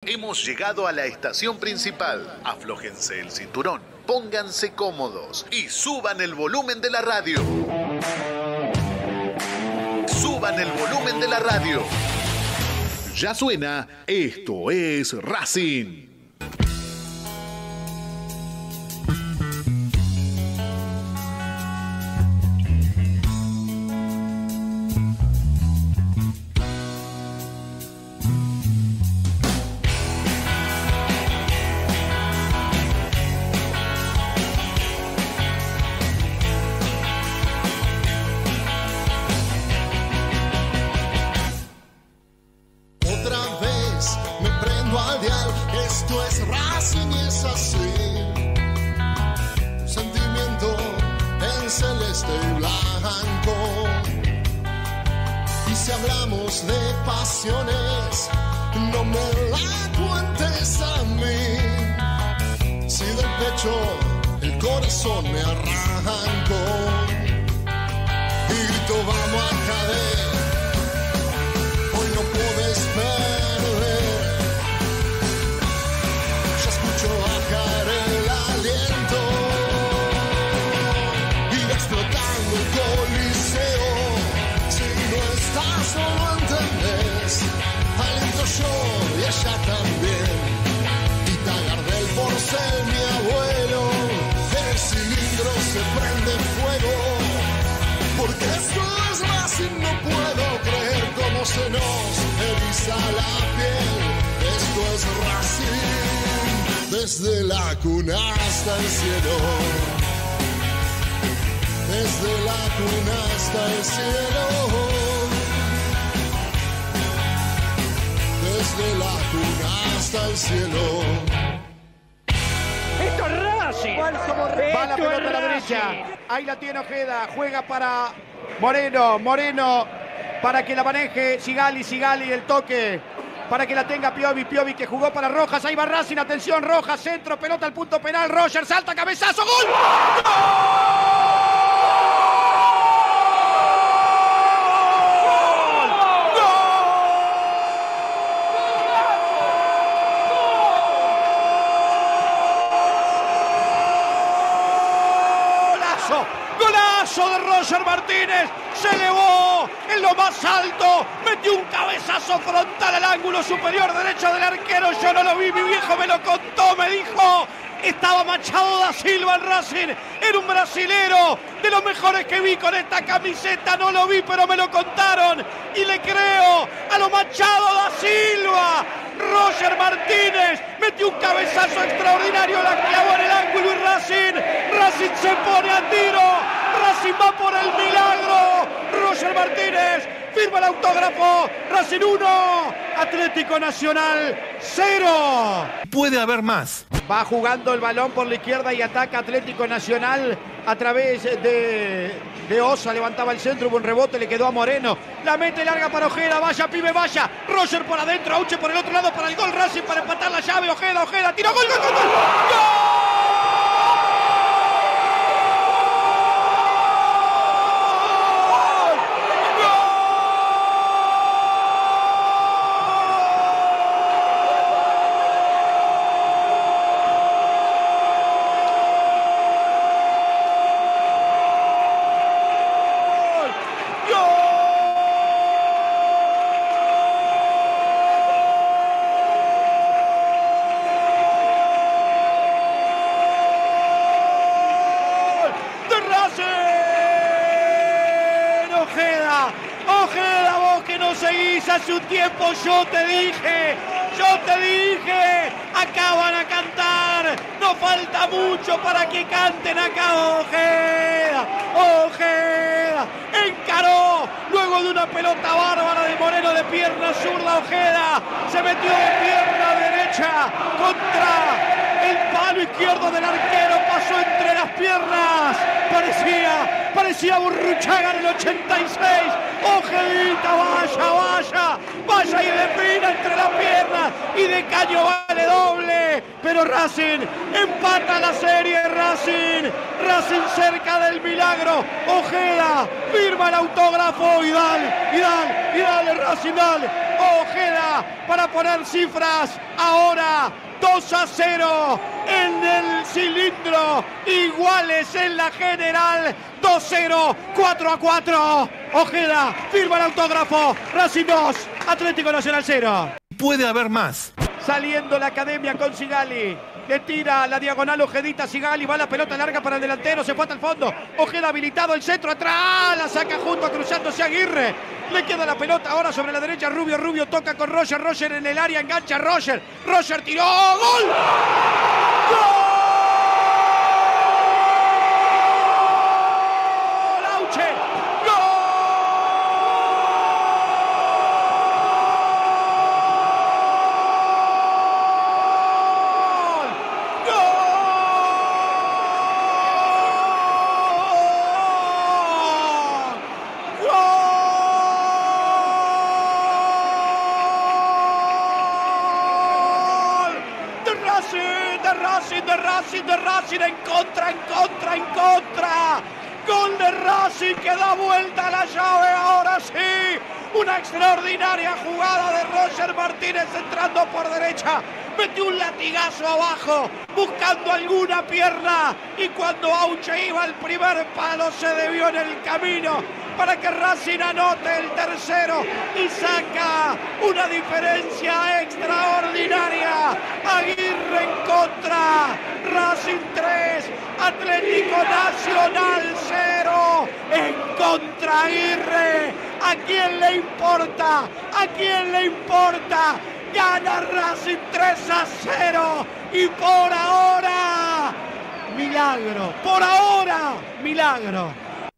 Hemos llegado a la estación principal. Aflójense el cinturón, pónganse cómodos y suban el volumen de la radio. Suban el volumen de la radio. Ya suena, esto es Racing. Desde la cuna hasta el cielo, desde la cuna hasta el cielo, desde la cuna hasta el cielo. ¡Esto es Racing! Va la pelota a la derecha, ahí la tiene Ojeda, juega para Moreno para que la maneje Sigali, el toque. Para que la tenga Piovi que jugó para Rojas. Ahí va Racing, atención, Rojas, centro, pelota al punto penal. Roger salta, cabezazo, ¡gol! ¡Golazo de Roger Martínez! Se elevó en lo más alto, metió un cabezazo frontal al ángulo superior derecho del arquero. Yo no lo vi, mi viejo me lo contó, me dijo. Estaba Machado da Silva en Racing, era un brasilero de los mejores que vi con esta camiseta. No lo vi, pero me lo contaron y le creo a lo Machado da Silva. Roger Martínez metió un cabezazo extraordinario, la clavó en el ángulo y Racing se pone a tiro. Racing va por el milagro. Roger Martínez firma el autógrafo. Racing 1, Atlético Nacional 0. Puede haber más. Va jugando el balón por la izquierda y ataca Atlético Nacional a través de Osa. Levantaba el centro, hubo un rebote, le quedó a Moreno. La mete larga para Ojeda, vaya pibe, vaya. Roger por adentro, Auche por el otro lado para el gol. Racing para empatar la llave. Ojeda, tiro, gol, gol, gol, gol. ¡Gol! Hace un tiempo yo te dije, acá van a cantar, no falta mucho para que canten acá. Ojeda, encaró, luego de una pelota bárbara de Moreno de pierna zurda, Ojeda se metió de pierna derecha contra el palo izquierdo del arquero, pasó entre las piernas, parecía Burruchaga en el 86, Ojedita, vaya y defina entre las piernas y de caño vale doble, pero Racing empata la serie. Racing cerca del milagro. Ojeda firma el autógrafo y dan y dale Racing, dale. Ojeda para poner cifras. Ahora 2-0 en el cilindro. Iguales en la general. 2-0, 4-4. Ojeda firma el autógrafo. Racing 2, Atlético Nacional 0. Puede haber más. Saliendo la academia con Sigali. Le tira la diagonal Ojedita, Sigali, va la pelota larga para el delantero, se fue hasta el fondo. Ojeda habilitado, el centro atrás, la saca junto, cruzándose Aguirre. Le queda la pelota ahora sobre la derecha, Rubio, Rubio toca con Roger, Roger en el área, engancha Roger. Roger tiró, ¡gol! ¡Gol! ¡Auche! De Racing, en contra. Gol de Racing que da vuelta a la llave, ahora sí. Una extraordinaria jugada de Roger Martínez entrando por derecha. Metió un latigazo abajo, buscando alguna pierna. Y cuando Auche iba al primer palo, se debió en el camino para que Racing anote el tercero y saca una diferencia extraordinaria. Aguirre en contra, Racing 3, Atlético Nacional 0. En contra Aguirre. ¿A quién le importa? ¿A quién le importa? Gana Racing 3-0 y por ahora, milagro. Por ahora, milagro.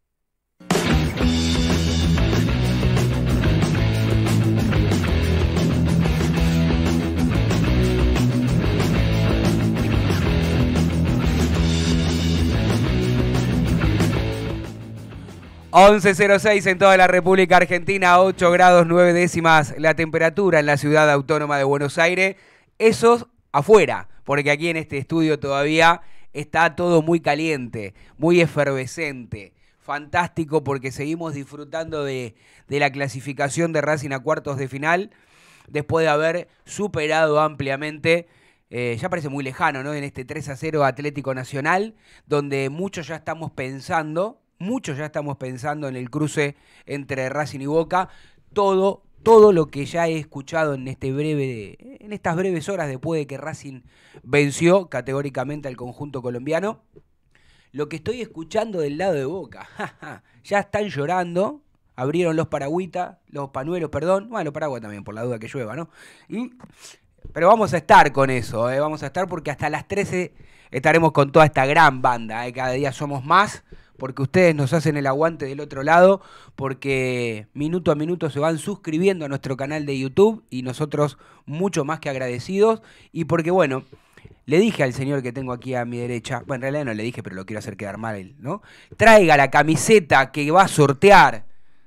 (11:06) en toda la República Argentina, 8 grados 9 décimas la temperatura en la ciudad autónoma de Buenos Aires. Eso afuera, porque aquí en este estudio todavía está todo muy caliente, muy efervescente. Fantástico porque seguimos disfrutando de la clasificación de Racing a cuartos de final, después de haber superado ampliamente, ya parece muy lejano, ¿no?, en este 3-0 Atlético Nacional, donde muchos ya estamos pensando en el cruce entre Racing y Boca. Todo lo que ya he escuchado en estas breves horas después de que Racing venció categóricamente al conjunto colombiano, lo que estoy escuchando del lado de Boca, ya están llorando, abrieron los pañuelos, bueno, los paraguas también, por la duda que llueva, ¿no? Pero vamos a estar con eso, vamos a estar porque hasta las 13 estaremos con toda esta gran banda, cada día somos más, porque ustedes nos hacen el aguante del otro lado, porque minuto a minuto se van suscribiendo a nuestro canal de YouTube y nosotros mucho más que agradecidos, y porque, bueno, le dije al señor que tengo aquí a mi derecha, bueno, en realidad no le dije, pero lo quiero hacer quedar mal, ¿no? Traiga la camiseta que va a sortear,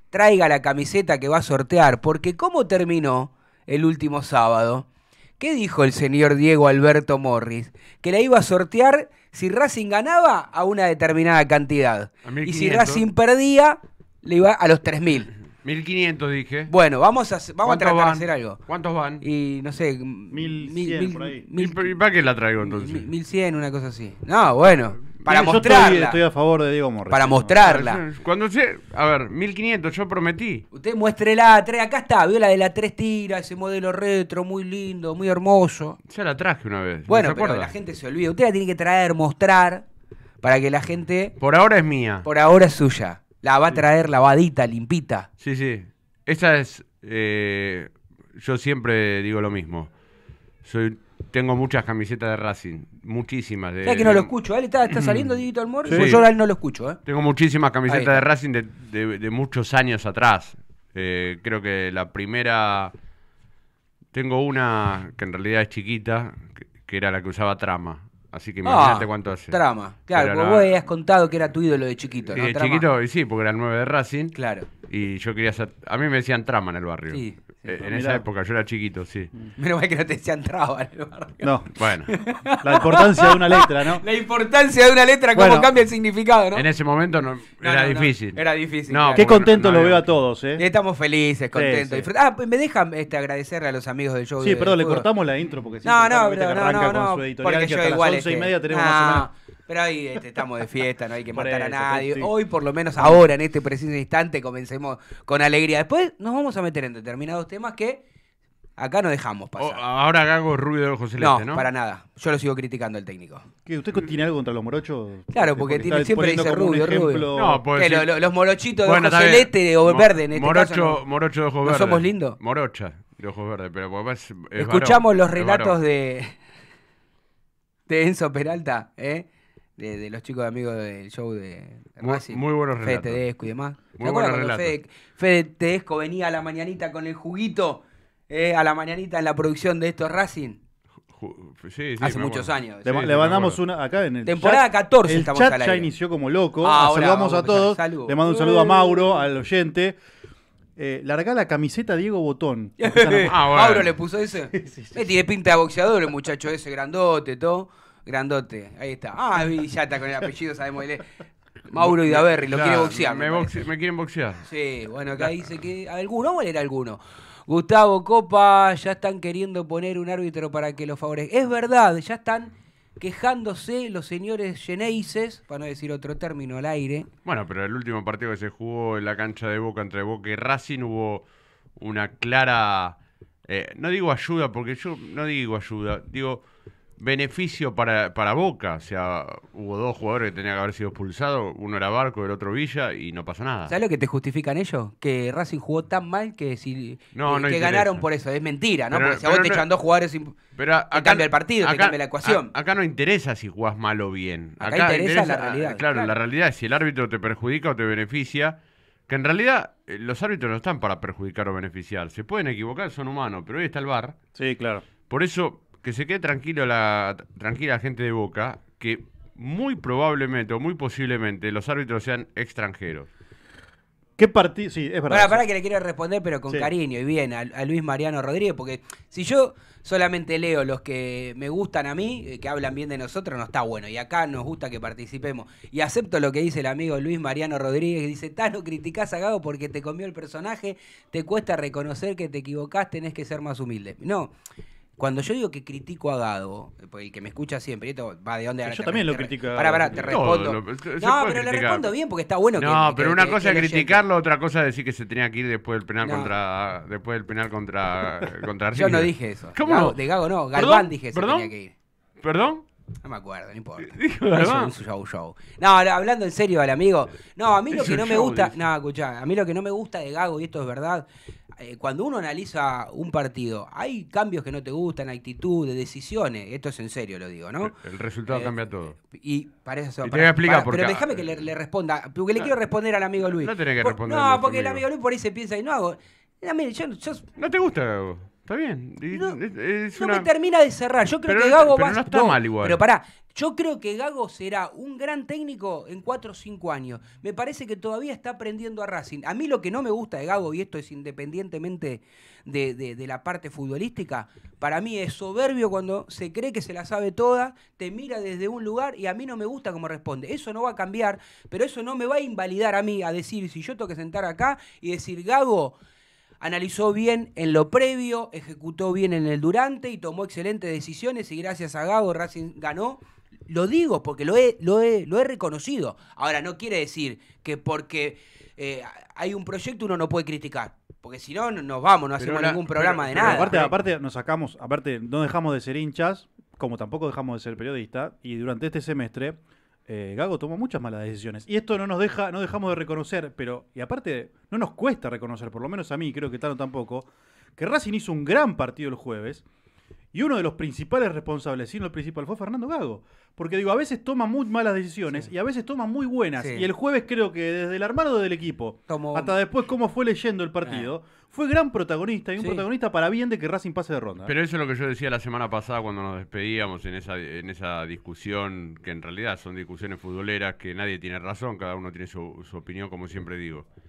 porque ¿cómo terminó el último sábado? ¿Qué dijo el señor Diego Alberto Morris? Que la iba a sortear si Racing ganaba a una determinada cantidad. Y si Racing perdía, le iba a los 3.000. 1.500 dije. Bueno, vamos a tratar de hacer algo. ¿Cuántos van? Y no sé, 1.100 por ahí. ¿Y para qué la traigo entonces? 1.100, una cosa así. No, bueno, para mostrarla. Yo estoy a favor de Diego Morris. Para mostrarla. A ver, 1.500, yo prometí. Usted muéstrela, acá está, vio la de la 3 tiras, ese modelo retro, muy lindo, muy hermoso. Ya la traje una vez. Bueno, pero la gente se olvida. Usted la tiene que traer, mostrar, para que la gente... Por ahora es mía. Por ahora es suya. La va a traer lavadita, limpita. Sí. Esa es... yo siempre digo lo mismo. Tengo muchas camisetas de Racing, muchísimas. ¿Sabes que no lo escucho? ¿Él está saliendo Dieguito Almor? Sí. Pues yo a él no lo escucho. Tengo muchísimas camisetas de Racing de muchos años atrás. Creo que la primera... Tengo una que en realidad es chiquita, que era la que usaba Trama. Así que imagínate cuánto hace. Trama, claro, porque vos habías contado que era tu ídolo de chiquito, ¿no? De chiquito, y sí, porque era el 9 de Racing. Claro. Y yo quería ser... A mí me decían Trama en el barrio. Sí. En esa época, yo era chiquito, sí. Menos mal que no te decían traba en el barrio. No. Bueno. La importancia de una letra, ¿no? La importancia de una letra, cómo cambia el significado, ¿no? En ese momento era difícil. Era difícil. No, Qué contento lo veo a todos, ¿eh? Estamos felices, contentos. Sí. Pues me dejan agradecerle a los amigos del show. Sí, perdón, le fútbol. cortamos la intro porque No, arranca con su editorial porque que yo hasta igual las 11:30 tenemos una semana. Pero ahí estamos de fiesta, no hay que Por matar a eso, nadie. sí. Hoy, por lo menos ahora, en este preciso instante, comencemos con alegría. Después nos vamos a meter en determinados temas que acá no dejamos pasar. Ahora Gago rubio de ojos celeste, ¿no? No, para nada. Yo lo sigo criticando al técnico. ¿Qué, ¿Usted tiene algo contra los morochos? Claro, porque está siempre poniendo dice como un rubio. ejemplo- No, pues Que sí. los morochitos de Bueno, ojos está bien. celeste o verde en este caso. No. Morocho de ojos ¿No verdes. somos lindos? Morocha de ojos verdes, pero pues es Escuchamos varón, los es relatos varón. de Enzo Peralta, de los chicos amigos del show de Racing. Muy buenos Fede relatos. Tedesco y demás. Muy ¿Se acuerdan buenos cuando relatos. Fede Tedesco venía a la mañanita con el juguito? A la mañanita en la producción de estos Racing. Sí, Hace me muchos acuerdo. años. Le, Sí, le me mandamos acuerdo. una acá en el Temporada chat. 14 el estamos chat al ya aire. inició como loco. Ahora Saludamos vamos a todos. a salud. Le mando un saludo a Mauro, al oyente. Largá la camiseta Diego Botón. Bueno. Mauro le puso ese. Sí. Tiene pinta de boxeador el muchacho ese, grandote, todo. Grandote. Ahí está. Y ya está con el apellido, sabemos. Mauro Idaverri, lo Claro, quiere boxear. me quieren boxear. Sí, bueno, acá dice que alguno, vamos a leer alguno. Gustavo Copa, ya están queriendo poner un árbitro para que lo favorezca. Es verdad, ya están quejándose los señores Geneises, para no decir otro término al aire. Bueno, pero el último partido que se jugó en la cancha de Boca entre Boca y Racing hubo una clara, no digo ayuda, porque yo no digo ayuda, digo beneficio para Boca. O sea, hubo dos jugadores que tenían que haber sido expulsados, uno era Barco, el otro Villa, y no pasa nada. ¿Sabes lo que te justifican ellos? Que Racing jugó tan mal que si No que interesa. ganaron por eso. Es mentira, ¿no? Pero- Porque si a vos pero te no- echan dos jugadores Pero te cambia el partido, te cambia la ecuación. Acá no interesa si jugás mal o bien. Acá interesa la realidad. Claro, la realidad es si el árbitro te perjudica o te beneficia. Que en realidad los árbitros no están para perjudicar o beneficiar. Se pueden equivocar, son humanos, pero hoy está el VAR. Sí, claro. Por eso, que se quede tranquila la gente de Boca, que muy probablemente o muy posiblemente los árbitros sean extranjeros. ¿Qué partido? Sí, es verdad. Para que le quiero responder, pero con Sí. cariño y bien, a Luis Mariano Rodríguez, porque si yo solamente leo los que me gustan a mí, que hablan bien de nosotros, no está bueno. Y acá nos gusta que participemos. Y acepto lo que dice el amigo Luis Mariano Rodríguez, que dice, Tano, criticás a Gago porque te comió el personaje, te cuesta reconocer que te equivocaste, tenés que ser más humilde. No. Cuando yo digo que critico a Gago, porque el que me escucha siempre, y esto va de dónde Yo también lo critico a Gago. Pará, te Todo respondo. se puede No, pero le criticar. respondo bien porque está bueno que. No, pero una que cosa es el oyente- criticarlo, otra cosa es decir que se tenía que ir después del penal No. contra Yo no River. dije eso. ¿Cómo Gago, no? de Gago no, ¿Perdón? Galván dije que se ¿Perdón? tenía que ir. ¿Perdón? No me acuerdo, no importa. Dijo Eso Galván. es un show. No, hablando en serio al amigo. No, a mí lo Es que un no me show, gusta. dice. No, escuchá, a mí lo que no me gusta de Gago, y esto es verdad. Cuando uno analiza un partido, hay cambios que no te gustan, actitud, de decisiones. Esto es en serio, lo digo, ¿no? El resultado cambia todo. Y para eso. Y te voy a explicar por Pero qué. déjame que le responda. Porque le quiero responder al amigo Luis. No tenés que responderle No, a tu porque el amigo. amigo Luis por ahí se piensa y no hago. Mira, mire, yo ¿No te gusta, Gago? Está bien. Es no una... me termina de cerrar. Yo creo Pero que no- Gago pero va no está mal igual. Pero pará, yo creo que Gago será un gran técnico en 4 o 5 años. Me parece que todavía está aprendiendo a Racing. A mí lo que no me gusta de Gago, y esto es independientemente de la parte futbolística, para mí es soberbio cuando se cree que se la sabe toda, te mira desde un lugar y a mí no me gusta cómo responde. Eso no va a cambiar, pero eso no me va a invalidar a mí a decir, si yo tengo que sentar acá y decir, Gago analizó bien en lo previo, ejecutó bien en el durante y tomó excelentes decisiones y gracias a Gago Racing ganó. Lo digo porque lo he reconocido. Ahora, no quiere decir que porque hay un proyecto uno no puede criticar. Porque si no, nos vamos, no hacemos ningún programa de Pero nada. aparte nos sacamos, aparte no dejamos de ser hinchas, como tampoco dejamos de ser periodistas, y durante este semestre Gago tomó muchas malas decisiones. Y esto no dejamos de reconocer, pero, y aparte, no nos cuesta reconocer, por lo menos a mí, creo que Tano tampoco, que Racing hizo un gran partido el jueves, y uno de los principales responsables, si no el principal, fue Fernando Gago. Porque digo, a veces toma muy malas decisiones y a veces toma muy buenas. Sí. Y el jueves creo que desde el armado del equipo hasta después cómo fue leyendo el partido, fue gran protagonista y un protagonista para bien de que Racing pase de ronda. Pero eso es lo que yo decía la semana pasada cuando nos despedíamos en esa discusión, que en realidad son discusiones futboleras, que nadie tiene razón, cada uno tiene su opinión, como siempre digo.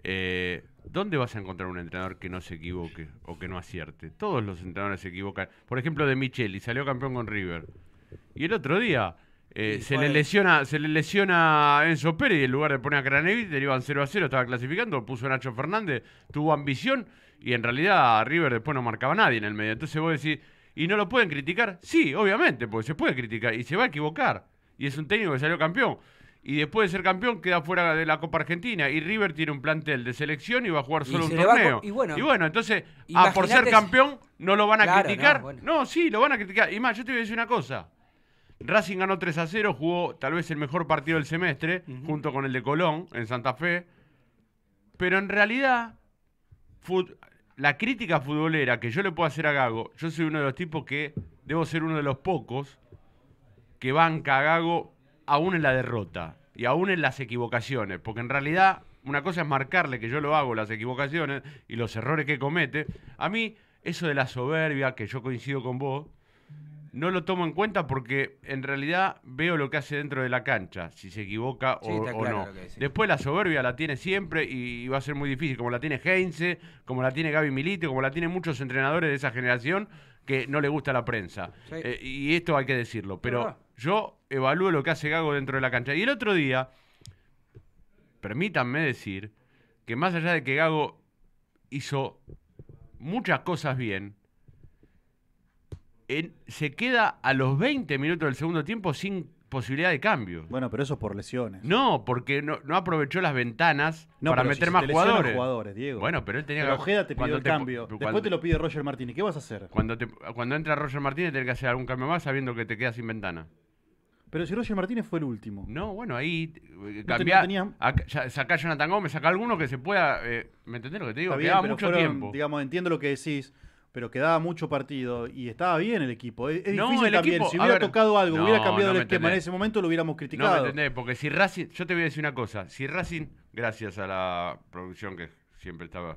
¿Dónde vas a encontrar un entrenador que no se equivoque o que no acierte? Todos los entrenadores se equivocan. Por ejemplo, De Micheli salió campeón con River. Y el otro día se le lesiona a Enzo Pérez y en lugar de poner a Cranevich, le iban 0-0, estaba clasificando, puso a Nacho Fernández, tuvo ambición y en realidad a River después no marcaba nadie en el medio. Entonces vos decís, ¿y no lo pueden criticar? Sí, obviamente, porque se puede criticar y se va a equivocar. Y es un técnico que salió campeón. Y después de ser campeón queda fuera de la Copa Argentina. Y River tiene un plantel de selección y va a jugar solo un torneo. Y bueno, entonces, por ser campeón no lo van a criticar. No, bueno. No, sí, lo van a criticar. Y más, yo te voy a decir una cosa. Racing ganó 3-0, jugó tal vez el mejor partido del semestre, junto con el de Colón, en Santa Fe. Pero en realidad, la crítica futbolera que yo le puedo hacer a Gago, yo soy uno de los tipos que debo ser uno de los pocos que banca a Gago aún en la derrota y aún en las equivocaciones, porque en realidad una cosa es marcarle que yo lo hago, las equivocaciones y los errores que comete. A mí eso de la soberbia, que yo coincido con vos, no lo tomo en cuenta porque en realidad veo lo que hace dentro de la cancha, si se equivoca o no. Después la soberbia la tiene siempre y va a ser muy difícil, como la tiene Heinze, como la tiene Gaby Milito, como la tienen muchos entrenadores de esa generación que no le gusta la prensa. Sí. Y esto hay que decirlo, pero yo evalúo lo que hace Gago dentro de la cancha. Y el otro día, permítanme decir que más allá de que Gago hizo muchas cosas bien, se queda a los 20 minutos del segundo tiempo sin posibilidad de cambio. Bueno, pero eso por lesiones. No, porque no aprovechó las ventanas para meter más jugadores. Diego. Bueno, pero él tenía que... Ojeda te pidió el cambio. Después te lo pide Roger Martínez. ¿Qué vas a hacer? Cuando entra Roger Martínez tenés que hacer algún cambio más sabiendo que te quedas sin ventana. Pero si Roger Martínez fue el último. No, bueno, ahí cambiá, sacá a Jonathan Gómez, sacá alguno que se pueda... ¿Me entendés lo que te digo? Quedaba mucho tiempo. Digamos, entiendo lo que decís, pero quedaba mucho partido y estaba bien el equipo. Es difícil también. Equipo, si hubiera tocado algo, hubiera cambiado el esquema en ese momento, lo hubiéramos criticado. No me entendés, porque si Racing... Yo te voy a decir una cosa. Si Racing, gracias a la producción que siempre estaba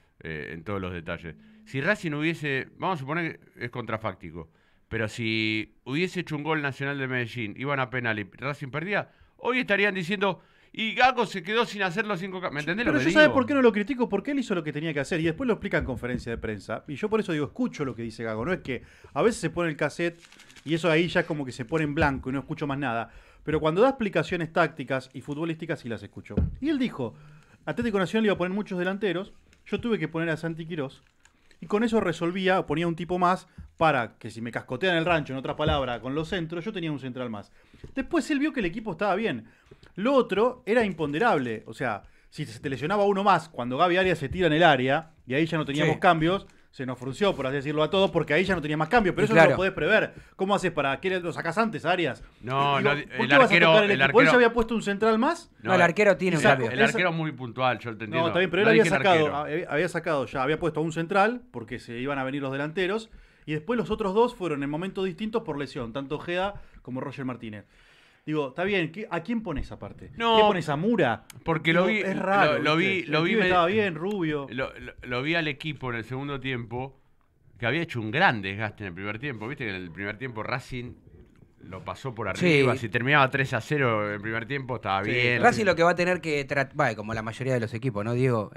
en todos los detalles, si Racing hubiese... Vamos a suponer que es contrafáctico, pero si hubiese hecho un gol Nacional de Medellín, iban a penal y Racing perdía, hoy estarían diciendo... Y Gago se quedó sin hacer los 5 cambios. ¿Me entendés lo que digo? Pero yo sabes por qué no lo critico, porque él hizo lo que tenía que hacer y después lo explica en conferencia de prensa. Y yo por eso digo, escucho lo que dice Gago. No es que a veces se pone el cassette y eso ahí ya es como que se pone en blanco y no escucho más nada. Pero cuando da explicaciones tácticas y futbolísticas sí las escucho. Y él dijo, Atlético Nacional iba a poner muchos delanteros, yo tuve que poner a Santi Quirós. Y con eso resolvía, ponía un tipo más para que si me cascotean el rancho, en otra palabra, con los centros, yo tenía un central más. Después él vio que el equipo estaba bien. Lo otro era imponderable. O sea, si se te lesionaba uno más, cuando Gaby Arias se tira en el área, y ahí ya no teníamos cambios, se nos frunció, por así decirlo, a todos, porque ahí ya no tenía más cambios. Pero eso no lo podés prever. ¿Cómo haces para que lo sacás antes, Arias? No, digo, ¿por qué vas a tocar el equipo? ¿Él ya había puesto un central más? No, el arquero tiene un cambio. El arquero es muy puntual, yo te entiendo. No, está bien, pero él había sacado, ya había puesto a un central, porque se iban a venir los delanteros, y después los otros dos fueron en momentos distintos por lesión, tanto Ojeda como Roger Martínez. Digo, está bien, ¿a quién pones aparte? No, ¿qué pones a Mura? Porque lo vi. Es raro. Lo vi. Estaba bien, Rubio. Lo vi al equipo en el segundo tiempo, que había hecho un gran desgaste en el primer tiempo. Viste que en el primer tiempo Racing lo pasó por arriba. Si terminaba 3-0 en el primer tiempo, estaba bien. Racing lo que va a tener que tratar, como la mayoría de los equipos, ¿no, Diego?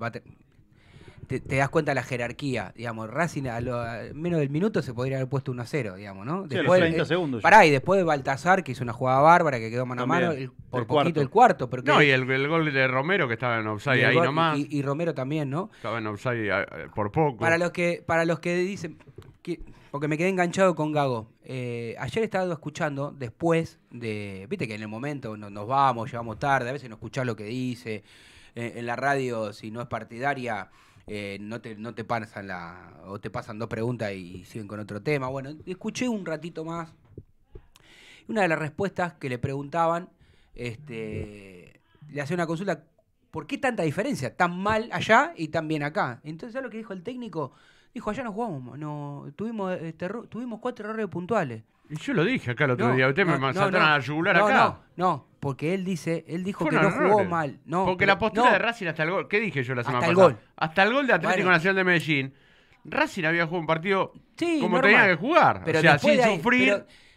Te das cuenta de la jerarquía, digamos. Racing a menos del minuto se podría haber puesto 1-0, digamos, ¿no? Sí, después, a los 30 segundos. Pará, y después de Baltazar, que hizo una jugada bárbara, que quedó mano a mano, por poquito el cuarto. Pero no, y el gol de Romero, que estaba en offside ahí nomás. Y Romero también, ¿no? Estaba en offside por poco. Para los que dicen... porque me quedé enganchado con Gago. Ayer estaba escuchando, después de... Viste que en el momento nos vamos, llegamos tarde, a veces no escuchás lo que dice. En la radio, si no es partidaria... no te pasan o te pasan 2 preguntas y siguen con otro tema. Bueno, escuché un ratito más. Una de las respuestas que le preguntaban, le hacía una consulta, ¿por qué tanta diferencia? Tan mal allá y tan bien acá. Entonces, ¿sabes lo que dijo el técnico? Dijo, allá no jugamos, tuvimos 4 errores puntuales. Y yo lo dije acá el otro día, ustedes me saltaron a la yugular acá. No, porque él dijo que no jugó mal. No, porque la postura de Racing hasta el gol, ¿qué dije yo la semana pasada? Hasta el gol de Atlético Nacional de Medellín, Racing había jugado un partido como tenía que jugar, pero o sea, sin sufrir.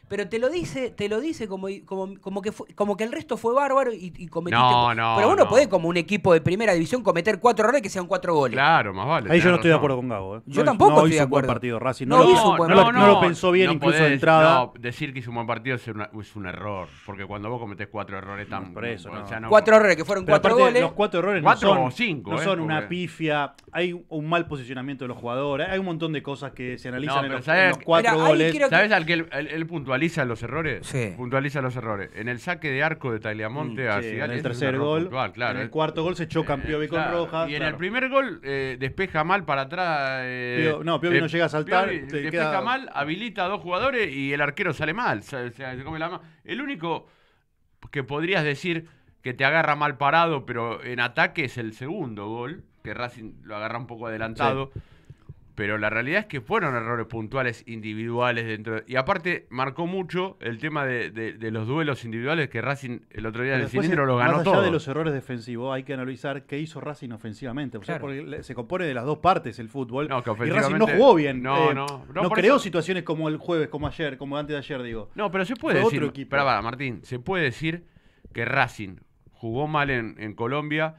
pero te lo dice como que el resto fue bárbaro y cometiste. No, pero vos no no. podés, como un equipo de primera división, cometer 4 errores que sean 4 goles. Claro, más vale. Ahí yo tenés no estoy de razón. acuerdo con Gago. Yo tampoco no estoy hizo de un buen acuerdo. partido Racing. No hizo un buen partido. No lo pensó bien incluso de entrada. No, decir que hizo un buen partido es un error. Porque cuando vos cometés 4 errores tan... por eso, no. o sea, 4 errores que fueron Pero 4 aparte, goles. los 4 errores 4 no son, o 5, no son una porque- pifia. Hay un mal posicionamiento de los jugadores. Hay un montón de cosas que se analizan No, en pero los, ¿sabes? en los 4 Mira, ahí goles. creo que- ¿Sabes al que él puntualiza los errores? Sí. Puntualiza los errores. En el saque de arco de Tagliamonte a Sí, Sigali, en el ese es un tercer error gol. puntual, claro, en el cuarto gol se echó Piovi con claro. Rojas. Y en claro. el primer gol despeja mal para atrás. Piovi no llega a saltar, Piovi te despeja queda- mal, habilita a 2 jugadores y el arquero sale mal. O sea, se come la mano. El único que podrías decir que te agarra mal parado, pero en ataque es el segundo gol, que Racing lo agarra un poco adelantado. Pero la realidad es que fueron errores puntuales individuales dentro. Y aparte, marcó mucho el tema de los duelos individuales que Racing el otro día en el Después, cilindro lo ganó más allá todo. de los errores defensivos, hay que analizar qué hizo Racing ofensivamente. O sea, Claro. porque se compone de las dos partes el fútbol. No, que y Racing no ofensivamente- jugó bien. No por creó eso- situaciones como el jueves, como ayer, como antes de ayer, digo. No, pero se puede Fue decir. otro equipo. Para, Martín, se puede decir que Racing jugó mal en Colombia.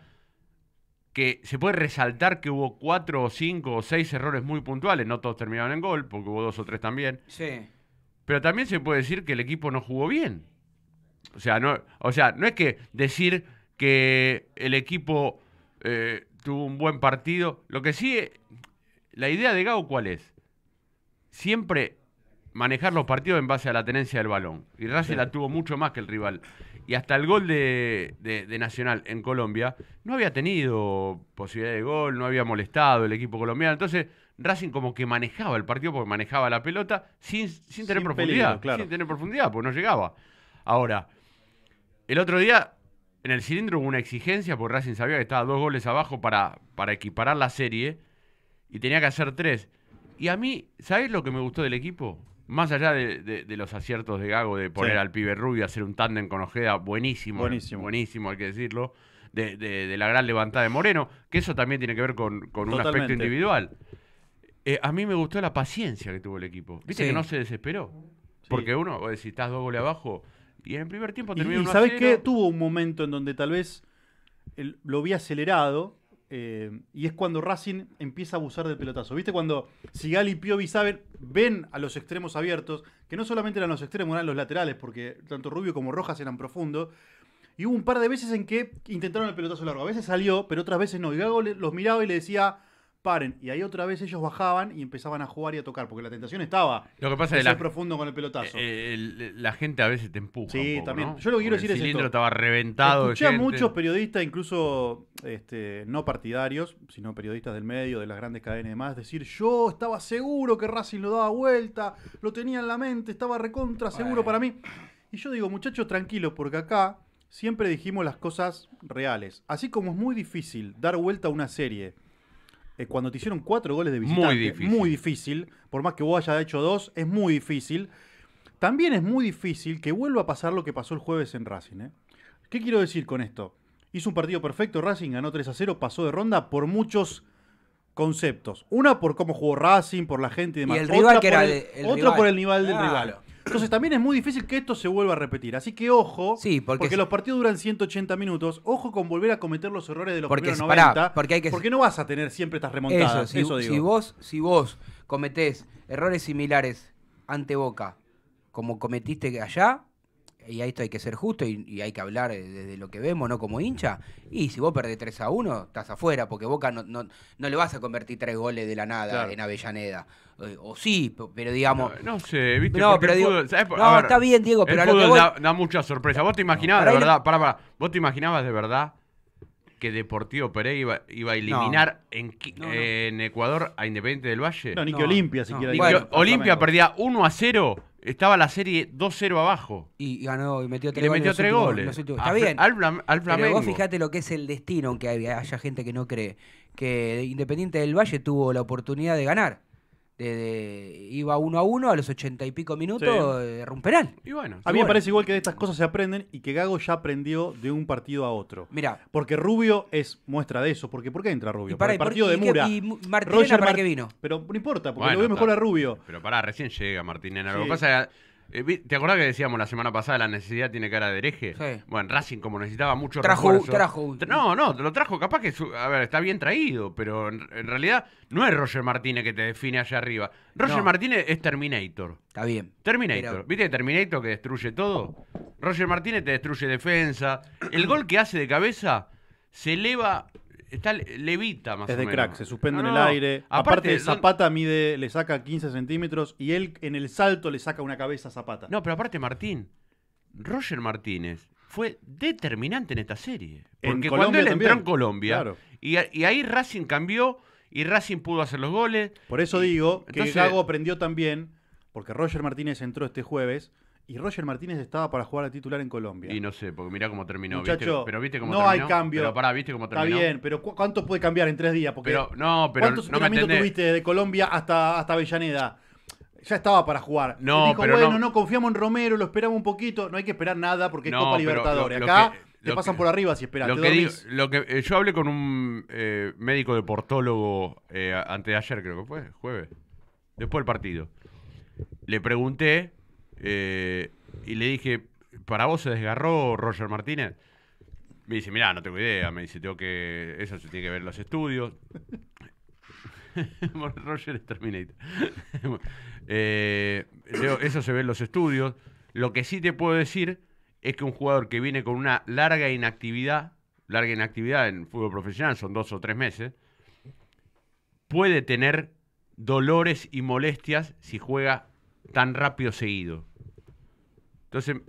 Que se puede resaltar que hubo 4 o 5 o 6 errores muy puntuales. No todos terminaron en gol, porque hubo 2 o 3 también. Sí. Pero también se puede decir que el equipo no jugó bien. O sea, no es que decir que el equipo tuvo un buen partido. Lo que sí, la idea de Gago, ¿cuál es? Siempre manejar los partidos en base a la tenencia del balón. Y Racing la tuvo mucho más que el rival. Y hasta el gol de Nacional en Colombia no había tenido posibilidad de gol, no había molestado el equipo colombiano. Entonces Racing como que manejaba el partido porque manejaba la pelota sin tener profundidad. peligro, claro. Sin tener profundidad, porque no llegaba. Ahora, el otro día en el cilindro hubo una exigencia porque Racing sabía que estaba 2 goles abajo para equiparar la serie y tenía que hacer 3. Y a mí, ¿sabés lo que me gustó del equipo? Más allá de los aciertos de Gago de poner Sí. al pibe Rubio, hacer un tándem con Ojeda, buenísimo, hay que decirlo, de la gran levantada de Moreno, que eso también tiene que ver con un Totalmente. aspecto individual. A mí me gustó la paciencia que tuvo el equipo. Viste Sí. que no se desesperó. Porque uno, vos decís, estás 2 goles abajo, y en el primer tiempo terminó Y 1 a ¿sabés 0. qué? Tuvo un momento en donde tal vez lo vi acelerado. Y es cuando Racing empieza a abusar del pelotazo. ¿Viste? Cuando Sigali y Piovi ven a los extremos abiertos, que no solamente eran los extremos, eran los laterales, porque tanto Rubio como Rojas eran profundos. Y hubo un par de veces en que intentaron el pelotazo largo. A veces salió, pero otras veces no. Y Gago los miraba y le decía, paren. Y ahí otra vez ellos bajaban y empezaban a jugar y a tocar, porque la tentación estaba Lo que pasa de es ser que profundo con el pelotazo. la gente a veces te empuja. Sí, un poco, también. ¿no? Yo lo que quiero Porque decir es el cilindro esto. estaba reventado. Escuché de a gente. muchos periodistas, incluso no partidarios, sino periodistas del medio, de las grandes cadenas y demás, decir, yo estaba seguro que Racing lo daba vuelta, lo tenía en la mente, estaba recontra seguro para mí. Y yo digo, muchachos, tranquilos, porque acá siempre dijimos las cosas reales. Así como es muy difícil dar vuelta a una serie cuando te hicieron 4 goles de visitante, muy difícil, por más que vos hayas hecho 2, es muy difícil. También es muy difícil que vuelva a pasar lo que pasó el jueves en Racing. ¿Qué quiero decir con esto? Hizo un partido perfecto Racing, ganó 3-0, pasó de ronda por muchos conceptos. Una por cómo jugó Racing, por la gente y demás. Y el rival que por era el, el otro rival. por el nivel del Claro. rival. Entonces también es muy difícil que esto se vuelva a repetir. Así que ojo, Sí, porque los partidos duran 180 minutos. Ojo con volver a cometer los errores de los Porque primeros pará, 90. porque no vas a tener siempre estas remontadas. Eso, Eso digo. si vos cometés errores similares ante Boca, como cometiste allá, y a esto hay que ser justo y hay que hablar desde lo que vemos, no como hincha, y si vos perdés 3-1, estás afuera, porque Boca no le vas a convertir 3 goles de la nada Claro. en Avellaneda. O sí, pero digamos... No sé, ¿viste? No, Porque pero el digo- fútbol, ¿sabés? no, A ver, está bien, Diego, pero a el lo que fútbol voy- da mucha sorpresa. ¿Vos te imaginabas Para de ahí verdad? ¿Vos te imaginabas de verdad que Deportivo Pereira iba a eliminar en Ecuador a Independiente del Valle? No, ni que No, Olimpia no. siquiera. Y digo, que Bueno, Olimpia Flamengo. perdía 1-0, estaba la serie 2-0 abajo. Y ganó y metió Y 3 le goles. metió en los 3 últimos- goles. en los últimos- A Está bien. Al Flamengo. Pero vos fijate lo que es el destino, aunque haya gente que no cree, que Independiente del Valle tuvo la oportunidad de ganar. Iba 1-1 a los 80 y pico minutos, un penal. Y bueno, A mí me bueno. parece igual que de estas cosas se aprenden y que Gago ya aprendió de un partido a otro. Mirá, Porque Rubio es muestra de eso. Porque ¿por qué entra Rubio? Y pará, Por el partido de ¿y qué- Mura. y Martinena para qué vino? Pero no importa, porque Bueno, lo ve mejor está. a Rubio. Pero pará, recién llega Martínez. Lo Sí. que pasa es que ¿Te acordás que decíamos la semana pasada la necesidad tiene cara de hereje? Sí. Bueno, Racing como necesitaba mucho Trajo. No, lo trajo capaz que... A ver, está bien traído, pero en realidad no es Roger Martínez que te define allá arriba. Roger No. Martínez es Terminator. Está bien. Terminator. Pero- ¿Viste Terminator que destruye todo? Roger Martínez te destruye defensa. El gol que hace de cabeza se eleva... levita más Es o de menos. crack, se suspende No, en no. el aire. Aparte, ¿dónde- Zapata le saca 15 centímetros y él en el salto le saca una cabeza a Zapata. No, pero aparte Martín, Roger Martínez fue determinante en esta serie. En Porque Colombia cuando él entró también, en Colombia, claro. y ahí Racing cambió y Racing pudo hacer los goles. Por eso digo que Entonces- Gago aprendió también, porque Roger Martínez entró este jueves y Roger Martínez estaba para jugar a titular en Colombia. Y no sé, porque mirá cómo terminó. Muchacho, ¿viste? Pero viste cómo no terminó. hay cambio. Pero pará, ¿viste cómo Está terminó? bien, pero ¿cuánto puede cambiar en 3 días? Porque Pero no me ¿cuántos entrenamientos entendés. tuviste de Colombia hasta Avellaneda? Ya estaba para jugar. No, Y dijo, pero bueno, no- no confiamos en Romero, lo esperamos un poquito. No hay que esperar nada porque es No, Copa pero Libertadores. lo Acá que- te lo pasan que- por arriba si esperas. Lo te que digo, dormís. yo hablé con un médico deportólogo antes de ayer, creo que fue, jueves, después del partido. Le pregunté y le dije, ¿para vos se desgarró Roger Martínez? Me dice, mirá, no tengo idea. Me dice, eso se tiene que ver en los estudios. Roger es Terminator. Eso se ve en los estudios. Lo que sí te puedo decir es que un jugador que viene con una larga inactividad en fútbol profesional, son 2 o 3 meses, puede tener dolores y molestias si juega tan rápido seguido. Entonces,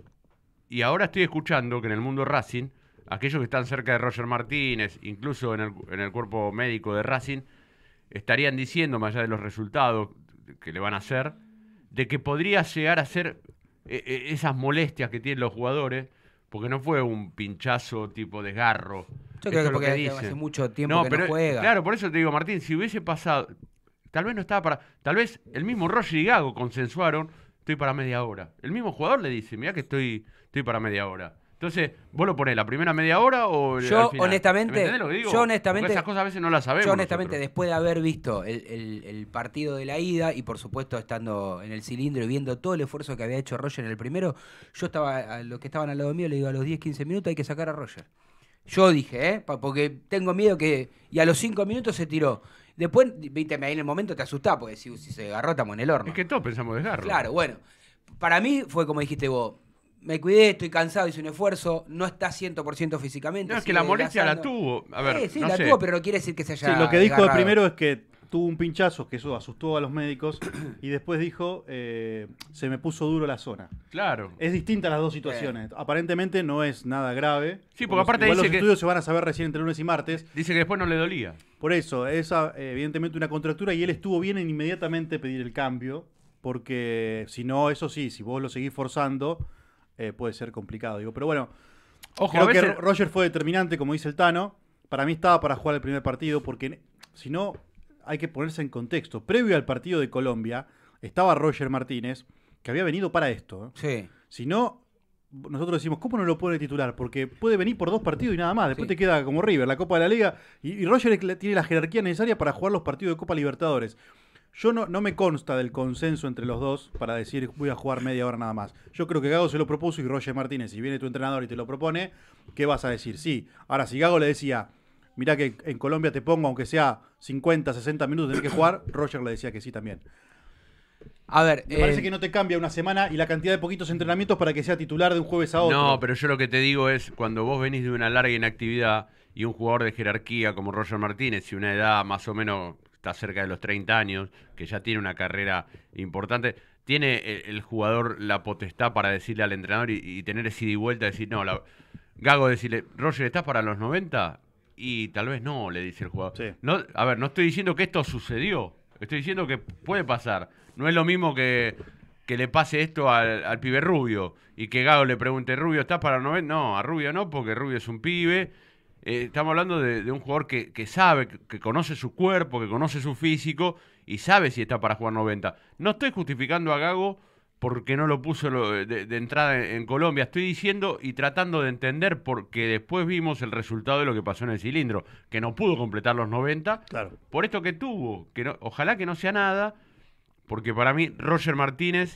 y ahora estoy escuchando que en el mundo Racing, aquellos que están cerca de Roger Martínez, incluso en el cuerpo médico de Racing, estarían diciendo, más allá de los resultados que le van a hacer, de que podría llegar a ser esas molestias que tienen los jugadores, porque no fue un pinchazo tipo desgarro. Yo Esto creo es que lo porque dicen. hace mucho tiempo que no juega. Claro, por eso te digo, Martín, si hubiese pasado, tal vez no estaba para... Tal vez el mismo Roger y Gago consensuaron, estoy para media hora. El mismo jugador le dice, mirá que estoy para media hora. Entonces, ¿vos lo ponés la primera media hora o Yo, al final? honestamente, ¿Me entendés lo que digo? yo honestamente- Porque esas cosas a veces no las sabemos Yo honestamente, nosotros. después de haber visto el partido de la ida y por supuesto estando en el cilindro y viendo todo el esfuerzo que había hecho Roger en el primero, yo estaba, a los que estaban al lado mío le digo, a los 10-15 minutos hay que sacar a Roger. Yo dije, porque tengo miedo que... Y a los 5 minutos se tiró. Después, viste, ahí en el momento te asustás, porque si se agarró estamos en el horno. Es que todos pensamos desgarro. Claro, bueno. Para mí fue como dijiste vos. Me cuidé, estoy cansado, hice un esfuerzo, no está 100% físicamente. No, es que sigue la molestia la desgastando. tuvo. A ver, Sí, no la sé. tuvo, pero no quiere decir que se haya Sí, lo que dijo desgarrado. primero es que tuvo un pinchazo, que eso asustó a los médicos, y después dijo, se me puso duro la zona. Claro. Es distinta las dos situaciones. Aparentemente no es nada grave. Sí, porque aparte igual dice los que- estudios se van a saber recién entre lunes y martes. Dice que después no le dolía. Por eso, es evidentemente una contractura y él estuvo bien en inmediatamente pedir el cambio, porque si no, eso sí, si vos lo seguís forzando, puede ser complicado. Digo, pero bueno, Ojo, creo a veces... que Roger fue determinante, como dice el Tano. Para mí estaba para jugar el primer partido, porque si no, hay que ponerse en contexto. Previo al partido de Colombia, estaba Roger Martínez, que había venido para esto. Sí. Si no, nosotros decimos, ¿cómo no lo pone titular? Porque puede venir por 2 partidos y nada más. Después Sí. te queda como River, la Copa de la Liga. Y Roger tiene la jerarquía necesaria para jugar los partidos de Copa Libertadores. Yo no me consta del consenso entre los dos para decir voy a jugar media hora nada más. Yo creo que Gago se lo propuso y Roger Martínez, si viene tu entrenador y te lo propone, ¿qué vas a decir? Sí. Ahora, si Gago le decía, mirá que en Colombia te pongo, aunque sea 50, 60 minutos, tenés que jugar, Roger le decía que sí también. A ver, Me parece que no te cambia una semana y la cantidad de poquitos entrenamientos para que sea titular de un jueves a otro. No, pero yo lo que te digo es, cuando vos venís de una larga inactividad y un jugador de jerarquía como Roger Martínez y una edad más o menos, está cerca de los 30 años, que ya tiene una carrera importante, tiene el jugador la potestad para decirle al entrenador y tener ese ida y vuelta, decir, no, Gago decirle, Roger, ¿estás para los 90? Y tal vez no, le dice el jugador. Sí. No, a ver, no estoy diciendo que esto sucedió, estoy diciendo que puede pasar. No es lo mismo que le pase esto al pibe Rubio y que Gago le pregunte, Rubio, ¿estás para los 90? No, a Rubio no, porque Rubio es un pibe. Estamos hablando de un jugador que sabe, que conoce su cuerpo, que conoce su físico y sabe si está para jugar 90. No estoy justificando a Gago porque no lo puso de entrada en Colombia. Estoy diciendo y tratando de entender porque después vimos el resultado de lo que pasó en el cilindro, que no pudo completar los 90 Claro. por esto que tuvo. Que no, ojalá que no sea nada, porque para mí Roger Martínez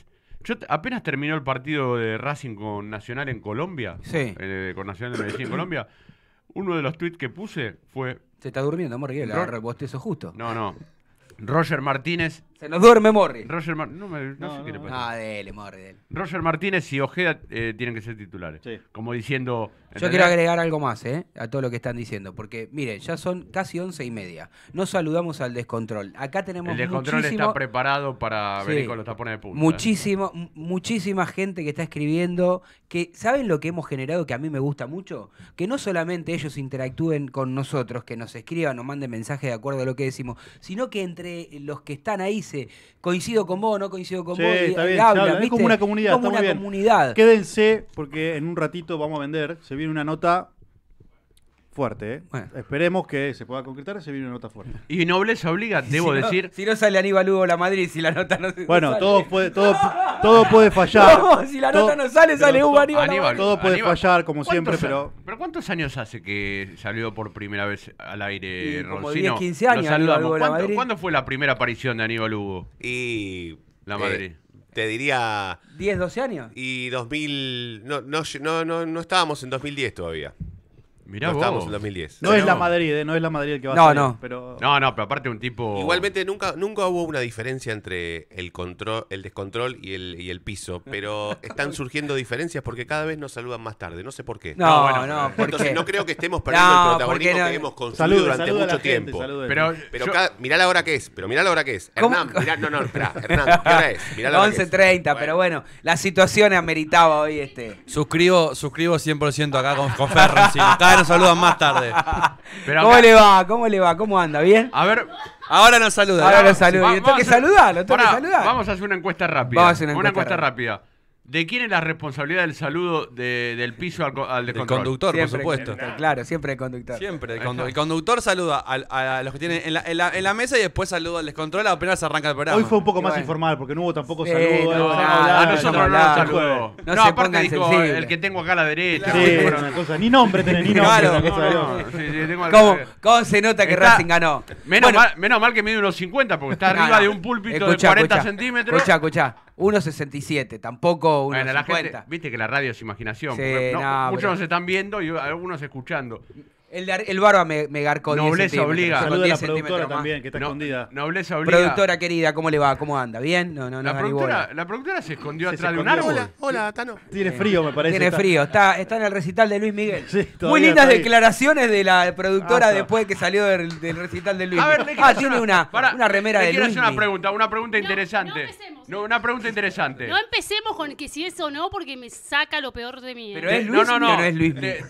Apenas terminó el partido de Racing con Nacional en Colombia, Sí. Con Nacional de Medellín en Colombia, uno de los tweets que puse fue... Se está durmiendo, Morri, le agarra el bostezo justo. No. Roger Martínez... Se nos duerme, Morri. No sé qué le pasa. Ah, dele, Morri, dele. Roger Martínez y Ojeda tienen que ser titulares. Sí. Como diciendo... Yo quiero agregar algo más, a todo lo que están diciendo, porque, mire, ya son casi 11:30. No saludamos al descontrol. Acá tenemos El descontrol muchísimo... está preparado para Sí. venir con los tapones de punta. Muchísima gente que está escribiendo, que ¿saben lo que hemos generado que a mí me gusta mucho? Que no solamente ellos interactúen con nosotros, que nos escriban o manden mensajes de acuerdo a lo que decimos, sino que entre los que están ahí coincido con vos, no coincido con Sí, vos, está y bien, hablan, se habla. Es ¿viste? como una comunidad, Como está muy una bien. comunidad. Quédense, porque en un ratito vamos a vender. Se viene una nota fuerte, ¿eh? Bueno. Esperemos que se pueda concretar. Se viene una nota fuerte. Y nobleza obliga, debo Si no- decir... Si no sale Aníbal Hugo La Madrid, si la nota no se Bueno, sale. todo puede fallar. No, si la nota no sale, sale Hugo Aníbal. Aníbal. Todo puede Aníbal, fallar, como siempre, pero... ¿Pero cuántos años hace que salió por primera vez al aire Y como Roncino? 10, 15 años, Lo saludamos. Aníbal Hugo La Madrid. ¿Cuándo fue la primera aparición de Aníbal Hugo? Y La Madrid. te diría 10, 12 años. y 2000 no estábamos en 2010 todavía. Mirá No vos. estábamos en 2010. No es la Madrid, no es la Madrid el que va a No, salir, no. pero... No, pero aparte un tipo... Igualmente nunca hubo una diferencia entre el descontrol y el piso, pero están surgiendo diferencias porque cada vez nos saludan más tarde, no sé por qué. No, bueno, ¿por Entonces qué? no creo que estemos perdiendo No, el protagonismo porque no- que hemos construido durante Saluda a la mucho gente, tiempo. saluda. Pero, Pero yo- mirá la hora que es, ¿Cómo? Hernán, espera, Hernán, ¿qué hora es? Mirá la hora que es. 11:30, pero bueno, la situación ameritaba hoy Suscribo 100% acá con Ferran. Sí. Cada vez nos saludan más tarde. pero ¿Cómo acá- le va? ¿Cómo le va? ¿Cómo anda? ¿Bien? A ver... Ahora nos saludan. Ahora lo saludo. Va- Yo tengo que vamos a hacer- saludarlo, tengo que Pará, saludar. Vamos a hacer una encuesta rápida. Vamos a hacer una encuesta rápida. ¿De quién es la responsabilidad del saludo del piso al El descontrol? conductor, Siempre, por supuesto. Claro, siempre el conductor. Siempre. El conductor saluda a los que tienen en la mesa y después saluda al descontrol apenas arranca el programa. Hoy fue un poco más Bueno. informal porque no hubo tampoco Sí, saludos. no, dejamos nada, hablar, A no, nosotros no no, nos no, saludó. no No, se aparte pongan dijo sensibles. el que tengo acá a la derecha. Sí, Bueno, una cosa. Ni nombre tenés, ni nombre. Claro. una cosa de no, loco. sí, tengo ¿Cómo se nota que Está- Racing ganó? Menos mal que mide unos 50 porque está No, arriba no. de un púlpito Escuchá, de 40 escuchá. centímetros. Escuchá. 1.67, tampoco 1.50. Bueno, la gente, viste que la radio es imaginación. Sí, porque no, muchos pero- nos están viendo y algunos escuchando. El barba me garcó 10 Nobleza centímetros. obliga. Con Saluda a 10 la productora centímetros más. también, que está escondida. Nobleza obliga. Productora querida, ¿cómo le va? ¿Cómo anda? ¿Bien? No, La da ni bola. productora se escondió Se atrás de un escondió. árbol. Hola, Tano. Tiene frío, me parece. Tiene frío, está en el recital de Luis Miguel. Sí, Muy todavía lindas está ahí. declaraciones de la productora Ah, está. después que salió del recital de Luis A ver, Miguel. le quiero hacer Tiene una remera le de quiero Luis hacer Miguel. una pregunta interesante. no empecemos. No, una pregunta interesante. No empecemos con que si es o no, porque me saca lo peor de mí. Pero es Luis Miguel o no es Luis Miguel.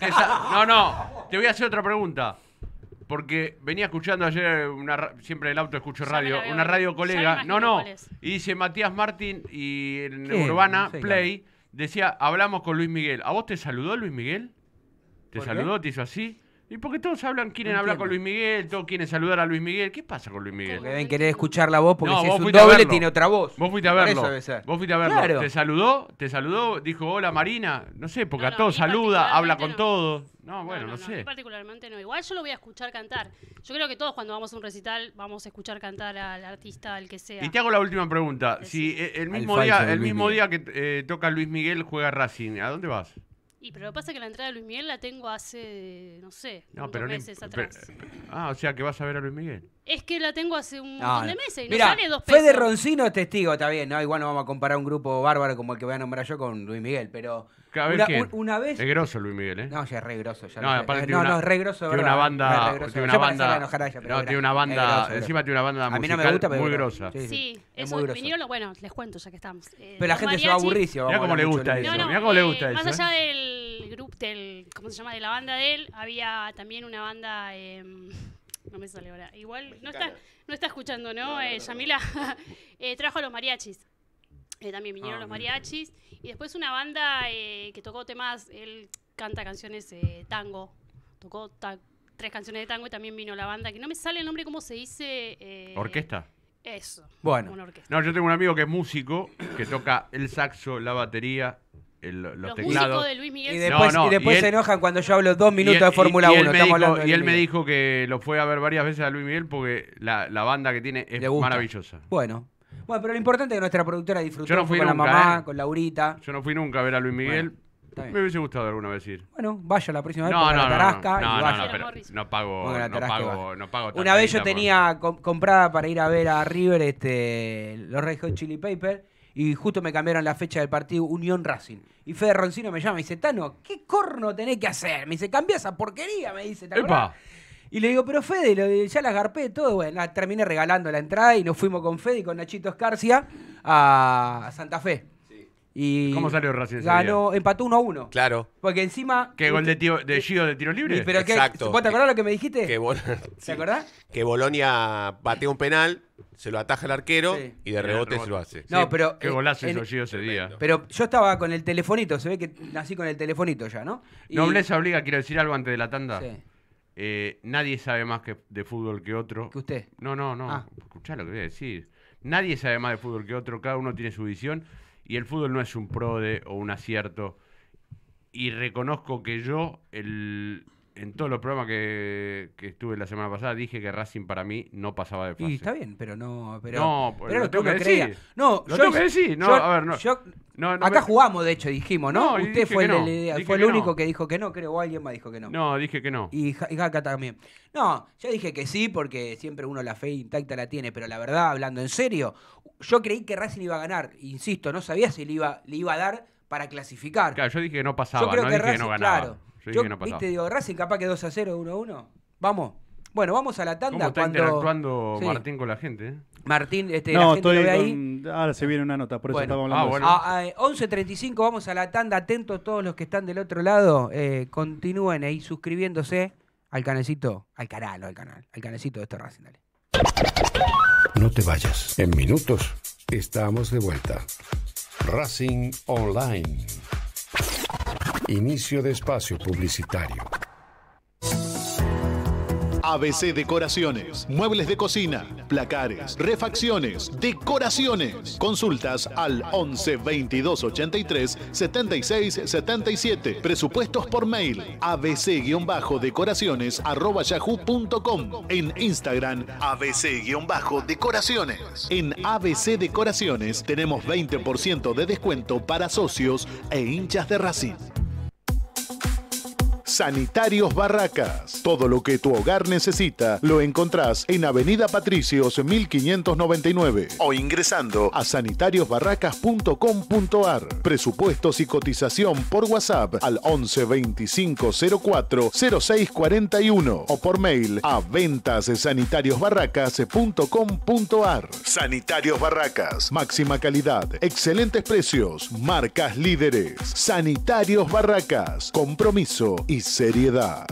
Te voy a hacer otra pregunta. Porque venía escuchando ayer, siempre en el auto escucho Ya radio, me la veo. una radio Ya me colega. imagino No. cuál es. Y dice Matías Martín y en ¿Quién? Urbana No sé, Play decía, hablamos con Luis Miguel. ¿A vos te saludó Luis Miguel? ¿Te ¿Por saludó? ¿Te hizo así? ¿Y por qué todos quieren No hablar con Luis entiendo. Miguel? Todos quieren saludar a Luis Miguel. ¿Qué pasa con Luis Miguel? Porque deben querer escuchar la voz porque No, si vos es un fuiste a doble verlo. tiene otra voz. Vos fuiste a Por verlo. eso debe ser. Vos fuiste a verlo. Claro. ¿Te saludó? Dijo, hola Marina. No sé, porque No, a no, todos a mí saluda, habla particularmente con no. todos. No, bueno, no A mí sé. particularmente no. Igual yo lo voy a escuchar cantar. Yo creo que todos cuando vamos a un recital vamos a escuchar cantar al artista, al que sea. Y te hago la última pregunta. Sí. Si el Al mismo falso día, de el Luis mismo Miguel. día que toca Luis Miguel juega Racing, ¿a dónde vas? Y pero lo que pasa es que la entrada de Luis Miguel la tengo hace, no sé, No, unos pero meses atrás. o sea que vas a ver a Luis Miguel. Es que la tengo hace un No, montón no. de meses y Mirá, no sale 2 pesos. Fede Roncino testigo, está bien, ¿no? Igual no vamos a comparar un grupo bárbaro como el que voy a nombrar yo con Luis Miguel, pero A ver, una, ¿quién? una vez... Es grosso Luis Miguel, ¿eh? No, ya es re grosso. Ya No, lo sé. aparte no, tiene una- es re grosso, de tiene verdad. una banda, Es re grosso. tiene una Yo para hacerla banda, enojar a ella, pero no, es tiene una grosso, banda, es grosso. encima tiene una banda A mí musical no me gusta, pero muy es grosa. Sí, es eso, muy grosso. vinieron, bueno, les cuento ya que estamos. Pero la los gente se va a mariachis- aburrir si vamos Mirá a cómo hablar le mucho gusta de Luis eso. Miguel. Mirá cómo le gusta más eso, allá del grupo, ¿cómo se llama? De la banda de él, había también una banda, no me sale ahora, igual, no está escuchando, ¿no? Yamila trajo a los mariachis. También vinieron los mariachis. Y después una banda que tocó temas, él canta canciones tango, tocó 3 canciones de tango y también vino la banda, que no me sale el nombre, ¿cómo se dice? ¿Orquesta? Eso. Bueno. Una orquesta. No, yo tengo un amigo que es músico, que toca el saxo, la batería, los Los teclados. músicos de Luis Y Miguel. después, No, y después y él- se enojan cuando yo hablo 2 minutos Y él- de Fórmula y 1. él me Estamos dijo- hablando de y él Luis me Miguel. dijo que lo fue a ver varias veces a Luis Miguel porque la banda que tiene es Le gusta. maravillosa. Bueno. Bueno, pero lo importante es que nuestra productora disfrutó. Yo no fui con nunca, la mamá, con Laurita. Yo no fui nunca a ver a Luis Miguel. Bueno, está bien. Me hubiese gustado alguna vez ir. Bueno, vaya la próxima vez, No, ponga no, la tarasca y no, vaya. pero no pago, Ponga la no tarasca y pago, vaya. no pago tanta Una vez yo guita por- tenía comprada para ir a ver a River los Red Hot Chili Peppers y justo me cambiaron la fecha del partido Unión Racing. Y Fede Roncino me llama y dice, Tano, ¿qué corno tenés que hacer? Me dice, cambia esa porquería, me dice. ¿Te acordás? ¡Epa! Y le digo, pero Fede, ya las garpé todo. Bueno, terminé regalando la entrada y nos fuimos con Fede y con Nachito Escarcia a Santa Fe. Y ¿Cómo salió Racing ese ganó, empató 1-1. Claro. Porque encima... ¿Qué gol de Gio de tiros libres? Sí, pero Exacto. ¿vos te acordás lo que me dijiste? Que ¿Te acordás? Que Bolonia batea un penal, se lo ataja el arquero Sí. y de rebote se lo hace. No, pero... Qué golazo en- hizo Gio ese día. Pero yo estaba con el telefonito, se ve que nací con el telefonito ya, ¿no? Y- Nobleza obliga, quiero decir algo antes de la tanda. Sí. Nadie sabe más de fútbol que otro. ¿Que usted? No. Ah. Escuchá lo que voy a decir. Nadie sabe más de fútbol que otro, cada uno tiene su visión y el fútbol no es un prode o un acierto. Y reconozco que yo, en todos los programas que estuve la semana pasada, dije que Racing para mí no pasaba de fase. Y está bien, pero no... Pero, No, pero lo lo que tengo uno que creía. decir. No, Lo tengo que decir. No, a ver, no. No acá me- jugamos, de hecho, dijimos, ¿no? No, y Usted dije fue que no. el, Dije el que único no. que dijo que no, creo, o alguien más dijo que no. No, dije que no. Y Jaca también. No, yo dije que sí, porque siempre uno la fe intacta la tiene, pero la verdad, hablando en serio, yo creí que Racing iba a ganar. Insisto, no sabía si le iba a dar para clasificar. Claro, yo dije que no pasaba, Yo creo no que dije Racing, que no ganaba. claro. Yo dije que no pasaba. Viste, digo, Racing capaz que 2-0, 1-1. Vamos. Bueno, vamos a la tanda. ¿Cómo está cuando... interactuando Sí. Martín con la gente? Martín, la No, gente lo estoy ve ahí. Ahora se viene una nota, por eso Bueno. estamos hablando. Ah, de eso. bueno. 11:35, vamos a la tanda. Atentos todos los que están del otro lado. Continúen ahí suscribiéndose al canalcito, al canalcito de este Racing. Dale. No te vayas. En minutos estamos de vuelta. Racing Online. Inicio de espacio publicitario. ABC Decoraciones, muebles de cocina, placares, refacciones, decoraciones. Consultas al 11 22 83 76 77. Presupuestos por mail abc-decoraciones@yahoo.com. En Instagram abc-decoraciones. En ABC Decoraciones tenemos 20% de descuento para socios e hinchas de Racing. Sanitarios Barracas. Todo lo que tu hogar necesita lo encontrás en Avenida Patricios 1599 o ingresando a sanitariosbarracas.com.ar. Presupuestos y cotización por WhatsApp al 11 25 04 06 41 o por mail a ventassanitariosbarracas.com.ar. Sanitarios Barracas. Máxima calidad, excelentes precios, marcas líderes. Sanitarios Barracas. Compromiso y seriedad.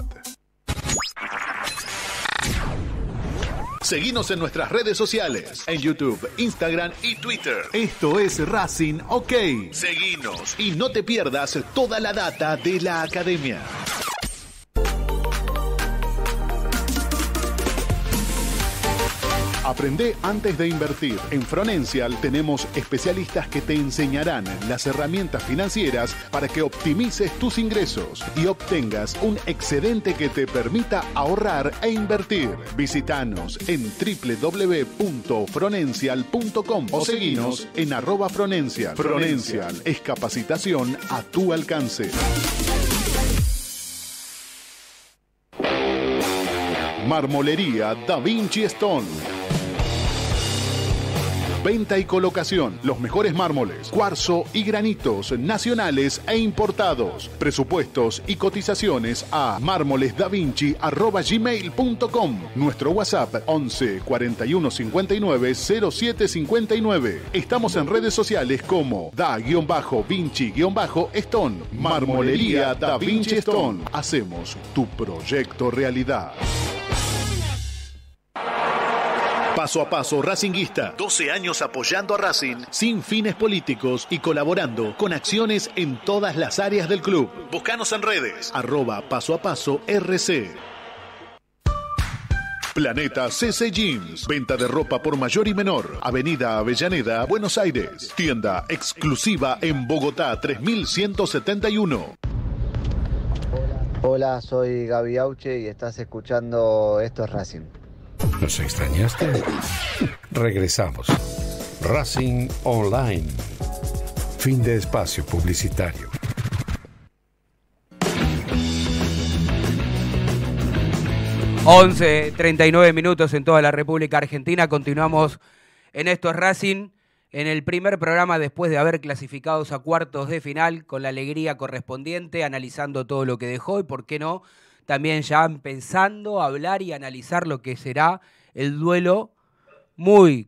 Seguinos en nuestras redes sociales, en YouTube, Instagram y Twitter. Esto es Racing OK. Seguinos y no te pierdas toda la data de la academia. Aprende antes de invertir. En Fronencial tenemos especialistas que te enseñarán las herramientas financieras para que optimices tus ingresos y obtengas un excedente que te permita ahorrar e invertir. Visítanos en www.fronencial.com o seguinos en @Fronencial. Fronencial es capacitación a tu alcance. Marmolería Da Vinci Stone. Venta y colocación. Los mejores mármoles, cuarzo y granitos nacionales e importados. Presupuestos y cotizaciones a mármolesdavinci@gmail.com. Nuestro WhatsApp 11 41 59 07 59. Estamos en redes sociales como Da-Vinci-Stone. Marmolería Da Vinci Stone. Hacemos tu proyecto realidad. Paso a paso Racinguista. 12 años apoyando a Racing sin fines políticos y colaborando con acciones en todas las áreas del club. Búscanos en redes @paso a paso RC. Planeta CC Jeans. Venta de ropa por mayor y menor. Avenida Avellaneda, Buenos Aires. Tienda exclusiva en Bogotá 3171. Hola, soy Gaby Auche y estás escuchando Esto es Racing. ¿Nos extrañaste? Regresamos. Racing Online. Fin de espacio publicitario. (11:39) en toda la República Argentina. Continuamos en Esto es Racing, en el primer programa después de haber clasificados a cuartos de final, con la alegría correspondiente, analizando todo lo que dejó y, por qué no, también ya empezando a hablar y analizar lo que será el duelo muy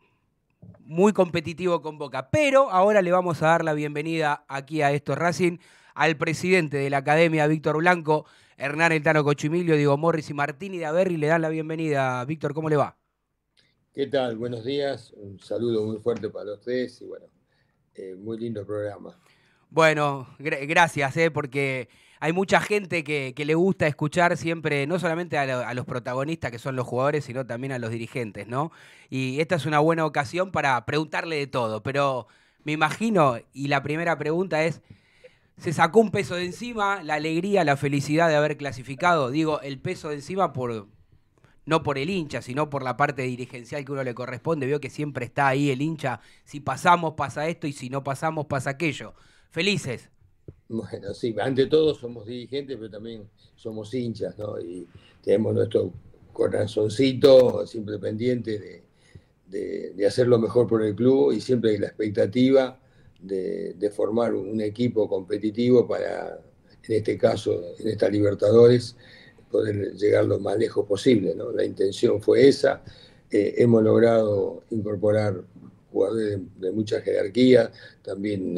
competitivo con Boca. Pero ahora le vamos a dar la bienvenida aquí a Esto es Racing al presidente de la Academia, Víctor Blanco, Hernán El Tano Cochimilio, Diego Morris y Martín Idaverri le dan la bienvenida. Víctor, ¿cómo le va? ¿Qué tal? Buenos días. Un saludo muy fuerte para los tres y bueno, muy lindo programa. Bueno, gracias, porque hay mucha gente que le gusta escuchar siempre, no solamente a los protagonistas que son los jugadores, sino también a los dirigentes, ¿no? Y esta es una buena ocasión para preguntarle de todo, pero me imagino, y la primera pregunta es, ¿se sacó un peso de encima, la alegría, la felicidad de haber clasificado? Digo, el peso de encima no por el hincha, sino por la parte dirigencial que uno le corresponde. Veo que siempre está ahí el hincha, si pasamos pasa esto y si no pasamos pasa aquello. ¿Felices? Bueno, sí, ante todo somos dirigentes, pero también somos hinchas, ¿no? Y tenemos nuestro corazoncito siempre pendiente de hacer lo mejor por el club y siempre la expectativa de formar un equipo competitivo para, en este caso, en esta Libertadores, poder llegar lo más lejos posible, ¿no? La intención fue esa. Hemos logrado incorporar jugadores de mucha jerarquía, también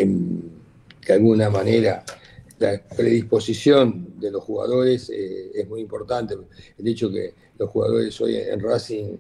de alguna manera la predisposición de los jugadores es muy importante. El hecho que los jugadores hoy en Racing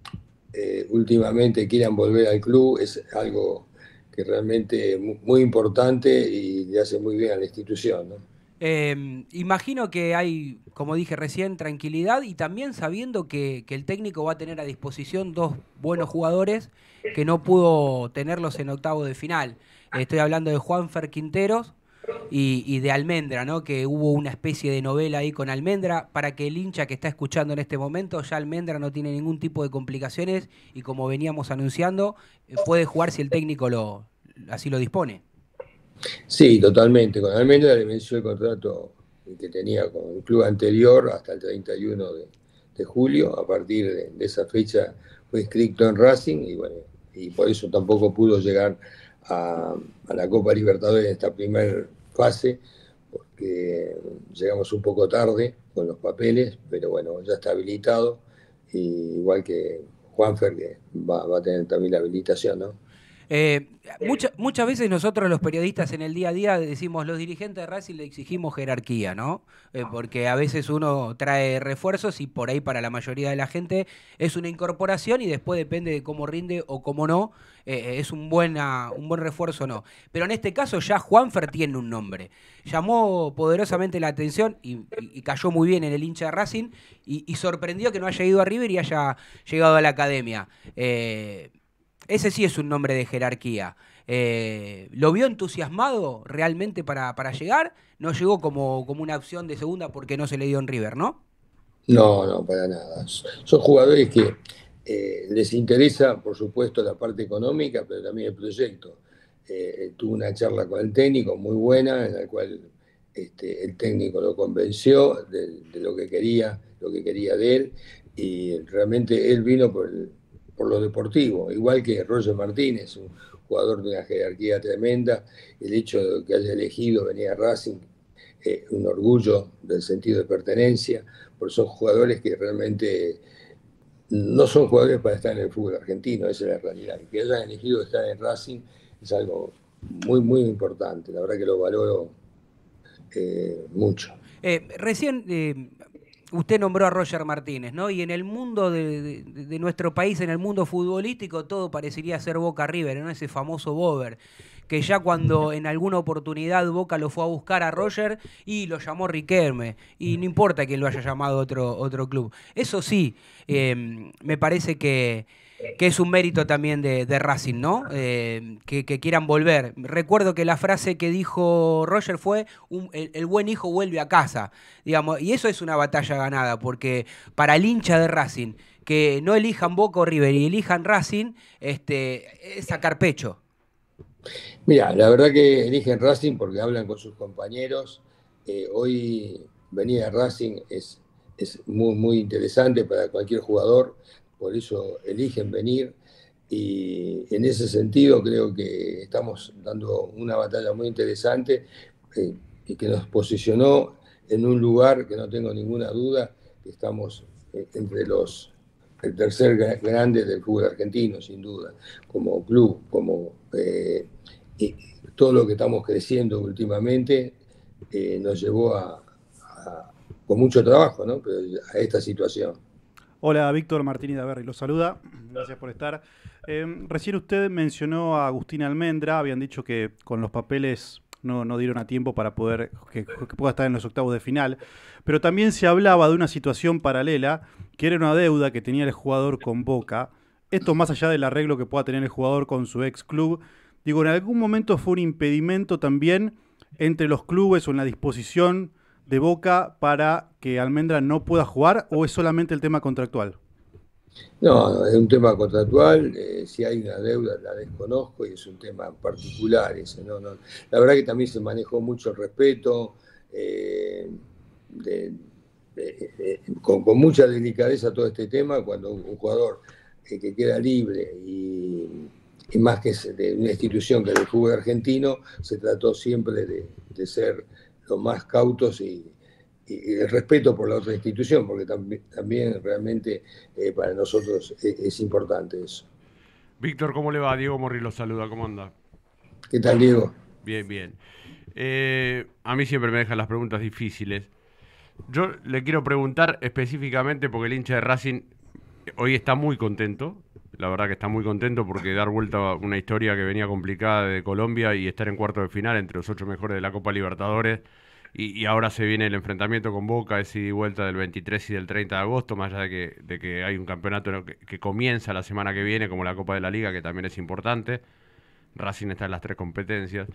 últimamente quieran volver al club es algo que realmente muy importante y le hace muy bien a la institución, ¿no? Imagino que hay, como dije recién, tranquilidad y también sabiendo que el técnico va a tener a disposición dos buenos jugadores que no pudo tenerlos en octavo de final. Estoy hablando de Juanfer Quinteros y de Almendra, ¿no? Que hubo una especie de novela ahí con Almendra. Para que el hincha que está escuchando en este momento, ya Almendra no tiene ningún tipo de complicaciones y, como veníamos anunciando, puede jugar si el técnico así lo dispone. Sí, totalmente. Con Almendra le venció el contrato que tenía con el club anterior hasta el 31 de julio. A partir de esa fecha fue inscrito en Racing y bueno, y por eso tampoco pudo llegar a la Copa Libertadores en esta primera fase, porque llegamos un poco tarde con los papeles, pero bueno, ya está habilitado, igual que Juanfer, que va a tener también la habilitación, ¿no? Muchas veces nosotros los periodistas en el día a día decimos, los dirigentes de Racing le exigimos jerarquía, ¿no? Porque a veces uno trae refuerzos y por ahí para la mayoría de la gente es una incorporación y después depende de cómo rinde o cómo no, es un buen refuerzo o no. Pero en este caso ya Juanfer tiene un nombre. Llamó poderosamente la atención y cayó muy bien en el hincha de Racing y sorprendió que no haya ido a River y haya llegado a la Academia. Ese sí es un nombre de jerarquía. ¿Lo vio entusiasmado realmente para llegar? No llegó como una opción de segunda porque no se le dio en River, ¿no? No, para nada. Son jugadores que les interesa, por supuesto, la parte económica, pero también el proyecto. Tuvo una charla con el técnico muy buena, en la cual el técnico lo convenció de lo que quería de él, y realmente él vino por lo deportivo, igual que Roger Martínez, un jugador de una jerarquía tremenda. El hecho de que haya elegido venir a Racing, un orgullo del sentido de pertenencia, porque son jugadores que realmente no son jugadores para estar en el fútbol argentino, esa es la realidad. Que hayan elegido estar en Racing es algo muy, muy importante, la verdad que lo valoro mucho. Recién usted nombró a Roger Martínez, ¿no? Y en el mundo de nuestro país, en el mundo futbolístico, todo parecería ser Boca River, ¿no? Ese famoso Bober, que ya cuando en alguna oportunidad Boca lo fue a buscar a Roger y lo llamó Riquelme, y no importa que lo haya llamado otro club. Eso sí, me parece que es un mérito también de Racing, ¿no? Que quieran volver. Recuerdo que la frase que dijo Roger fue el buen hijo vuelve a casa, digamos, y eso es una batalla ganada, porque para el hincha de Racing, que no elijan Boca o River y elijan Racing, es sacar pecho. Mira, la verdad que eligen Racing porque hablan con sus compañeros. Hoy venir a Racing es muy, muy interesante para cualquier jugador, por eso eligen venir. Y en ese sentido creo que estamos dando una batalla muy interesante y que nos posicionó en un lugar que no tengo ninguna duda, que estamos entre el tercer grande del fútbol argentino, sin duda, como club, y todo lo que estamos creciendo últimamente nos llevó con mucho trabajo, ¿no? Pero a esta situación. Hola, Víctor Martínez Daverri, los saluda. Gracias por estar. Recién usted mencionó a Agustín Almendra, habían dicho que con los papeles no dieron a tiempo para poder que pueda estar en los octavos de final, pero también se hablaba de una situación paralela, que era una deuda que tenía el jugador con Boca. Esto más allá del arreglo que pueda tener el jugador con su ex club. Digo, ¿en algún momento fue un impedimento también entre los clubes o en la disposición de Boca para que Almendra no pueda jugar, o es solamente el tema contractual? No, es un tema contractual. Si hay una deuda la desconozco y es un tema particular ese. No. La verdad que también se manejó mucho el respeto, con mucha delicadeza todo este tema. Cuando un jugador que queda libre y más que de una institución que es el fútbol argentino, se trató siempre de ser los más cautos y el respeto por la otra institución, porque también realmente para nosotros es importante eso. Víctor, ¿cómo le va? Diego Morri lo saluda, ¿cómo anda? ¿Qué tal, Diego? Bien, bien. A mí siempre me dejan las preguntas difíciles. Yo le quiero preguntar específicamente porque el hincha de Racing hoy está muy contento. La verdad que está muy contento porque dar vuelta a una historia que venía complicada de Colombia y estar en cuarto de final entre los 8 mejores de la Copa Libertadores. Y ahora se viene el enfrentamiento con Boca, ese ida y vuelta del 23 y del 30 de agosto, más allá de que hay un campeonato que comienza la semana que viene, como la Copa de la Liga, que también es importante. Racing está en las 3 competencias.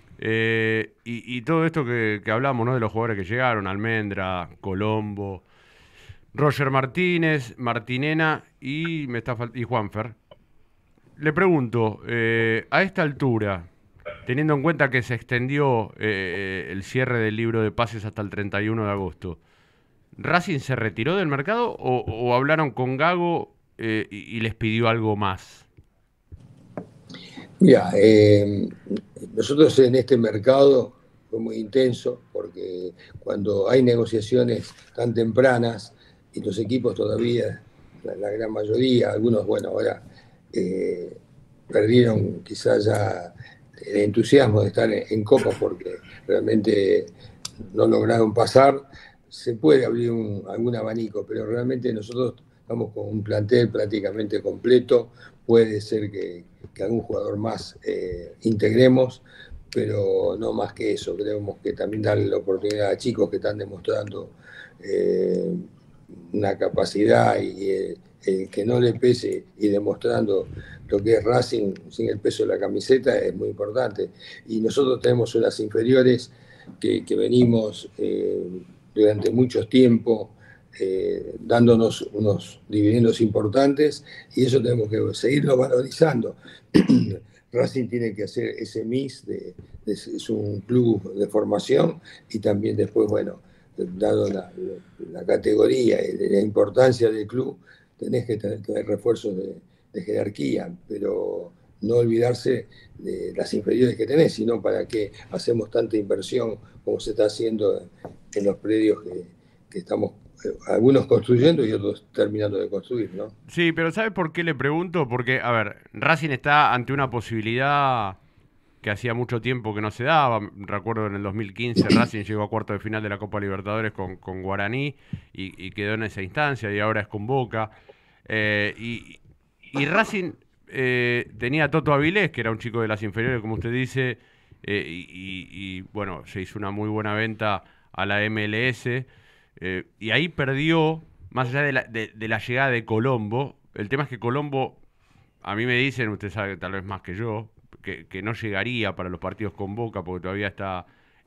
Y todo esto que hablamos, ¿no? De los jugadores que llegaron, Almendra, Colombo, Roger Martínez, Martinena y Juanfer. Le pregunto, a esta altura, teniendo en cuenta que se extendió el cierre del libro de pases hasta el 31 de agosto, ¿Racing se retiró del mercado o hablaron con Gago y les pidió algo más? Mira, nosotros en este mercado fue muy intenso porque cuando hay negociaciones tan tempranas y los equipos todavía, la gran mayoría, algunos, bueno, ahora perdieron quizás ya el entusiasmo de estar en Copa porque realmente no lograron pasar, se puede abrir algún abanico, pero realmente nosotros estamos con un plantel prácticamente completo. Puede ser que algún jugador más integremos, pero no más que eso. Creemos que también darle la oportunidad a chicos que están demostrando una capacidad y el que no le pese y demostrando lo que es Racing sin el peso de la camiseta es muy importante. Y nosotros tenemos unas inferiores que venimos durante mucho tiempo dándonos unos dividendos importantes y eso tenemos que seguirlo valorizando. Racing tiene que hacer ese mix, es un club de formación y también después, bueno, dado la categoría y la importancia del club, tenés que tener refuerzos de jerarquía, pero no olvidarse de las inferiores que tenés, sino para qué hacemos tanta inversión como se está haciendo en los predios que estamos algunos construyendo y otros terminando de construir, ¿no? Sí, pero ¿sabe por qué le pregunto? Porque, a ver, Racing está ante una posibilidad que hacía mucho tiempo que no se daba. Recuerdo en el 2015 Racing llegó a cuarto de final de la Copa Libertadores con Guaraní y quedó en esa instancia y ahora es con Boca. Y Racing tenía a Toto Avilés, que era un chico de las inferiores, como usted dice, y bueno, se hizo una muy buena venta a la MLS. Y ahí perdió, más allá de la llegada de Colombo. El tema es que Colombo, a mí me dicen, usted sabe tal vez más que yo, que no llegaría para los partidos con Boca porque todavía está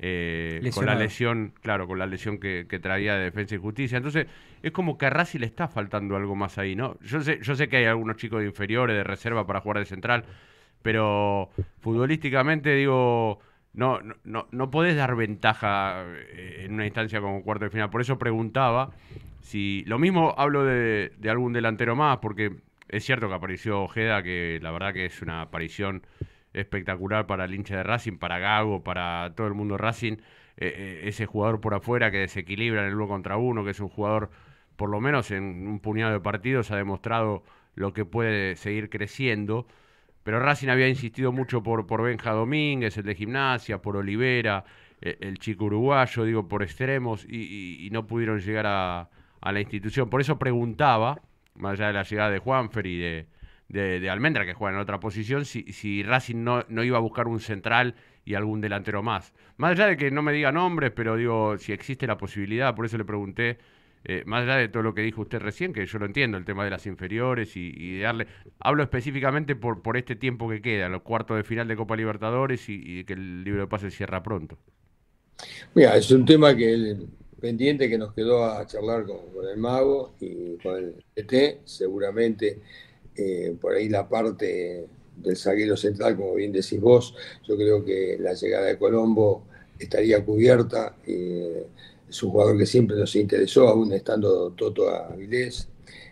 con la lesión, claro, con la lesión que traía de Defensa y Justicia. Entonces, es como que a Racing le está faltando algo más ahí, ¿no? Yo sé que hay algunos chicos de inferiores, de reserva para jugar de central, pero futbolísticamente, digo, no podés dar ventaja en una instancia como cuarto de final. Por eso preguntaba si, lo mismo hablo de algún delantero más, porque es cierto que apareció Ojeda, que la verdad que es una aparición espectacular para el hincha de Racing, para Gago, para todo el mundo de Racing, ese jugador por afuera que desequilibra en el 1 contra 1, que es un jugador, por lo menos en un puñado de partidos, ha demostrado lo que puede seguir creciendo, pero Racing había insistido mucho por Benja Domínguez, el de Gimnasia, por Olivera, el chico uruguayo, digo, por extremos, y no pudieron llegar a la institución. Por eso preguntaba, más allá de la llegada de Juanfer y de Almendra, que juega en otra posición, si Racing no iba a buscar un central y algún delantero más. Más allá de que no me diga nombres, pero digo, si existe la posibilidad, por eso le pregunté, más allá de todo lo que dijo usted recién, que yo lo entiendo, el tema de las inferiores y de darle... Hablo específicamente por este tiempo que queda, los cuartos de final de Copa Libertadores y que el libro de pases cierra pronto. Mira, es un tema pendiente que nos quedó a charlar con el Mago y con el ET, seguramente por ahí la parte del zaguero central, como bien decís vos, yo creo que la llegada de Colombo estaría cubierta, es un jugador que siempre nos interesó, aún estando Toto Avilés,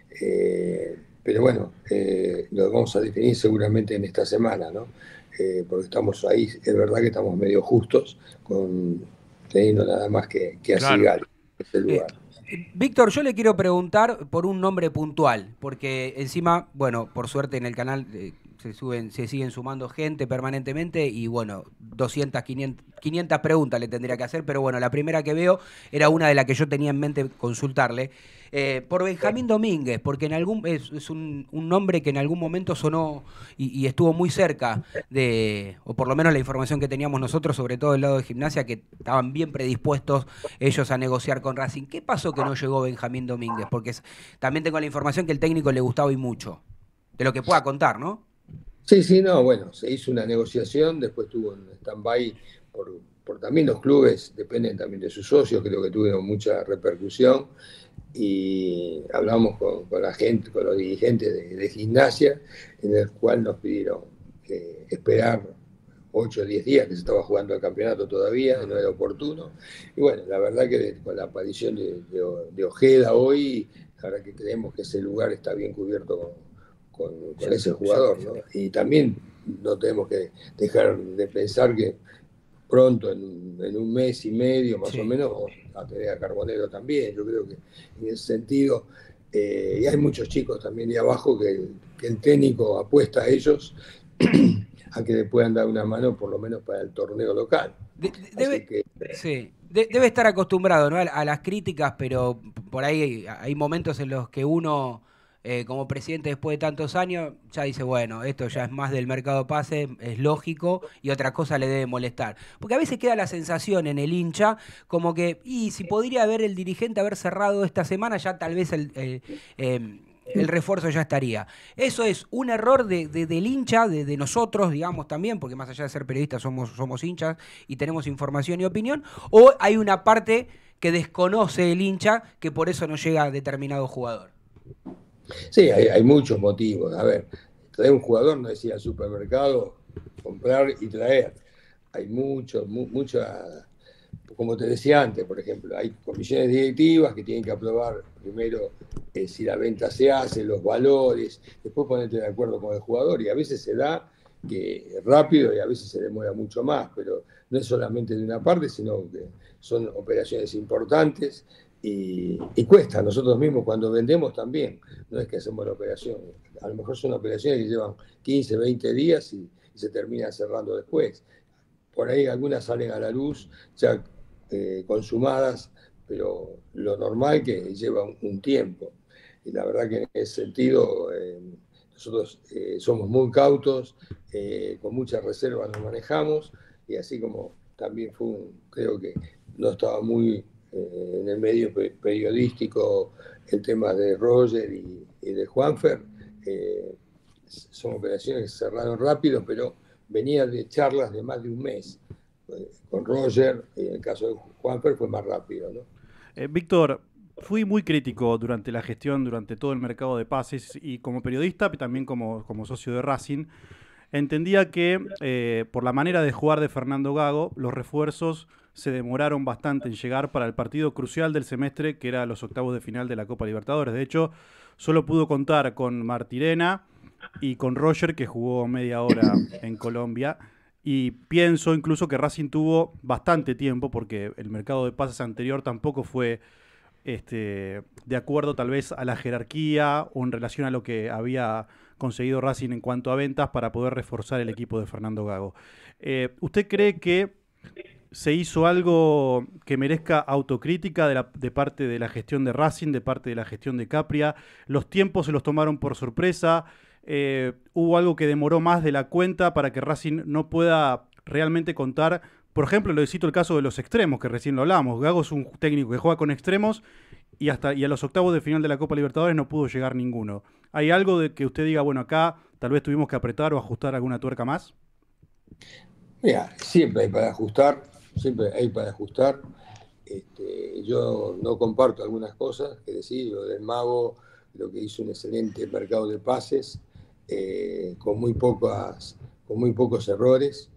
pero bueno, lo vamos a definir seguramente en esta semana, ¿no? Porque estamos ahí, es verdad que estamos medio justos, teniendo nada más que a Sigali en ese lugar. Víctor, yo le quiero preguntar por un nombre puntual, porque encima, bueno, por suerte en el canal se siguen sumando gente permanentemente y bueno, 200, 500 preguntas le tendría que hacer, pero bueno, la primera que veo era una de las que yo tenía en mente consultarle. Por Benjamín Domínguez, porque es un nombre que en algún momento sonó y estuvo muy cerca de, o por lo menos la información que teníamos nosotros, sobre todo del lado de Gimnasia, que estaban bien predispuestos ellos a negociar con Racing. ¿Qué pasó que no llegó Benjamín Domínguez? Porque también tengo la información que el técnico le gustaba y mucho, de lo que pueda contar, ¿no? Sí, no, bueno, se hizo una negociación, después tuvo un stand-by por también los clubes, dependen también de sus socios, creo que tuvieron mucha repercusión. Y hablamos con la gente, con los dirigentes de Gimnasia, en el cual nos pidieron esperar 8 o 10 días, que se estaba jugando el campeonato todavía, no era oportuno. Y bueno, la verdad que con la aparición de Ojeda hoy, la verdad que creemos que ese lugar está bien cubierto con ese jugador, ¿no? Y también no tenemos que dejar de pensar que pronto, en un mes y medio más o menos, vamos a tener a Carbonero también. Yo creo que en ese sentido, y hay muchos chicos también de abajo que el técnico apuesta a ellos a que le puedan dar una mano por lo menos para el torneo local. Debe estar acostumbrado, ¿no?, a las críticas, pero por ahí hay momentos en los que uno, como presidente después de tantos años, ya dice, bueno, esto ya es más del mercado pase, es lógico, y otra cosa le debe molestar. Porque a veces queda la sensación en el hincha como que, y si podría haber el dirigente haber cerrado esta semana, ya tal vez el refuerzo ya estaría. Eso es un error del hincha, de nosotros, digamos, también, porque más allá de ser periodistas somos hinchas y tenemos información y opinión, o hay una parte que desconoce el hincha que por eso no llega a determinado jugador. Sí, hay muchos motivos. A ver, traer un jugador no es ir al supermercado, comprar y traer. Hay mucha, como te decía antes, por ejemplo, hay comisiones directivas que tienen que aprobar primero si la venta se hace, los valores, después ponerte de acuerdo con el jugador, y a veces se da que rápido y a veces se demora mucho más, pero no es solamente de una parte, sino que son operaciones importantes. Y cuesta, nosotros mismos cuando vendemos también, no es que hacemos la operación, a lo mejor son operaciones que llevan 15, 20 días y se terminan cerrando después. Por ahí algunas salen a la luz ya consumadas, pero lo normal que lleva un tiempo. Y la verdad que en ese sentido nosotros somos muy cautos, con mucha reserva nos manejamos, y así como también creo que no estaba muy en el medio periodístico el tema de Roger y de Juanfer, son operaciones que se cerraron rápido, pero venía de charlas de más de un mes. con Roger, y en el caso de Juanfer fue más rápido, ¿no? Víctor, fui muy crítico durante la gestión, durante todo el mercado de pases y como periodista, también como socio de Racing, entendía que por la manera de jugar de Fernando Gago, los refuerzos se demoraron bastante en llegar para el partido crucial del semestre, que era los octavos de final de la Copa Libertadores. De hecho, solo pudo contar con Martirena y con Roger, que jugó media hora en Colombia. Y pienso incluso que Racing tuvo bastante tiempo, porque el mercado de pases anterior tampoco fue de acuerdo tal vez a la jerarquía o en relación a lo que había conseguido Racing en cuanto a ventas para poder reforzar el equipo de Fernando Gago. ¿Usted cree que se hizo algo que merezca autocrítica de parte de la gestión de Racing, de parte de la gestión de Capria? ¿Los tiempos se los tomaron por sorpresa? ¿Hubo algo que demoró más de la cuenta para que Racing no pueda realmente contar? Por ejemplo, le cito el caso de los extremos, que recién lo hablamos. Gago es un técnico que juega con extremos y a los octavos de final de la Copa Libertadores no pudo llegar ninguno. ¿Hay algo de que usted diga, bueno, acá tal vez tuvimos que apretar o ajustar alguna tuerca más? Mira, siempre hay para ajustar, siempre hay para ajustar. Yo no comparto algunas cosas, que decir, lo del Mago, lo que hizo un excelente mercado de pases, con muy pocos errores.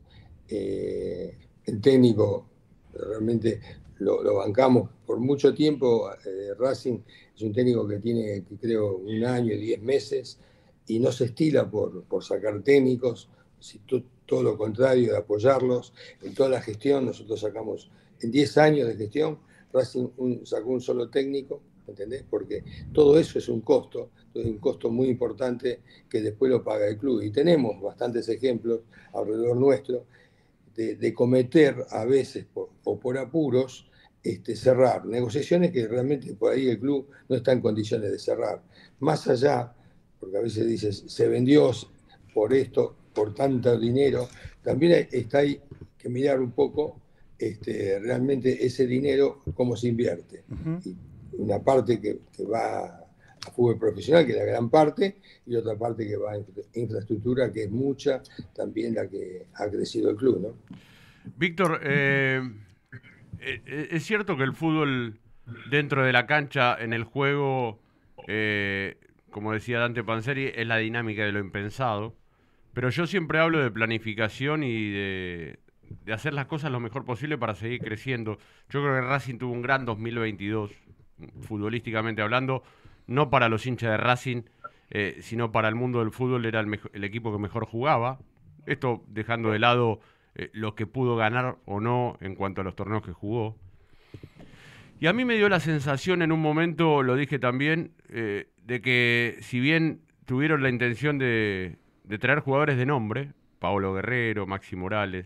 El técnico realmente lo bancamos por mucho tiempo. Racing es un técnico que tiene, creo, 1 año y 10 meses y no se estila por sacar técnicos, todo lo contrario, de apoyarlos. En toda la gestión nosotros sacamos, en 10 años de gestión, Racing sacó un solo técnico, ¿entendés? Porque todo eso es un costo muy importante que después lo paga el club. Y tenemos bastantes ejemplos alrededor nuestro de cometer a veces por apuros cerrar negociaciones que realmente por ahí el club no está en condiciones de cerrar. Más allá, porque a veces dices, se vendió por esto, por tanto dinero, también hay que mirar un poco realmente ese dinero, cómo se invierte. Y una parte que va a fútbol profesional, que es la gran parte, y otra parte que va a infraestructura, que es mucha, también la que ha crecido el club, ¿no? Víctor, es cierto que el fútbol dentro de la cancha, en el juego, como decía Dante Panzeri, es la dinámica de lo impensado, pero yo siempre hablo de planificación y de hacer las cosas lo mejor posible para seguir creciendo. Yo creo que Racing tuvo un gran 2022, futbolísticamente hablando, no para los hinchas de Racing, sino para el mundo del fútbol. Era el equipo que mejor jugaba. Esto dejando de lado lo que pudo ganar o no en cuanto a los torneos que jugó. Y a mí me dio la sensación en un momento, lo dije también, de que si bien tuvieron la intención de traer jugadores de nombre, Paolo Guerrero, Maxi Morales,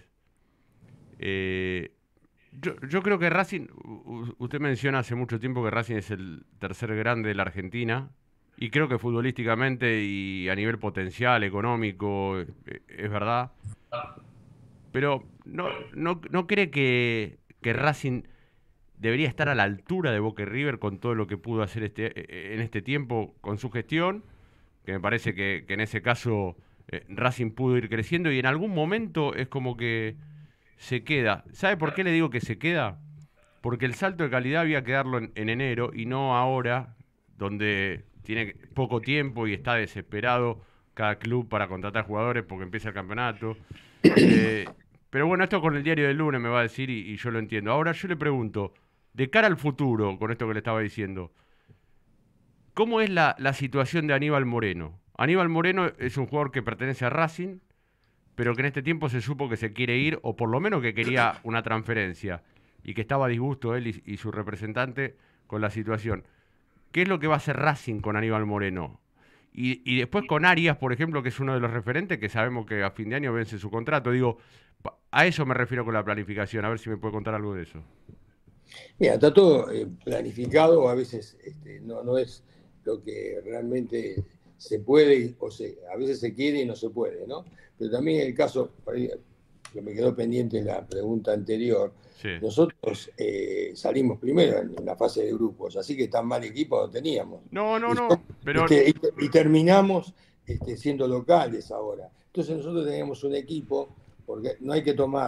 yo creo que Racing, usted menciona hace mucho tiempo que Racing es el tercer grande de la Argentina, y creo que futbolísticamente y a nivel potencial, económico, es verdad. Pero ¿no cree que Racing debería estar a la altura de Boca y River con todo lo que pudo hacer en este tiempo con su gestión? Que me parece que en ese caso Racing pudo ir creciendo y en algún momento es como que se queda. ¿Sabe por qué le digo que se queda? Porque el salto de calidad había que darlo en enero y no ahora, donde tiene poco tiempo y está desesperado cada club para contratar jugadores porque empieza el campeonato. Pero bueno, esto con el diario del lunes me va a decir y yo lo entiendo. Ahora yo le pregunto, de cara al futuro, con esto que le estaba diciendo, ¿cómo es la situación de Aníbal Moreno? Aníbal Moreno es un jugador que pertenece a Racing, pero que en este tiempo se supo que se quiere ir, o por lo menos que quería una transferencia, y que estaba a disgusto él y su representante con la situación. ¿Qué es lo que va a hacer Racing con Aníbal Moreno? Y después con Arias, por ejemplo, que es uno de los referentes, que sabemos que a fin de año vence su contrato. Digo, a eso me refiero con la planificación, a ver si me puede contar algo de eso. Mira, está todo planificado, a veces no es lo que realmente se puede, a veces se quiere y no se puede, ¿no? Pero también el caso, que me quedó pendiente en la pregunta anterior, sí. Nosotros salimos primero en la fase de grupos, así que tan mal equipo no teníamos. No, pero... y terminamos siendo locales ahora. Entonces nosotros teníamos un equipo, porque no hay que tomar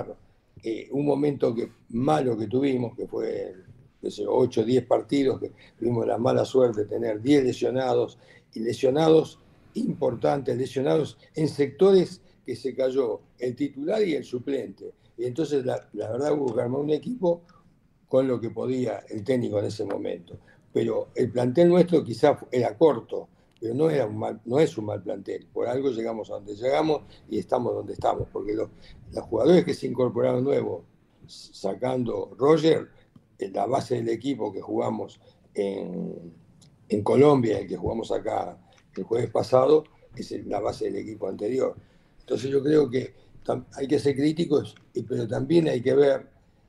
un momento malo que tuvimos, que fue 8 o 10 partidos, que tuvimos la mala suerte de tener 10 lesionados, y lesionados importantes, lesionados en sectores que se cayó el titular y el suplente. Y entonces la verdad hubo que armar un equipo con lo que podía el técnico en ese momento. Pero el plantel nuestro quizás era corto, pero no es un mal plantel. Por algo llegamos a donde llegamos y estamos donde estamos, porque los jugadores que se incorporaron nuevos, sacando Roger, la base del equipo que jugamos en Colombia, el que jugamos acá el jueves pasado, es la base del equipo anterior. Entonces yo creo que hay que ser críticos, pero también hay que ver,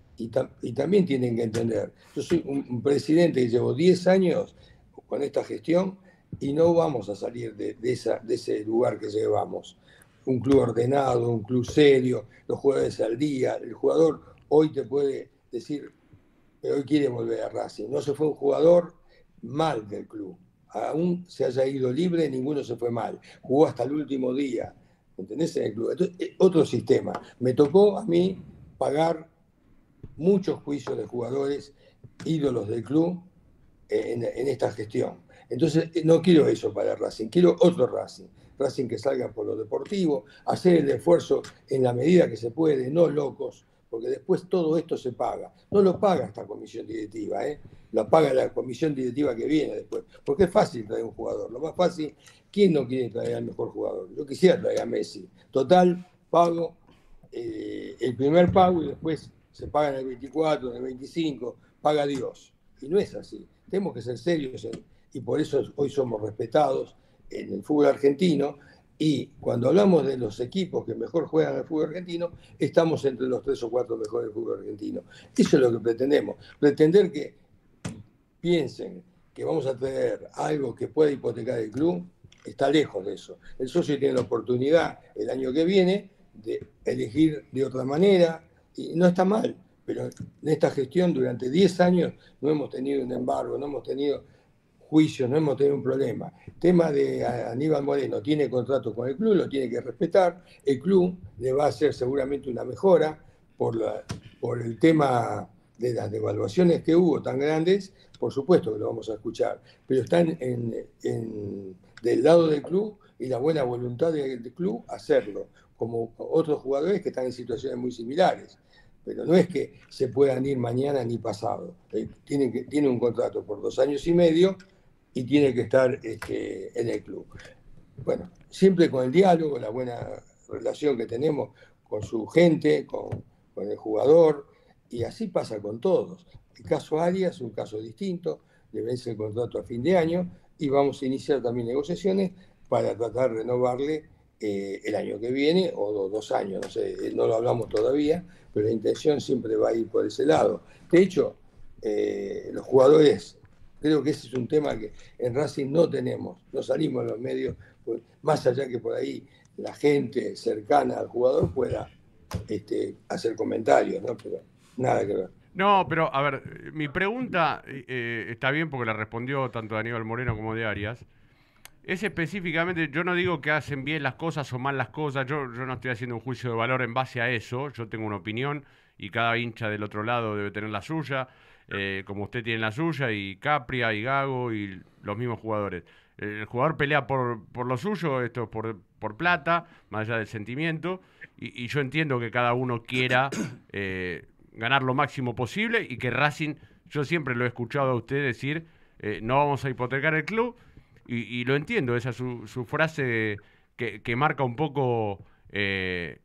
y también tienen que entender. Yo soy un presidente que llevo 10 años con esta gestión y no vamos a salir de ese lugar que llevamos. Un club ordenado, un club serio, los jugadores al día. El jugador hoy te puede decir que hoy quiere volver a Racing. No se fue un jugador mal del club. Aún se haya ido libre, ninguno se fue mal. Jugó hasta el último día, ¿entendés? En el club. Entonces, otro sistema. Me tocó a mí pagar muchos juicios de jugadores ídolos del club en esta gestión. Entonces, no quiero eso para Racing, quiero otro Racing. Racing que salga por lo deportivo, hacer el esfuerzo en la medida que se puede, no locos, porque después todo esto se paga. No lo paga esta comisión directiva, lo paga la comisión directiva que viene después. Porque es fácil traer un jugador. Lo más fácil, ¿quién no quiere traer al mejor jugador? Yo quisiera traer a Messi. Total, pago el primer pago y después se paga en el 24, en el 25, paga Dios. Y no es así. Tenemos que ser serios y por eso hoy somos respetados en el fútbol argentino. Y cuando hablamos de los equipos que mejor juegan el fútbol argentino, estamos entre los 3 o 4 mejores del fútbol argentino. Eso es lo que pretendemos. Pretender que piensen que vamos a tener algo que pueda hipotecar el club, está lejos de eso. El socio tiene la oportunidad el año que viene de elegir de otra manera, y no está mal, pero en esta gestión durante 10 años no hemos tenido un embargo, no hemos tenido juicios, no hemos tenido un problema. El tema de Aníbal Moreno, tiene contrato con el club, lo tiene que respetar, el club le va a hacer seguramente una mejora por el tema de las devaluaciones que hubo tan grandes, por supuesto que lo vamos a escuchar, pero están del lado del club y la buena voluntad del club hacerlo, como otros jugadores que están en situaciones muy similares. Pero no es que se puedan ir mañana ni pasado. Tiene un contrato por 2 años y medio y tiene que estar en el club. Bueno, siempre con el diálogo, la buena relación que tenemos con su gente, con el jugador, y así pasa con todos. El caso Arias es un caso distinto, le vence el contrato a fin de año y vamos a iniciar también negociaciones para tratar de renovarle el año que viene o 2 años, no sé, no lo hablamos todavía, pero la intención siempre va a ir por ese lado. De hecho, los jugadores, creo que ese es un tema que en Racing no tenemos, no salimos en los medios, pues, más allá que por ahí la gente cercana al jugador pueda hacer comentarios, ¿no? Pero nada que ver. No, pero a ver, mi pregunta está bien porque la respondió tanto de Aníbal Moreno como de Arias. Es específicamente, yo no digo que hacen bien las cosas o mal las cosas, yo no estoy haciendo un juicio de valor en base a eso, yo tengo una opinión y cada hincha del otro lado debe tener la suya, como usted tiene la suya, y Capria, y Gago, y los mismos jugadores. El jugador pelea por lo suyo, esto es por plata, más allá del sentimiento, y yo entiendo que cada uno quiera ganar lo máximo posible y que Racing, yo siempre lo he escuchado a usted decir, no vamos a hipotecar el club, y lo entiendo, esa es su frase que marca un poco el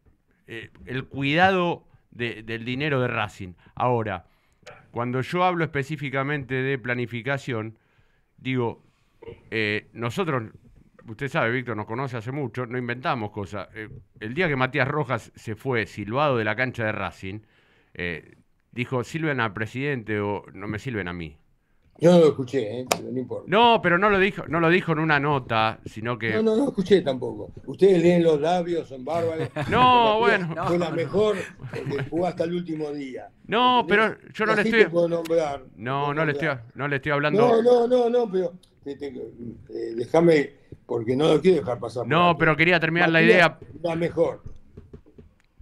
cuidado del dinero de Racing. Ahora, cuando yo hablo específicamente de planificación, digo, nosotros, usted sabe, Víctor, nos conoce hace mucho, no inventamos cosas. El día que Matías Rojas se fue silbado de la cancha de Racing, dijo, silben al presidente o no me silben a mí. Yo no lo escuché, pero no importa. No, pero no lo dijo en una nota, sino que... No escuché tampoco. Ustedes leen los labios, son bárbaros. No, bueno. Fue la mejor porque jugó hasta el último día. No, ¿entendés? pero yo no le Así estoy... te puedo nombrar. No le estoy hablando... No, pero déjame, porque no lo quiero dejar pasar. No, pero quería terminar la idea... La mejor.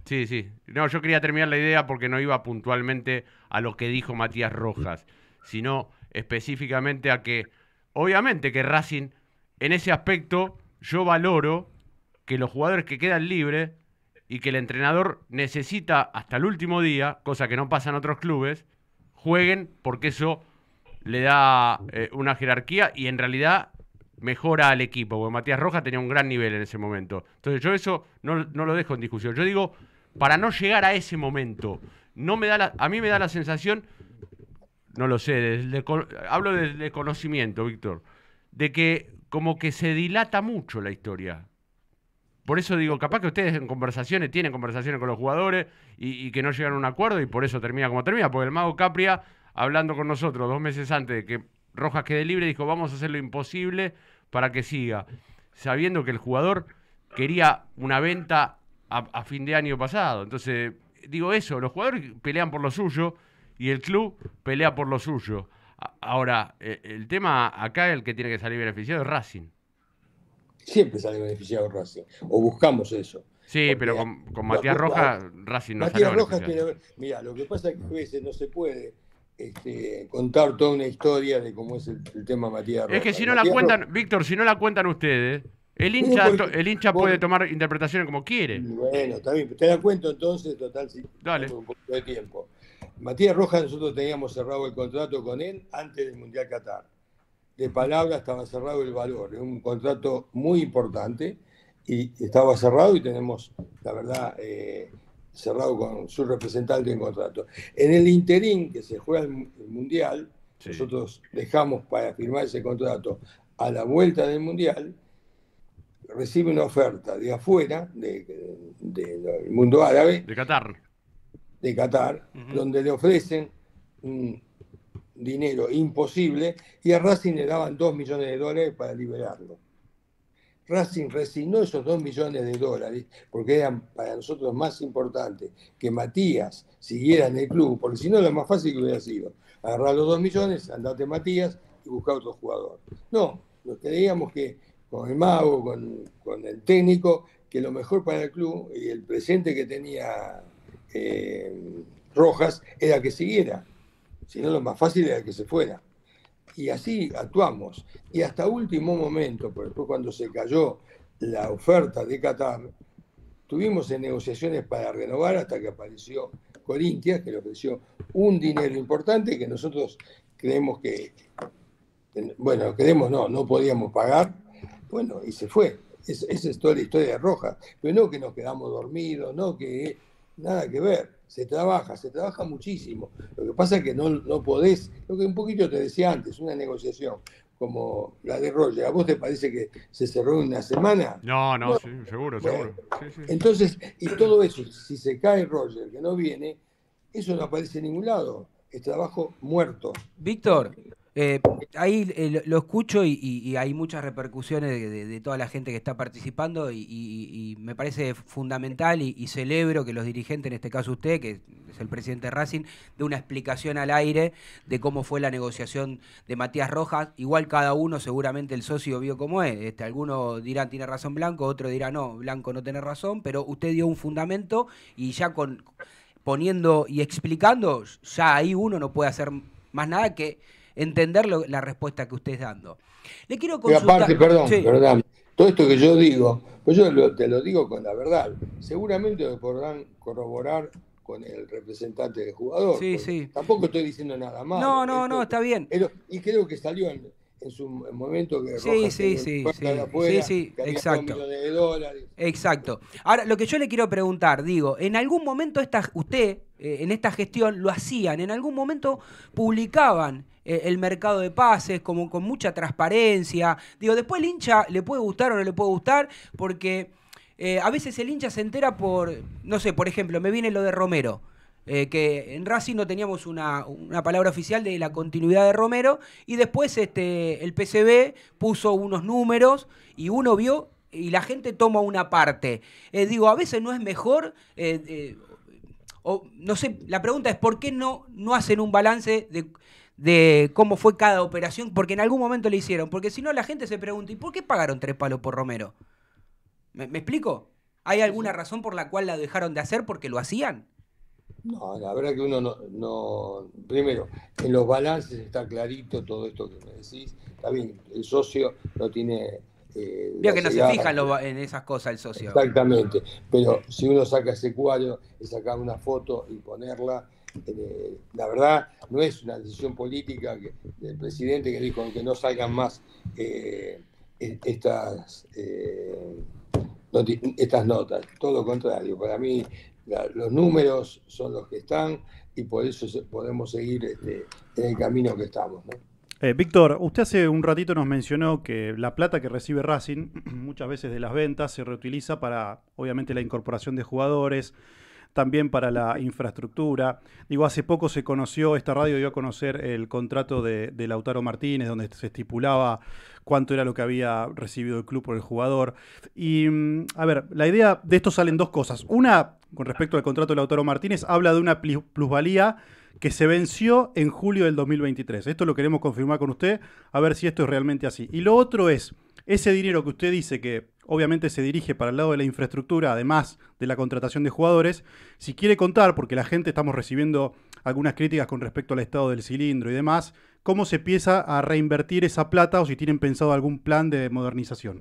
Sí, sí. No, yo quería terminar la idea porque no iba puntualmente a lo que dijo Matías Rojas, sino específicamente a que, obviamente que Racing, en ese aspecto, yo valoro que los jugadores que quedan libres y que el entrenador necesita hasta el último día, cosa que no pasa en otros clubes, jueguen porque eso le da una jerarquía y en realidad mejora al equipo, porque Matías Rojas tenía un gran nivel en ese momento. Entonces yo eso no lo dejo en discusión. Yo digo, para no llegar a ese momento, a mí me da la sensación, no lo sé, hablo de conocimiento, Víctor, de que como que se dilata mucho la historia. Por eso digo, capaz que ustedes tienen conversaciones con los jugadores y que no llegan a un acuerdo y por eso termina como termina, porque el Mago Capria, hablando con nosotros 2 meses antes de que Rojas quede libre, dijo, vamos a hacer lo imposible para que siga, sabiendo que el jugador quería una venta a fin de año pasado. Entonces, digo eso, los jugadores pelean por lo suyo y el club pelea por lo suyo. Ahora, el tema acá, el que tiene que salir beneficiado es Racing. Siempre sale beneficiado Racing, o buscamos eso. Sí, porque pero con Matías Rojas, Racing no Matías salió Rojas beneficiado. mira, lo que pasa es que a veces no se puede contar toda una historia de cómo es el tema Matías Rojas. Es que si no la cuentan, Víctor, si no la cuentan ustedes, el hincha puede tomar interpretaciones como quiere. Bueno, está bien, te la cuento entonces, total, si Dale. tengo un poquito de tiempo. Matías Rojas, nosotros teníamos cerrado el contrato con él antes del Mundial Qatar. De palabra estaba cerrado el valor, es un contrato muy importante y estaba cerrado y tenemos, la verdad, cerrado con su representante en contrato. En el interín que se juega el Mundial, sí, nosotros dejamos para firmar ese contrato a la vuelta del Mundial, recibe una oferta de afuera, del mundo árabe. De Qatar. De Qatar, donde le ofrecen un dinero imposible y a Racing le daban $2 millones para liberarlo. Racing resignó esos $2 millones porque eran para nosotros más importantes que Matías siguiera en el club, porque si no lo más fácil que hubiera sido agarrar los 2 millones, andate Matías y buscar otro jugador. No, nos creíamos que con el Mago, con el técnico, que lo mejor para el club y el presente que tenía Rojas era que siguiera. Si no, lo más fácil era que se fuera. Y así actuamos. Y hasta último momento, por después cuando se cayó la oferta de Qatar, estuvimos en negociaciones para renovar hasta que apareció Corinthians, que le ofreció un dinero importante que nosotros creemos que, bueno, no podíamos pagar. Bueno, y se fue. Esa es toda la historia de Rojas. Pero no que nos quedamos dormidos, no que nada que ver. Se trabaja muchísimo. Lo que pasa es que no podés, lo que un poquito te decía antes, una negociación como la de Roger, ¿a vos te parece que se cerró en una semana? No, sí, seguro. Sí. Entonces, y todo eso, si se cae Roger, que no viene, eso no aparece en ningún lado. Es trabajo muerto. Víctor, ahí lo escucho y hay muchas repercusiones de toda la gente que está participando y me parece fundamental y celebro que los dirigentes, en este caso usted, que es el presidente de Racing, dé una explicación al aire de cómo fue la negociación de Matías Rojas. Igual cada uno, seguramente el socio vio cómo es. Algunos dirán tiene razón Blanco, otros dirán no, Blanco no tiene razón, pero usted dio un fundamento y ya poniendo y explicando, ya ahí uno no puede hacer más nada que entender la respuesta que usted está dando. Le quiero consultar... Y aparte, perdón, todo esto que yo digo, pues yo te lo digo con la verdad. Seguramente lo podrán corroborar con el representante del jugador. Sí. Tampoco estoy diciendo nada más. No, está bien. Y creo que salió en su momento que Sí, exacto. Exacto. Ahora, lo que yo le quiero preguntar, digo, en algún momento usted, en esta gestión, lo hacían, en algún momento publicaban el mercado de pases como con mucha transparencia. Digo, después el hincha le puede gustar o no le puede gustar, porque a veces el hincha se entera por, no sé, por ejemplo, me viene lo de Romero. Que en Racing no teníamos una palabra oficial de la continuidad de Romero y después el PCB puso unos números y uno vio y la gente toma una parte. Digo, a veces no es mejor, o no sé, la pregunta es ¿por qué no hacen un balance de cómo fue cada operación? Porque en algún momento le hicieron, porque si no la gente se pregunta ¿y por qué pagaron 3 palos por Romero? ¿Me explico? ¿Hay alguna razón por la cual la dejaron de hacer porque lo hacían? No, la verdad que uno no. Primero, en los balances está clarito todo esto que me decís. Está bien, el socio no tiene. Veo que no se fija en esas cosas el socio. Exactamente, pero si uno saca ese cuadro y sacar una foto y ponerla, la verdad no es una decisión política del presidente que dijo que no salgan más estas notas. Todo lo contrario, para mí los números son los que están y por eso podemos seguir en el camino que estamos, ¿no? Víctor, usted hace un ratito nos mencionó que la plata que recibe Racing, muchas veces de las ventas, se reutiliza para, obviamente, la incorporación de jugadores, también para la infraestructura. Digo, hace poco se conoció, esta radio dio a conocer el contrato de Lautaro Martínez, donde se estipulaba cuánto era lo que había recibido el club por el jugador. Y, a ver, la idea de esto salen dos cosas. Una, con respecto al contrato de Lautaro Martínez, habla de una plusvalía que se venció en julio del 2023. Esto lo queremos confirmar con usted, a ver si esto es realmente así. Y lo otro es, ese dinero que usted dice que obviamente se dirige para el lado de la infraestructura, además de la contratación de jugadores, si quiere contar, porque la gente estamos recibiendo algunas críticas con respecto al estado del cilindro y demás, ¿cómo se empieza a reinvertir esa plata o si tienen pensado algún plan de modernización?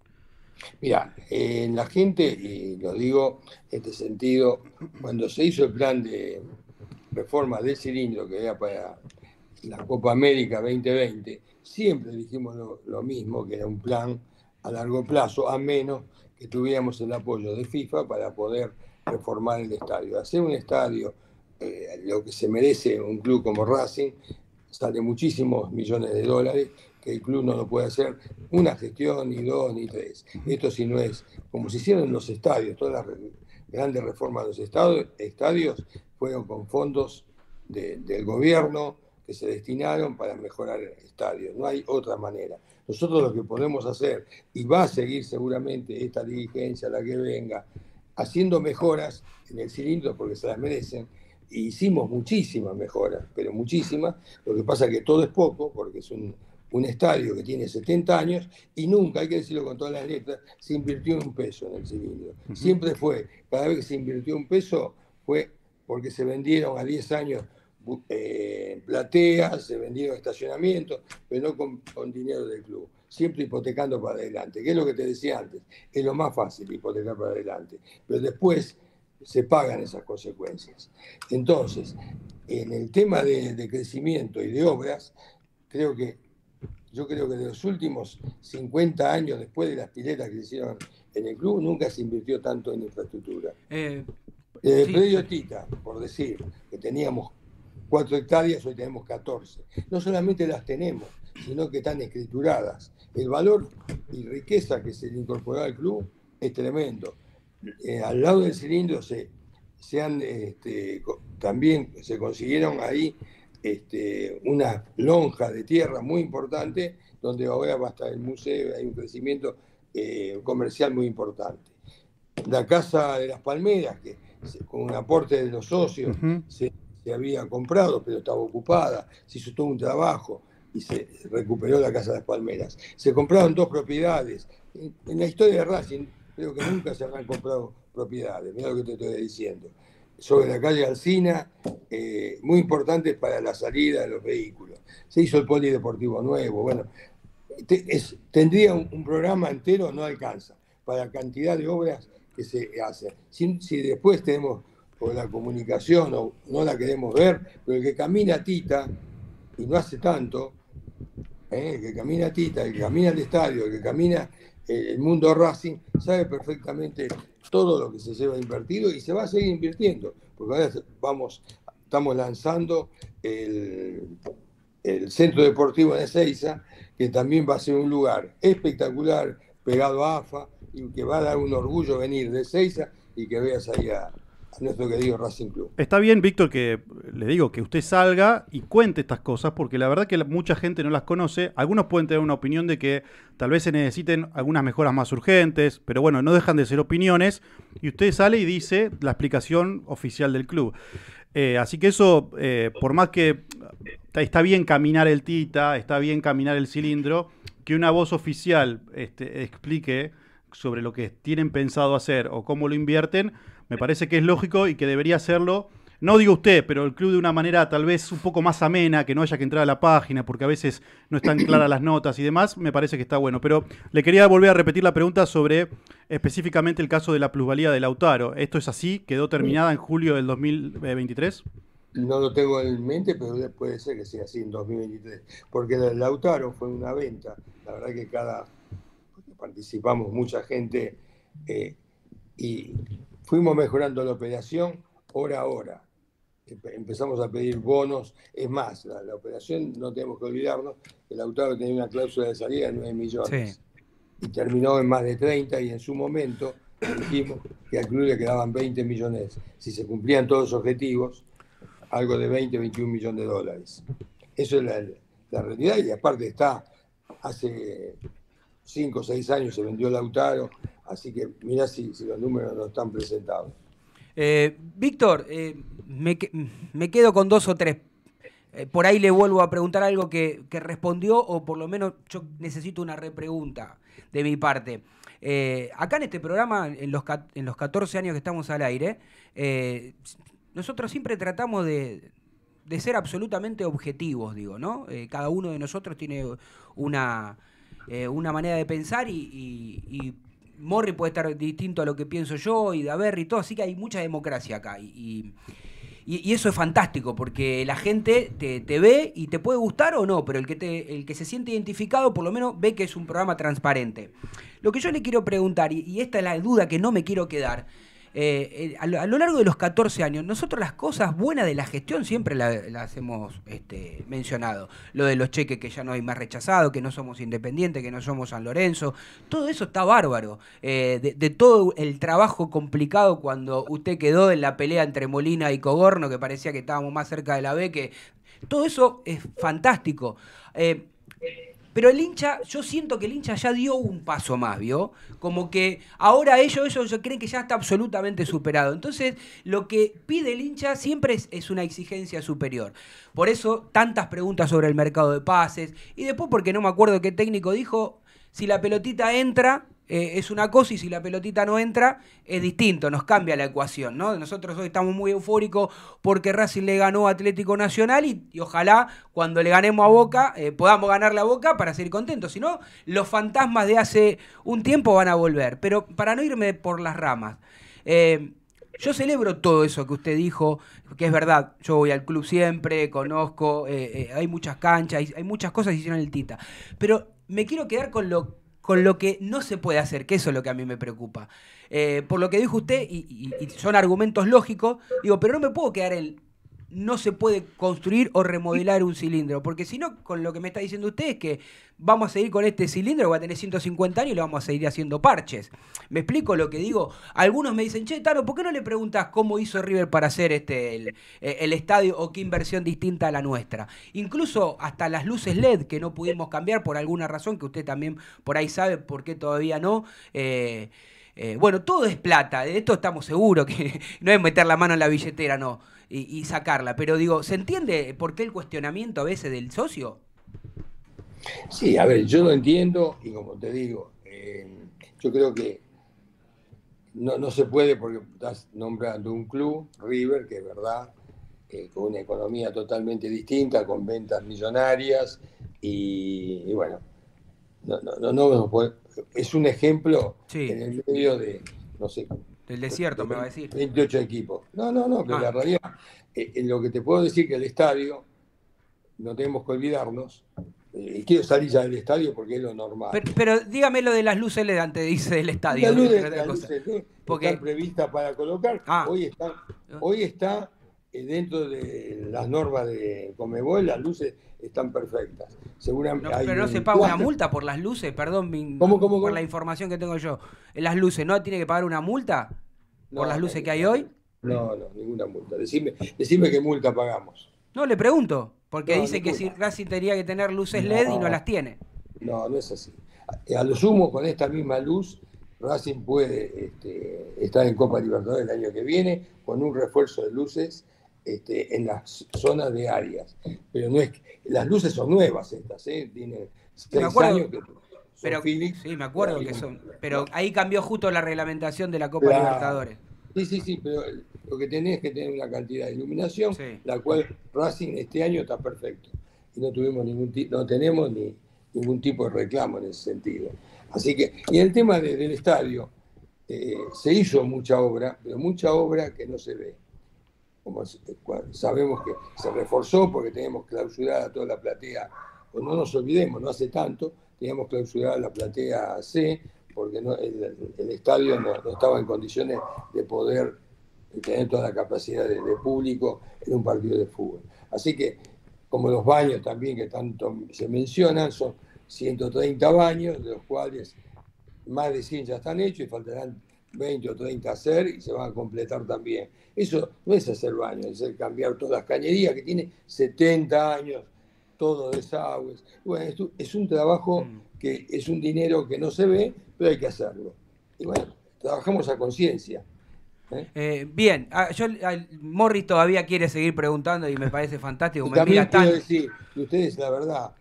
Mira, la gente, y lo digo en este sentido, cuando se hizo el plan de reforma del cilindro que era para la Copa América 2020, siempre dijimos lo mismo, que era un plan a largo plazo, a menos que tuviéramos el apoyo de FIFA para poder reformar el estadio. Hacer un estadio, lo que se merece un club como Racing, sale muchísimos millones de dólares, que el club no lo puede hacer una gestión, ni dos, ni tres. Esto si no es, como se hicieron en los estadios, todas las grandes reformas de los estadios fueron con fondos del gobierno que se destinaron para mejorar el estadio. No hay otra manera. Nosotros lo que podemos hacer, y va a seguir seguramente esta dirigencia, la que venga, haciendo mejoras en el cilindro porque se las merecen, e hicimos muchísimas mejoras, pero muchísimas. Lo que pasa es que todo es poco, porque es un estadio que tiene 70 años y nunca, hay que decirlo con todas las letras, se invirtió un peso en el cilindro. Siempre fue, cada vez que se invirtió un peso, fue porque se vendieron a 10 años plateas, se vendieron estacionamientos, pero no con dinero del club, siempre hipotecando para adelante, que es lo que te decía antes, es lo más fácil hipotecar para adelante, pero después se pagan esas consecuencias. Entonces, en el tema de crecimiento y de obras, yo creo que de los últimos 50 años, después de las piletas que se hicieron en el club, nunca se invirtió tanto en infraestructura. El predio Tita, por decir, que teníamos 4 hectáreas, hoy tenemos 14. No solamente las tenemos, sino que están escrituradas. El valor y riqueza que se le incorporó al club es tremendo. Al lado del cilindro también se consiguieron ahí una lonja de tierra muy importante, donde ahora va a estar el museo, hay un crecimiento comercial muy importante. La Casa de las Palmeras, que con un aporte de los socios se había comprado, pero estaba ocupada, se hizo todo un trabajo y se recuperó la Casa de las Palmeras. Se compraron 2 propiedades. En la historia de Racing, creo que nunca se habrán comprado propiedades, mira lo que te estoy diciendo. Sobre la calle Alsina, muy importante para la salida de los vehículos. Se hizo el polideportivo nuevo. Bueno, tendría un programa entero, no alcanza, para la cantidad de obras que se hacen. Si después tenemos por la comunicación o no la queremos ver, pero el que camina a Tita, y no hace tanto, el que camina a Tita, el que camina al estadio, el que camina el mundo Racing, sabe perfectamente todo lo que se lleva invertido y se va a seguir invirtiendo, porque ahora estamos lanzando el centro deportivo de Ezeiza, que también va a ser un lugar espectacular, pegado a AFA, y que va a dar un orgullo venir de Ezeiza y que veas ahí a nuestro querido Racing Club. Está bien, Víctor, que le digo que usted salga y cuente estas cosas, porque la verdad que mucha gente no las conoce. Algunos pueden tener una opinión de que tal vez se necesiten algunas mejoras más urgentes, pero bueno, no dejan de ser opiniones, y usted sale y dice la explicación oficial del club. Así que eso, por más que está bien caminar el Tita, está bien caminar el cilindro, que una voz oficial explique sobre lo que tienen pensado hacer o cómo lo invierten, me parece que es lógico y que debería hacerlo. No digo usted, pero el club de una manera tal vez un poco más amena, que no haya que entrar a la página, porque a veces no están claras las notas y demás, me parece que está bueno. Pero le quería volver a repetir la pregunta sobre específicamente el caso de la plusvalía de Lautaro. ¿Esto es así? ¿Quedó terminada en julio del 2023? No lo tengo en mente, pero puede ser que sea así en 2023. Porque el Lautaro fue una venta. La verdad que porque participamos mucha gente y fuimos mejorando la operación hora a hora. Empezamos a pedir bonos. Es más, la operación, no tenemos que olvidarnos, el Lautaro tenía una cláusula de salida de 9 millones. Sí. Y terminó en más de 30 y en su momento dijimos que al club le quedaban 20 millones. Si se cumplían todos los objetivos, algo de 20, 21 millones de dólares. Eso es la realidad y aparte hace 5 o 6 años se vendió Lautaro, así que mirá si los números no están presentados. Víctor, me quedo con 2 o 3. Por ahí le vuelvo a preguntar algo que respondió, o por lo menos yo necesito una repregunta de mi parte. Acá en este programa, en los 14 años que estamos al aire, nosotros siempre tratamos de ser absolutamente objetivos, digo, ¿no? Cada uno de nosotros tiene una manera de pensar y Morri puede estar distinto a lo que pienso yo y Daverri y todo, así que hay mucha democracia acá y eso es fantástico porque la gente te ve y te puede gustar o no, pero el que se siente identificado por lo menos ve que es un programa transparente. Lo que yo le quiero preguntar, y esta es la duda que no me quiero quedar, a lo largo de los 14 años, nosotros las cosas buenas de la gestión siempre las hemos mencionado. Lo de los cheques que ya no hay más rechazado, que no somos independientes, que no somos San Lorenzo. Todo eso está bárbaro. De todo el trabajo complicado cuando usted quedó en la pelea entre Molina y Cogorno, que parecía que estábamos más cerca de la B, que todo eso es fantástico. Pero el hincha, yo siento que el hincha ya dio un paso más, ¿vio? Como que ahora ellos creen que ya está absolutamente superado. Entonces, lo que pide el hincha siempre es una exigencia superior. Por eso, tantas preguntas sobre el mercado de pases. Y después, porque no me acuerdo qué técnico dijo, si la pelotita entra, es una cosa, y si la pelotita no entra, es distinto, nos cambia la ecuación, ¿no? Nosotros hoy estamos muy eufóricos porque Racing le ganó a Atlético Nacional y ojalá cuando le ganemos a Boca podamos ganarle a Boca para seguir contentos. Si no, los fantasmas de hace un tiempo van a volver. Pero para no irme por las ramas, yo celebro todo eso que usted dijo, que es verdad. Yo voy al club siempre, conozco, hay muchas canchas, hay muchas cosas que hicieron el Tita. Pero me quiero quedar con lo que no se puede hacer, que eso es lo que a mí me preocupa. Por lo que dijo usted, y son argumentos lógicos, digo, pero no me puedo quedar en no se puede construir o remodelar un cilindro, porque si no, con lo que me está diciendo usted es que vamos a seguir con este cilindro que va a tener 150 años y le vamos a seguir haciendo parches. ¿Me explico lo que digo? Algunos me dicen, che, Tano, ¿por qué no le preguntas cómo hizo River para hacer el estadio o qué inversión distinta a la nuestra? Incluso hasta las luces LED que no pudimos cambiar por alguna razón, que usted también por ahí sabe por qué todavía no. Bueno, todo es plata, de esto estamos seguros, que no es meter la mano en la billetera, no, y sacarla. Pero digo, ¿se entiende por qué el cuestionamiento a veces del socio? Sí, a ver, yo lo entiendo y como te digo, yo creo que no se puede porque estás nombrando un club, River, que es verdad, con una economía totalmente distinta, con ventas millonarias y bueno, no puede, es un ejemplo sí. En el medio de, no sé, del desierto, me va a decir. 28 equipos. No, pero la realidad, en lo que te puedo decir que el estadio, no tenemos que olvidarnos, quiero salir ya del estadio porque es lo normal. Pero dígame lo de las luces LED antes dice del estadio. Las luces LED están previstas para colocar. Hoy está dentro de las normas de Conmebol, las luces están perfectas. Seguramente no, pero no se paga una multa por las luces, perdón, por la información que tengo yo. Las luces, ¿no tiene que pagar una multa por las luces que hay hoy? No, ninguna multa. Decime qué multa pagamos. No, le pregunto, porque dice que si Racing tendría que tener luces LED y no las tiene. No es así. A lo sumo, con esta misma luz, Racing puede estar en Copa Libertadores el año que viene con un refuerzo de luces en las zonas de áreas. Pero no es las luces son nuevas estas, tienen 6 años. Pero, Philips. sí, me acuerdo Hay que un- son. Pero ahí cambió justo la reglamentación de la Copa Claro. Libertadores. Sí, pero lo que tenés es que tener una cantidad de iluminación, Sí. la cual Racing este año está perfecto. Y no tuvimos no tenemos ningún tipo de reclamo en ese sentido. Así que, y en el tema del estadio, se hizo mucha obra, pero mucha obra que no se ve. Sabemos que se reforzó porque teníamos clausurada toda la platea, o no nos olvidemos, no hace tanto, teníamos clausurada la platea C, porque el estadio no estaba en condiciones de poder tener toda la capacidad de público en un partido de fútbol. Así que, como los baños también que tanto se mencionan, son 130 baños, de los cuales más de 100 ya están hechos y faltarán 20 o 30 a hacer y se van a completar también. Eso no es hacer baños, es cambiar todas las cañerías que tiene 70 años, todo desagües. Bueno, esto es un trabajo que es un dinero que no se ve, pero hay que hacerlo. Y bueno, trabajamos a conciencia. Bien, Morris todavía quiere seguir preguntando y me parece fantástico. Y Me también mira tan... quiero decir que ustedes, la verdad,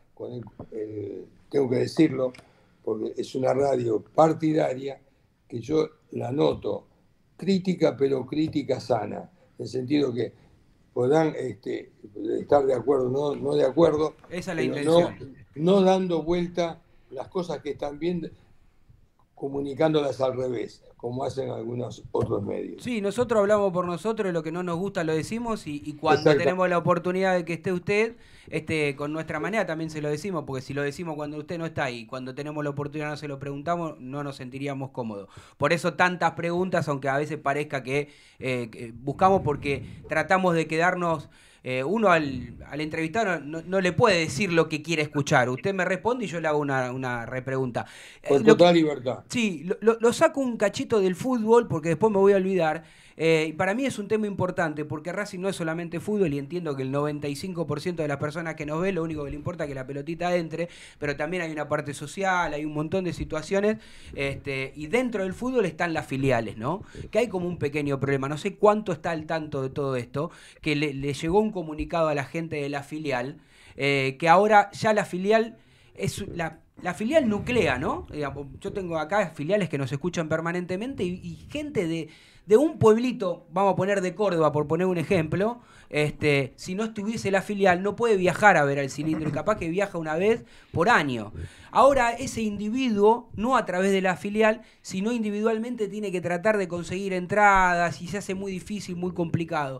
tengo que decirlo, porque es una radio partidaria que yo la noto crítica, pero crítica sana, en el sentido que podrán estar de acuerdo, no de acuerdo, Esa es la pero intención. no dando vuelta las cosas que están bien, comunicándolas al revés, como hacen algunos otros medios. Sí, nosotros hablamos por nosotros, lo que no nos gusta lo decimos y cuando Exacto. tenemos la oportunidad de que esté usted, con nuestra manera también se lo decimos, porque si lo decimos cuando usted no está y cuando tenemos la oportunidad no se lo preguntamos, no nos sentiríamos cómodos. Por eso tantas preguntas, aunque a veces parezca que buscamos, porque tratamos de quedarnos... uno al entrevistado no le puede decir lo que quiere escuchar. Usted me responde y yo le hago una repregunta. Con total libertad. Sí, lo saco un cachito del fútbol porque después me voy a olvidar. Y para mí es un tema importante porque Racing no es solamente fútbol y entiendo que el 95% de las personas que nos ven lo único que le importa es que la pelotita entre, pero también hay una parte social, hay un montón de situaciones y dentro del fútbol están las filiales, ¿no? Que hay como un pequeño problema, no sé cuánto está al tanto de todo esto, que le llegó un comunicado a la gente de la filial, que ahora ya la filial es la filial nuclea, ¿no? Yo tengo acá filiales que nos escuchan permanentemente y gente de un pueblito, vamos a poner de Córdoba por poner un ejemplo, si no estuviese la filial no puede viajar a ver al Cilindro y capaz que viaja una vez por año. Ahora ese individuo, no a través de la filial, sino individualmente tiene que tratar de conseguir entradas y se hace muy difícil, muy complicado.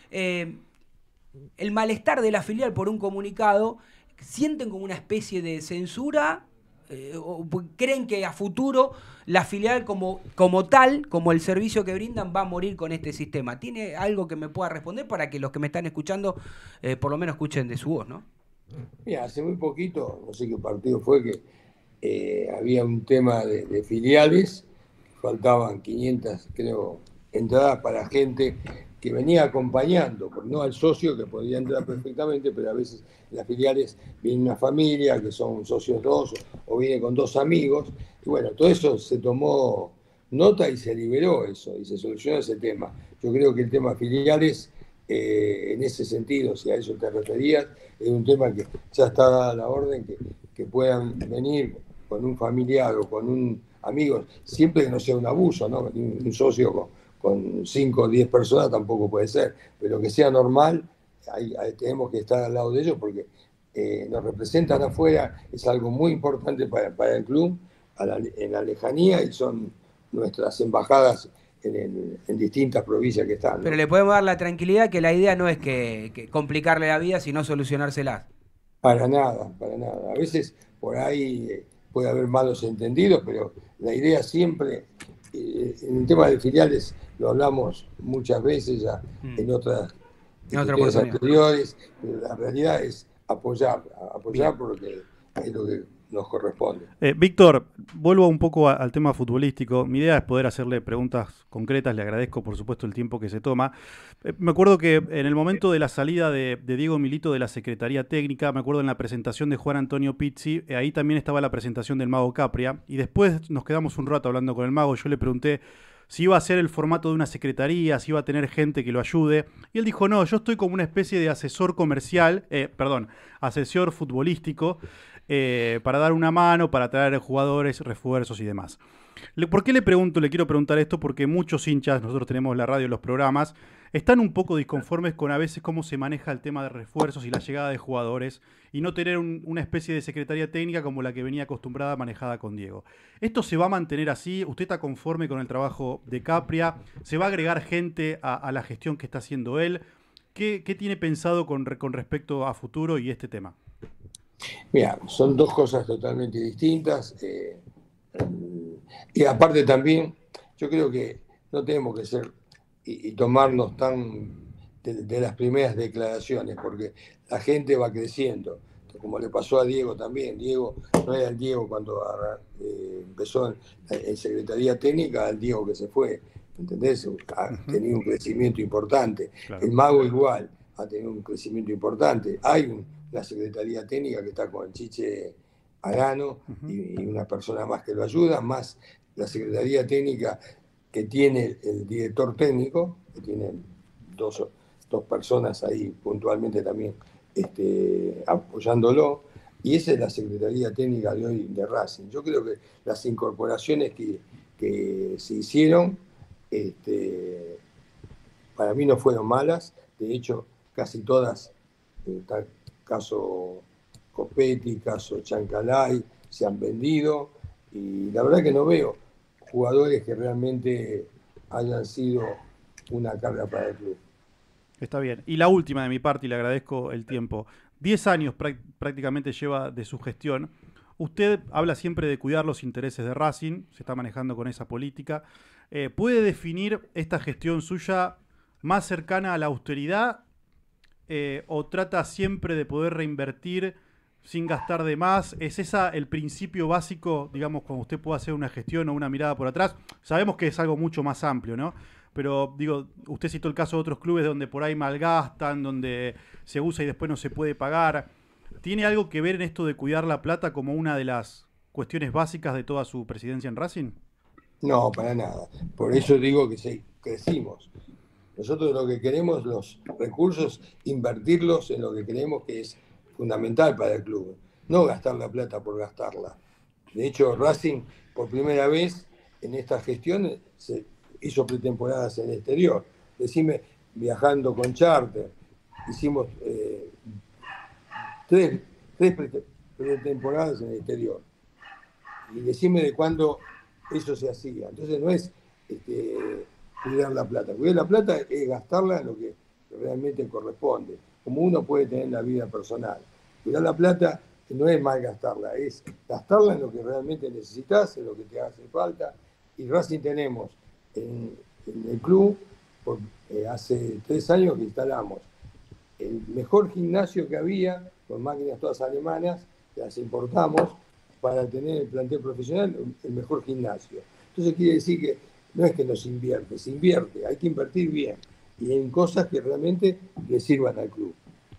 El malestar de la filial por un comunicado, ¿sienten como una especie de censura? ¿O creen que a futuro la filial como tal, como el servicio que brindan, va a morir con este sistema? ¿Tiene algo que me pueda responder para que los que me están escuchando por lo menos escuchen de su voz, ¿no? Mira, hace muy poquito, no sé qué partido fue, que había un tema de filiales, faltaban 500, creo, entradas para gente que venía acompañando, no al socio que podía entrar perfectamente, pero a veces en las filiales viene una familia que son socios dos o viene con dos amigos, y bueno, todo eso se tomó nota y se liberó eso, y se solucionó ese tema. Yo creo que el tema filiales, en ese sentido, si a eso te referías, es un tema que ya está dada la orden que puedan venir con un familiar o con un amigo, siempre que no sea un abuso, ¿no? Un socio con 5 o 10 personas tampoco puede ser, pero que sea normal, ahí tenemos que estar al lado de ellos porque nos representan afuera, es algo muy importante para el club, en la lejanía, y son nuestras embajadas en distintas provincias que están, ¿no? Pero le podemos dar la tranquilidad que la idea no es que complicarle la vida, sino solucionárselas. Para nada, para nada. A veces por ahí puede haber malos entendidos, pero la idea siempre, en el tema de filiales, lo hablamos muchas veces ya en otras anteriores, pero la realidad es apoyar porque es lo que nos corresponde. Víctor, vuelvo un poco al tema futbolístico. Mi idea es poder hacerle preguntas concretas. Le agradezco, por supuesto, el tiempo que se toma. Me acuerdo que en el momento de la salida de Diego Milito de la Secretaría Técnica, me acuerdo en la presentación de Juan Antonio Pizzi, ahí también estaba la presentación del Mago Capria, y después nos quedamos un rato hablando con el Mago. Yo le pregunté si iba a ser el formato de una secretaría, si iba a tener gente que lo ayude, y él dijo, no, yo estoy como una especie de asesor comercial, asesor futbolístico, para dar una mano, para traer jugadores, refuerzos y demás. ¿Por qué le quiero preguntar esto? Porque muchos hinchas, nosotros tenemos la radio y los programas, están un poco disconformes con a veces cómo se maneja el tema de refuerzos y la llegada de jugadores y no tener una especie de secretaría técnica como la que venía acostumbrada manejada con Diego. ¿Esto se va a mantener así? ¿Usted está conforme con el trabajo de Capria? ¿Se va a agregar gente a la gestión que está haciendo él? ¿Qué tiene pensado con respecto a futuro y este tema? Mira, son dos cosas totalmente distintas. Y aparte también, yo creo que no tenemos que ser y tomarnos tan de las primeras declaraciones, porque la gente va creciendo, como le pasó a Diego también. Diego no era el Diego cuando empezó en Secretaría Técnica, al Diego que se fue, ¿entendés? Ha tenido un crecimiento importante. Claro. El Mago igual, ha tenido un crecimiento importante. Hay una Secretaría Técnica que está con el Chiche Arano y una persona más que lo ayuda, más la Secretaría Técnica que tiene el director técnico, que tiene dos personas ahí puntualmente también apoyándolo, y esa es la Secretaría Técnica de hoy de Racing. Yo creo que las incorporaciones que se hicieron para mí no fueron malas, de hecho casi todas, caso Copetti, caso Chancalay, se han vendido, y la verdad que no veo jugadores que realmente hayan sido una carga para el club. Está bien. Y la última de mi parte, y le agradezco el tiempo. 10 años prácticamente lleva de su gestión. Usted habla siempre de cuidar los intereses de Racing, se está manejando con esa política. ¿Puede definir esta gestión suya más cercana a la austeridad o trata siempre de poder reinvertir sin gastar de más? ¿Es esa el principio básico, digamos, cuando usted puede hacer una gestión o una mirada por atrás? Sabemos que es algo mucho más amplio, ¿no? Pero, digo, usted citó el caso de otros clubes donde por ahí malgastan, donde se usa y después no se puede pagar. ¿Tiene algo que ver en esto de cuidar la plata como una de las cuestiones básicas de toda su presidencia en Racing? No, para nada. Por eso digo que crecimos. Nosotros lo que queremos, los recursos, invertirlos en lo que creemos que es fundamental para el club. No gastar la plata por gastarla. De hecho, Racing, por primera vez en esta gestión, se hizo pretemporadas en el exterior. Decime, viajando con charter, hicimos tres pretemporadas en el exterior. Y decime de cuándo eso se hacía. Entonces no es cuidar la plata. Cuidar la plata es gastarla en lo que realmente corresponde, como uno puede tener en la vida personal. Cuidar la plata no es mal gastarla, es gastarla en lo que realmente necesitas, en lo que te hace falta. Y Racing tenemos en el club, hace 3 años que instalamos el mejor gimnasio que había, con máquinas todas alemanas, las importamos para tener el plantel profesional, el mejor gimnasio. Entonces quiere decir que no es que no se invierte, hay que invertir bien y en cosas que realmente le sirvan al club.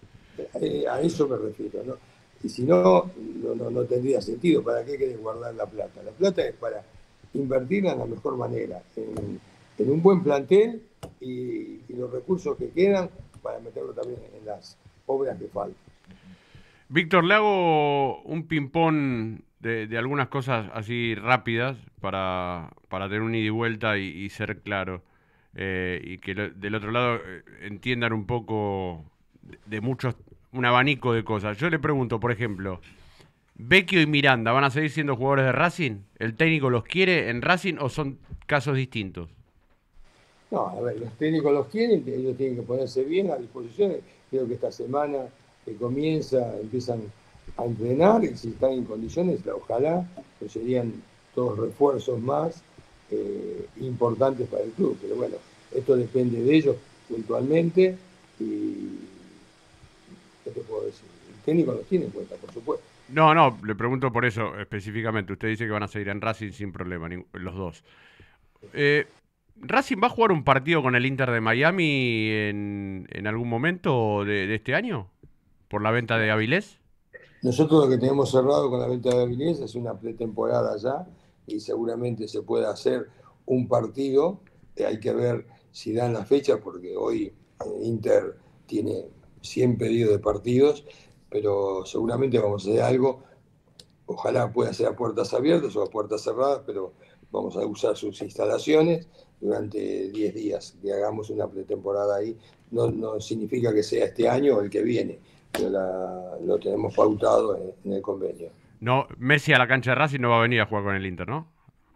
A eso me refiero, ¿no? Y si no tendría sentido. ¿Para qué querés guardar la plata? La plata es para invertirla en la mejor manera, en un buen plantel y los recursos que quedan para meterlo también en las obras que faltan. Víctor, le hago un ping-pong de algunas cosas así rápidas para tener un ida y vuelta y ser claro. Y que del otro lado entiendan un poco de muchos, un abanico de cosas. Yo le pregunto, por ejemplo, ¿Vecchio y Miranda van a seguir siendo jugadores de Racing? ¿El técnico los quiere en Racing o son casos distintos? No, a ver, los técnicos los quieren, ellos tienen que ponerse bien a disposición. Creo que esta semana que empiezan a entrenar y si están en condiciones, ojalá, pues serían todos refuerzos más importantes para el club. Pero bueno, esto depende de ellos puntualmente y ¿qué te puedo decir? El técnico los tiene en cuenta, por supuesto. No, le pregunto por eso específicamente. Usted dice que van a seguir en Racing sin problema, los dos. ¿Racing va a jugar un partido con el Inter de Miami en algún momento de este año? ¿Por la venta de Avilés? Nosotros lo que tenemos cerrado con la venta de Avilés es una pretemporada ya y seguramente se puede hacer un partido. Hay que ver si dan la fecha porque hoy Inter tiene 100 pedidos de partidos, pero seguramente vamos a hacer algo ojalá pueda ser a puertas abiertas o a puertas cerradas, pero vamos a usar sus instalaciones durante 10 días, que hagamos una pretemporada ahí. No significa que sea este año o el que viene, pero lo tenemos pautado en el convenio. No, Messi a la cancha de Racing no va a venir a jugar con el Inter, ¿no?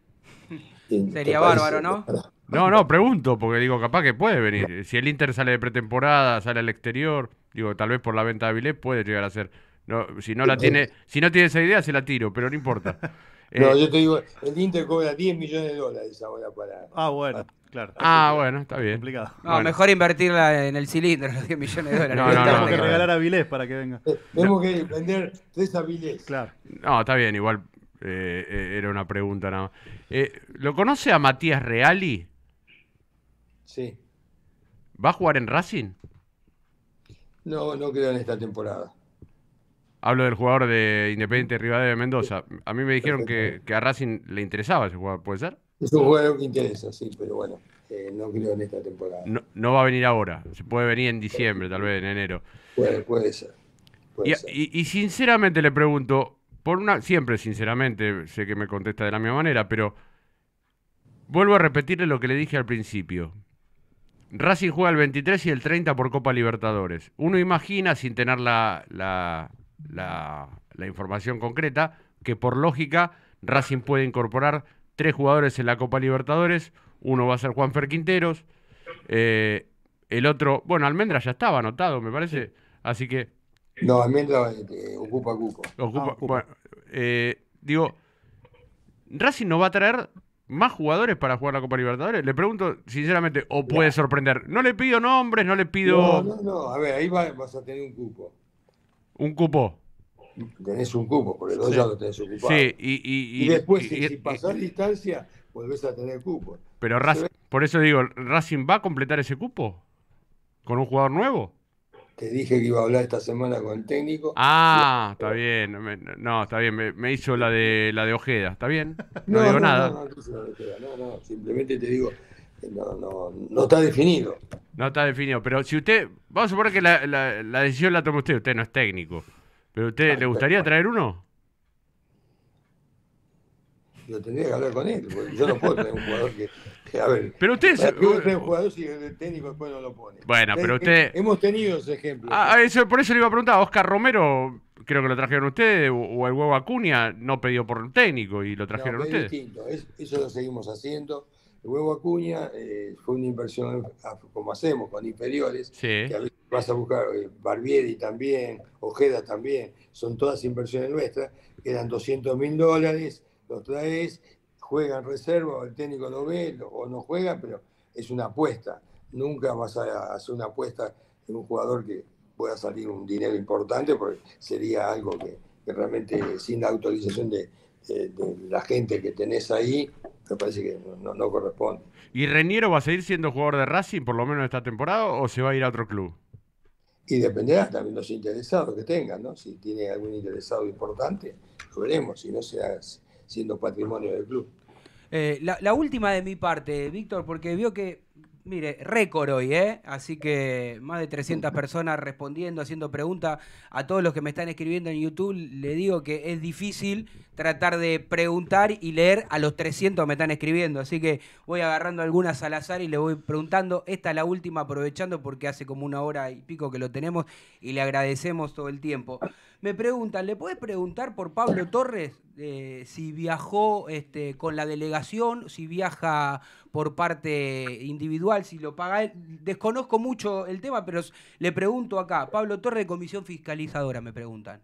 Sería bárbaro, ¿no? No, pregunto, porque digo, capaz que puede venir. Si el Inter sale de pretemporada, sale al exterior, digo, tal vez por la venta de Avilés puede llegar a ser. No, si no tiene esa idea, se la tiro, pero no importa. No, yo te digo, el Inter cobra $10 millones ahora para... Bueno, claro. Bueno, está bien. Complicado. No, bueno. mejor invertirla en el cilindro, los $10 millones. No, tenemos que regalar a Avilés para que venga. Tenemos que vender 3 Avilés. Claro. No, está bien, igual era una pregunta nada más. ¿Lo conoce a Matías Reali? Sí. ¿Va a jugar en Racing? No creo en esta temporada. Hablo del jugador de Independiente Rivadavia de Mendoza. A mí me dijeron que a Racing le interesaba ese jugador, ¿puede ser? Es un jugador que interesa, sí, pero bueno, no creo en esta temporada. No va a venir ahora. Se puede venir en diciembre, tal vez en enero. Puede ser. Y sinceramente le pregunto, siempre sinceramente, sé que me contesta de la misma manera, pero vuelvo a repetirle lo que le dije al principio. Racing juega el 23 y el 30 por Copa Libertadores. Uno imagina, sin tener la información concreta, que por lógica Racing puede incorporar 3 jugadores en la Copa Libertadores. Uno va a ser Juanfer Quinteros, el otro, bueno, Almendra ya estaba anotado, me parece, así que... No, Almendra ocupa cupo. Bueno, digo, ¿Racing no va a traer más jugadores para jugar la Copa Libertadores? Le pregunto sinceramente, o puede sorprender. No le pido nombres, no le pido... No, a ver, ahí vas a tener un cupo. ¿Un cupo? Tenés un cupo, porque ya lo tenés ocupado. Sí, y después, si pasás distancia, volvés a tener cupo. Pero por eso digo, ¿Racing va a completar ese cupo? ¿Con un jugador nuevo? Te dije que iba a hablar esta semana con el técnico. Está bien. No, está bien. Me hizo la de Ojeda. ¿Está bien? No digo nada. No, simplemente te digo, no está definido. No está definido. Pero si usted, vamos a suponer que la decisión la toma usted no es técnico. ¿Pero a usted le gustaría traer uno? Lo tendría que hablar con él, porque yo no puedo traer un jugador que a ver, pero usted traer un jugador si el técnico después no lo pone. Bueno, pero usted... Hemos tenido ese ejemplo. Por eso le iba a preguntar, a Oscar Romero, creo que lo trajeron ustedes, o el Huevo Acuña, no pidió por el técnico y lo trajeron ustedes. Es distinto, eso lo seguimos haciendo. El Huevo Acuña fue una inversión, como hacemos, con inferiores, sí. Que a veces vas a buscar, Barbieri también, Ojeda también, son todas inversiones nuestras, que eran $200.000, los traes, juegan reserva, o el técnico lo ve, o no juega, pero es una apuesta. Nunca vas a hacer una apuesta en un jugador que pueda salir un dinero importante, porque sería algo que realmente sin la autorización de la gente que tenés ahí, me parece que no corresponde. ¿Y Reñero va a seguir siendo jugador de Racing por lo menos esta temporada o se va a ir a otro club? Y dependerá también los interesados que tengan, ¿no? Si tiene algún interesado importante, lo veremos, si no será siendo patrimonio del club. La última de mi parte, Víctor, porque vio que, mire, récord hoy, así que más de 300 personas respondiendo, haciendo preguntas. A todos los que me están escribiendo en YouTube, le digo que es difícil tratar de preguntar y leer a los 300 que me están escribiendo, así que voy agarrando algunas al azar y le voy preguntando. Esta es la última, aprovechando porque hace como 1 hora y pico que lo tenemos y le agradecemos todo el tiempo. Me preguntan, ¿le puedes preguntar por Pablo Torres si viajó con la delegación, si viaja por parte individual, si lo paga él? Desconozco mucho el tema, pero le pregunto acá. Pablo Torres, de Comisión Fiscalizadora, me preguntan.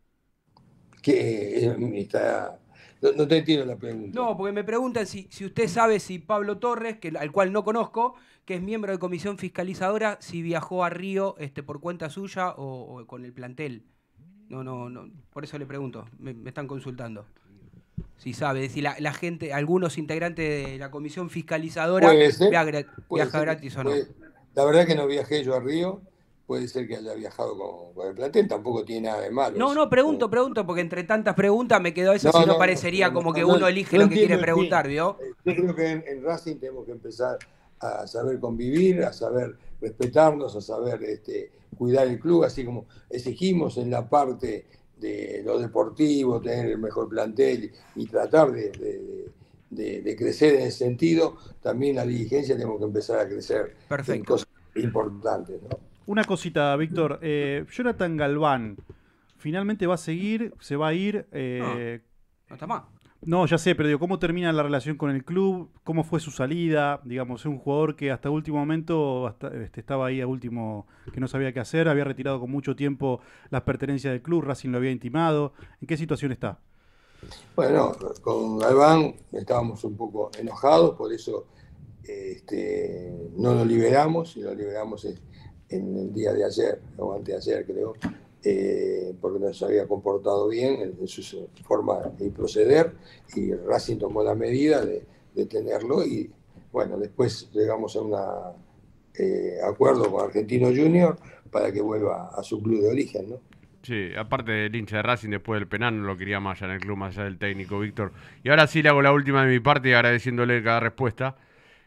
No te entiendo la pregunta. No, porque me preguntan si usted sabe si Pablo Torres, al cual no conozco, que es miembro de Comisión Fiscalizadora, si viajó a Río por cuenta suya o con el plantel. No, por eso le pregunto, me están consultando. Si sabe, si la gente, algunos integrantes de la Comisión Fiscalizadora viaja gratis o no. La verdad que no viajé yo a Río, puede ser que haya viajado con el plantel, tampoco tiene nada de malo. No, pregunto, porque entre tantas preguntas me quedó eso, si no parecería como que uno elige lo que quiere preguntar, ¿vio? Yo creo que en Racing tenemos que empezar a saber convivir, a saber respetarnos, a saber cuidar el club, así como exigimos en la parte de lo deportivo, tener el mejor plantel y tratar de crecer en ese sentido, también la dirigencia tenemos que empezar a crecer en cosas importantes, ¿no? Una cosita, Víctor. Jonathan Galván, ¿finalmente va a seguir? ¿Se va a ir? No está más. No, ya sé, pero digo, ¿cómo termina la relación con el club? ¿Cómo fue su salida? Digamos, es un jugador que hasta último momento estaba ahí a último, que no sabía qué hacer, había retirado con mucho tiempo las pertenencias del club, Racing lo había intimado. ¿En qué situación está? Bueno, con Galván estábamos un poco enojados, por eso no lo liberamos, y lo liberamos en el día de ayer, o antes de ayer creo, porque no se había comportado bien en su forma de proceder, y Racing tomó la medida de tenerlo, y bueno, después llegamos a un acuerdo con Argentino Junior para que vuelva a su club de origen, ¿no? Sí, aparte del hincha de Racing, después del penal no lo quería más allá en el club, más allá del técnico, Víctor. Y ahora sí le hago la última de mi parte, agradeciéndole cada respuesta.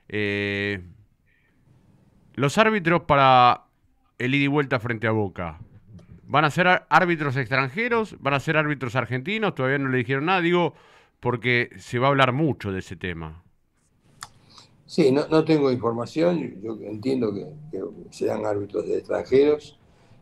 Los árbitros para el ida y vuelta frente a Boca, ¿van a ser árbitros extranjeros? ¿Van a ser árbitros argentinos? Todavía no le dijeron nada, digo, porque se va a hablar mucho de ese tema. Sí, no tengo información, yo entiendo que serán árbitros de extranjeros,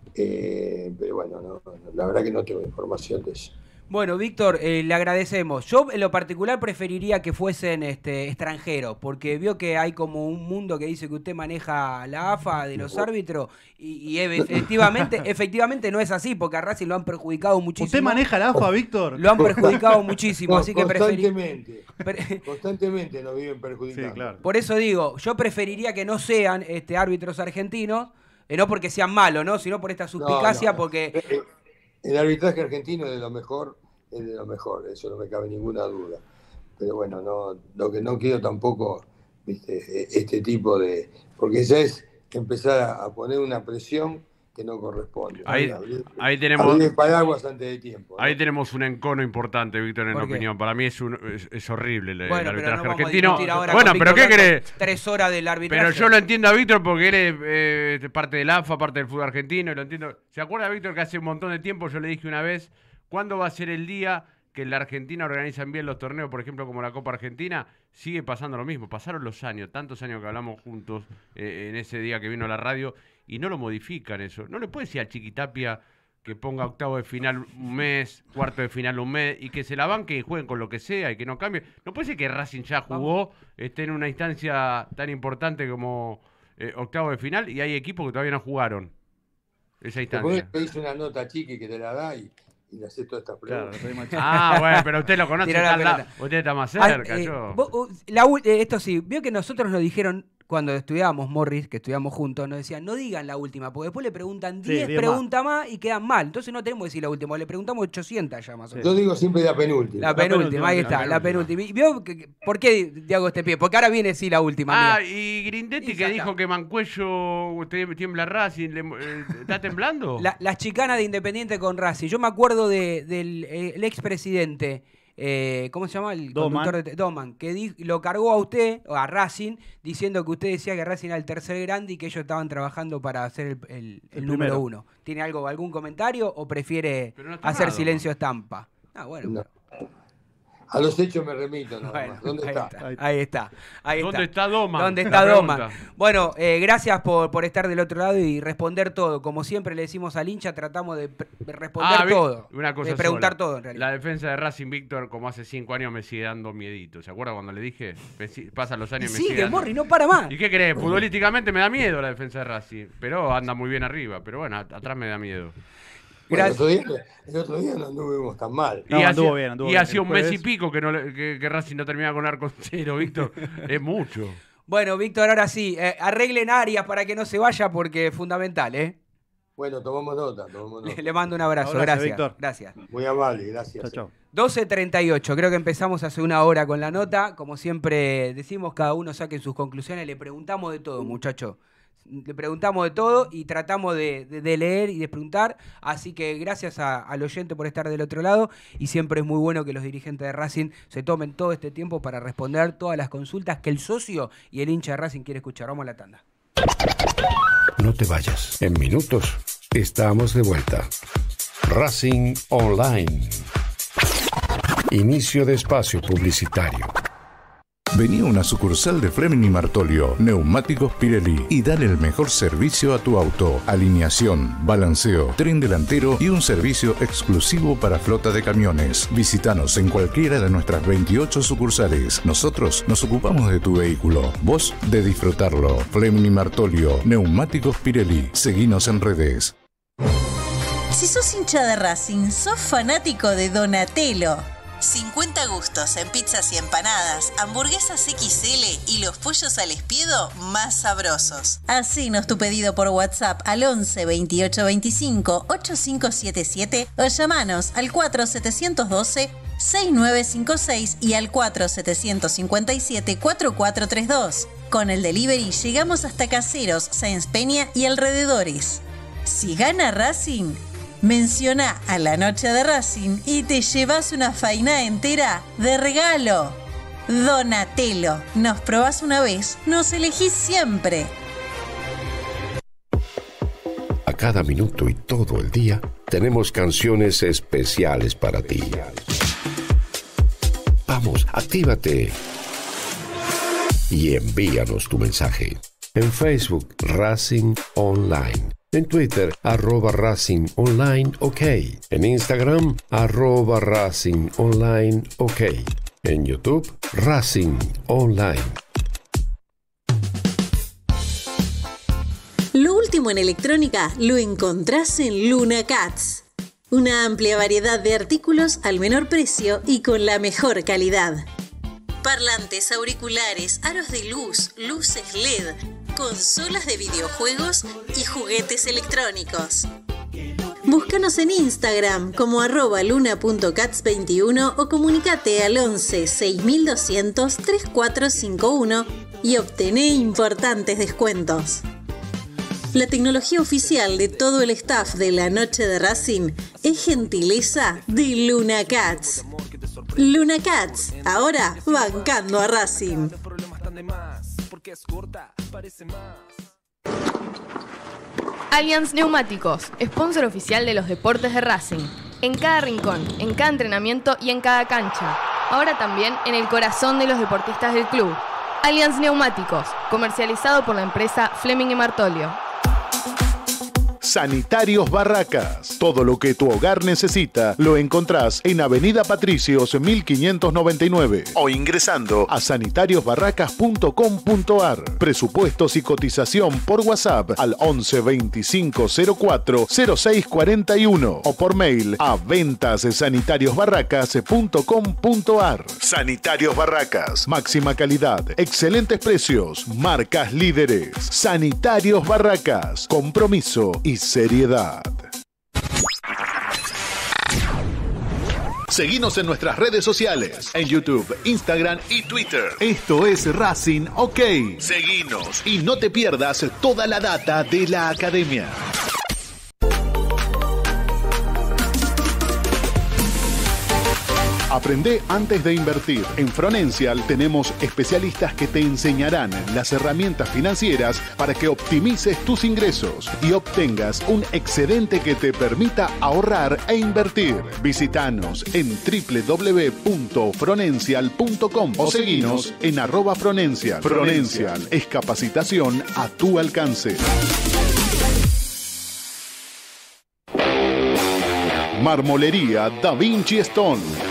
pero bueno, la verdad que no tengo información de eso. Bueno, Víctor, le agradecemos. Yo en lo particular preferiría que fuesen extranjeros, porque vio que hay como un mundo que dice que usted maneja la AFA de los árbitros y efectivamente no es así, porque a Racing lo han perjudicado muchísimo. ¿Usted maneja la AFA, Víctor? Lo han perjudicado muchísimo, así que Constantemente nos viven perjudicando. Sí, claro. Por eso digo, yo preferiría que no sean árbitros argentinos, no porque sean malos, ¿no? Sino por esta suspicacia, porque... El arbitraje argentino es de lo mejor, eso no me cabe ninguna duda. Pero bueno, lo que no quiero tampoco, este tipo de... Porque ya es empezar a poner una presión que no corresponde. Ahí tenemos... Abrir el paraguas antes de tiempo, ¿no? Ahí tenemos un encono importante, Víctor, en mi opinión. Para mí es horrible el arbitraje argentino. Bueno, pero ¿qué querés? 3 horas del arbitraje. Pero yo lo entiendo a Víctor porque él es parte del AFA, parte del fútbol argentino, y lo entiendo. ¿Se acuerda, Víctor, que hace un montón de tiempo yo le dije una vez, ¿cuándo va a ser el día que en la Argentina organizan bien los torneos, por ejemplo, como la Copa Argentina? Sigue pasando lo mismo. Pasaron los años, tantos años que hablamos juntos en ese día que vino a la radio, y no lo modifican eso. No le puede decir a Chiquitapia que ponga octavo de final un mes, cuarto de final un mes, y que se la banque y jueguen con lo que sea y que no cambie. No puede ser que Racing ya jugó, esté en una instancia tan importante como octavo de final, y hay equipos que todavía no jugaron esa instancia. Te hice una nota, Chiqui, que te la da y le haces todas estas preguntas. Claro, bueno, pero usted lo conoce, usted está más cerca. Esto sí, vio que nosotros nos dijeron, cuando estudiábamos Morris, que estudiamos juntos, nos decían, no digan la última, porque después le preguntan 10 preguntas más y quedan mal. Entonces no tenemos que decir la última, le preguntamos 800 ya más o menos. Yo digo siempre la penúltima. La penúltima, ahí está, la penúltima. ¿Vio por qué te hago este pie? Porque ahora viene sí la última. Y Grindetti que dijo que Mancuello tiembla Racing, ¿está temblando? Las chicanas de Independiente con Racing. Yo me acuerdo del expresidente. ¿Cómo se llama? El conductor de Doman, que lo cargó a usted, o a Racing, diciendo que usted decía que Racing era el tercer grande y que ellos estaban trabajando para hacer el número 1. ¿Tiene algún comentario o prefiere hacer silencio estampa? Bueno. No. A los hechos me remito, ¿no? Bueno, ¿Dónde está? Ahí está. ¿Dónde está Doman? ¿Dónde está Doman? Bueno, gracias por estar del otro lado y responder todo. Como siempre le decimos al hincha, tratamos de responder todo. Una cosa de preguntar todo, en realidad. La defensa de Racing, Víctor, como hace 5 años, me sigue dando miedito. ¿Se acuerda cuando le dije? Pasan los años y me sigue dando... Morri, no para más. ¿Y qué crees? Futbolísticamente me da miedo la defensa de Racing, pero anda muy bien arriba. Pero bueno, atrás me da miedo. Bueno, el otro día no anduvimos tan mal. Anduvo bien. Y hacía un mes y pico que Racing no terminaba con arco cero, Víctor. Es mucho. Bueno, Víctor, ahora sí, arreglen Arias para que no se vaya porque es fundamental, ¿eh? Bueno, tomamos nota. Le mando un abrazo, gracias. Víctor. Gracias. Muy amable, gracias. Chao. 12:38, creo que empezamos hace una hora con la nota. Como siempre decimos, cada uno saque sus conclusiones. Le preguntamos de todo, muchachos. Le preguntamos de todo y tratamos de leer y de preguntar, así que gracias al oyente por estar del otro lado, y siempre es muy bueno que los dirigentes de Racing se tomen todo este tiempo para responder todas las consultas que el socio y el hincha de Racing quiere escuchar. Vamos a la tanda. No te vayas, en minutos estamos de vuelta. Racing Online. Inicio de espacio publicitario. Vení a una sucursal de Fleming y Martolio, Neumáticos Pirelli, y dale el mejor servicio a tu auto. Alineación, balanceo, tren delantero y un servicio exclusivo para flota de camiones. Visítanos en cualquiera de nuestras 28 sucursales. Nosotros nos ocupamos de tu vehículo, vos de disfrutarlo. Fleming y Martolio, Neumáticos Pirelli. Seguinos en redes. Si sos hincha de Racing, sos fanático de Donatello. 50 gustos en pizzas y empanadas, hamburguesas XL y los pollos al espiedo más sabrosos. Hacenos tu pedido por WhatsApp al 11 28 25 8577 o llamanos al 4712 6956 y al 4757 4432. Con el delivery llegamos hasta Caseros, Sáenz Peña y alrededores. Si gana Racing, menciona a la noche de Racing y te llevas una faina entera de regalo. Donatello, nos probás una vez, nos elegís siempre. A cada minuto y todo el día tenemos canciones especiales para ti. Vamos, actívate y envíanos tu mensaje. En Facebook, Racing Online. En Twitter, @Racing Online OK. En Instagram, @Racing Online OK. En YouTube, Racing Online. Lo último en electrónica lo encontrás en Luna Cats. Una amplia variedad de artículos al menor precio y con la mejor calidad. Parlantes, auriculares, aros de luz, luces LED, consolas de videojuegos y juguetes electrónicos. Búscanos en Instagram como @luna.cats21 o comunicate al 11 6200 3451 y obtené importantes descuentos. La tecnología oficial de todo el staff de la noche de Racing es gentileza de Luna Cats. Luna Cats, ahora bancando a Racing. Allianz Neumáticos, sponsor oficial de los deportes de Racing. En cada rincón, en cada entrenamiento y en cada cancha. Ahora también en el corazón de los deportistas del club. Allianz Neumáticos, comercializado por la empresa Fleming y Martolio. Sanitarios Barracas. Todo lo que tu hogar necesita lo encontrás en Avenida Patricios 1599 o ingresando a sanitariosbarracas.com.ar. Presupuestos y cotización por WhatsApp al 11 25 04 06 41 o por mail a ventassanitariosbarracas.com.ar. Sanitarios Barracas. Máxima calidad, excelentes precios, marcas líderes. Sanitarios Barracas. Compromiso y seriedad. Seguinos en nuestras redes sociales, en YouTube, Instagram y Twitter. Esto es Racing OK. Seguinos y no te pierdas toda la data de la academia. Aprende antes de invertir. En Fronencial tenemos especialistas que te enseñarán las herramientas financieras para que optimices tus ingresos y obtengas un excedente que te permita ahorrar e invertir. Visítanos en www.fronencial.com o seguinos en @Fronencial. Fronencial es capacitación a tu alcance. Marmolería Da Vinci Stone.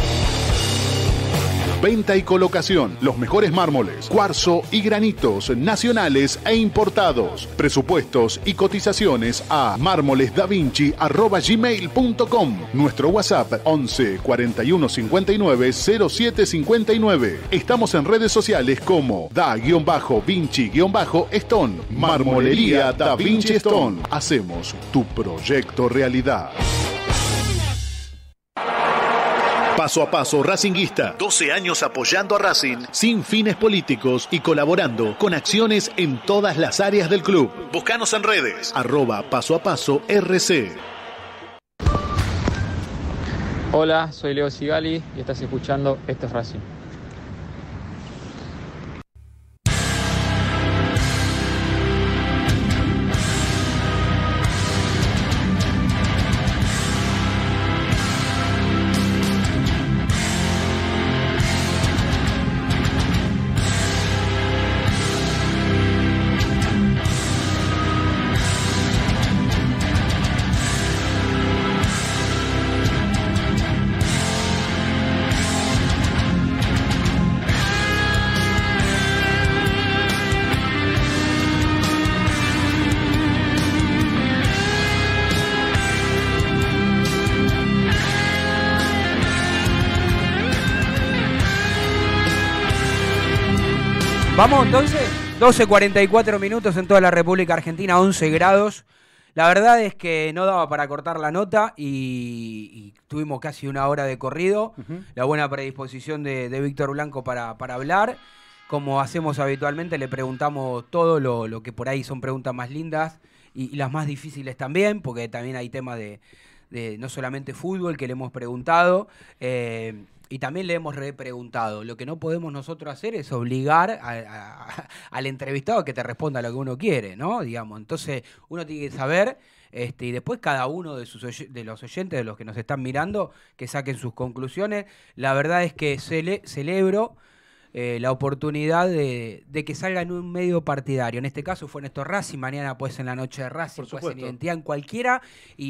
Venta y colocación, los mejores mármoles, cuarzo y granitos nacionales e importados. Presupuestos y cotizaciones a marmolesdavinci@gmail.com. Nuestro WhatsApp 11 41 59 07 59. Estamos en redes sociales como Da-Vinci-Stone. Marmolería Da Vinci Stone. Hacemos tu proyecto realidad. Paso a paso Racinguista, 12 años apoyando a Racing sin fines políticos y colaborando con acciones en todas las áreas del club. Búscanos en redes, @Paso a Paso RC. Hola, soy Leo Sigali y estás escuchando Esto es Racing. Vamos entonces, 12:44 minutos en toda la República Argentina, 11 grados. La verdad es que no daba para cortar la nota y tuvimos casi una hora de corrido. La buena predisposición de Víctor Blanco para hablar. Como hacemos habitualmente, le preguntamos todo lo que por ahí son preguntas más lindas y las más difíciles también, porque también hay temas de no solamente fútbol que le hemos preguntado, y también le hemos repreguntado. Lo que no podemos nosotros hacer es obligar al entrevistado a que te responda lo que uno quiere, ¿no? Digamos, entonces uno tiene que saber, y después cada uno de los oyentes, de los que nos están mirando, que saquen sus conclusiones. La verdad es que celebro la oportunidad de que salga en un medio partidario. En este caso fue Néstor Racing, mañana pues en la noche de Racing, pues en Identidad en Cualquiera,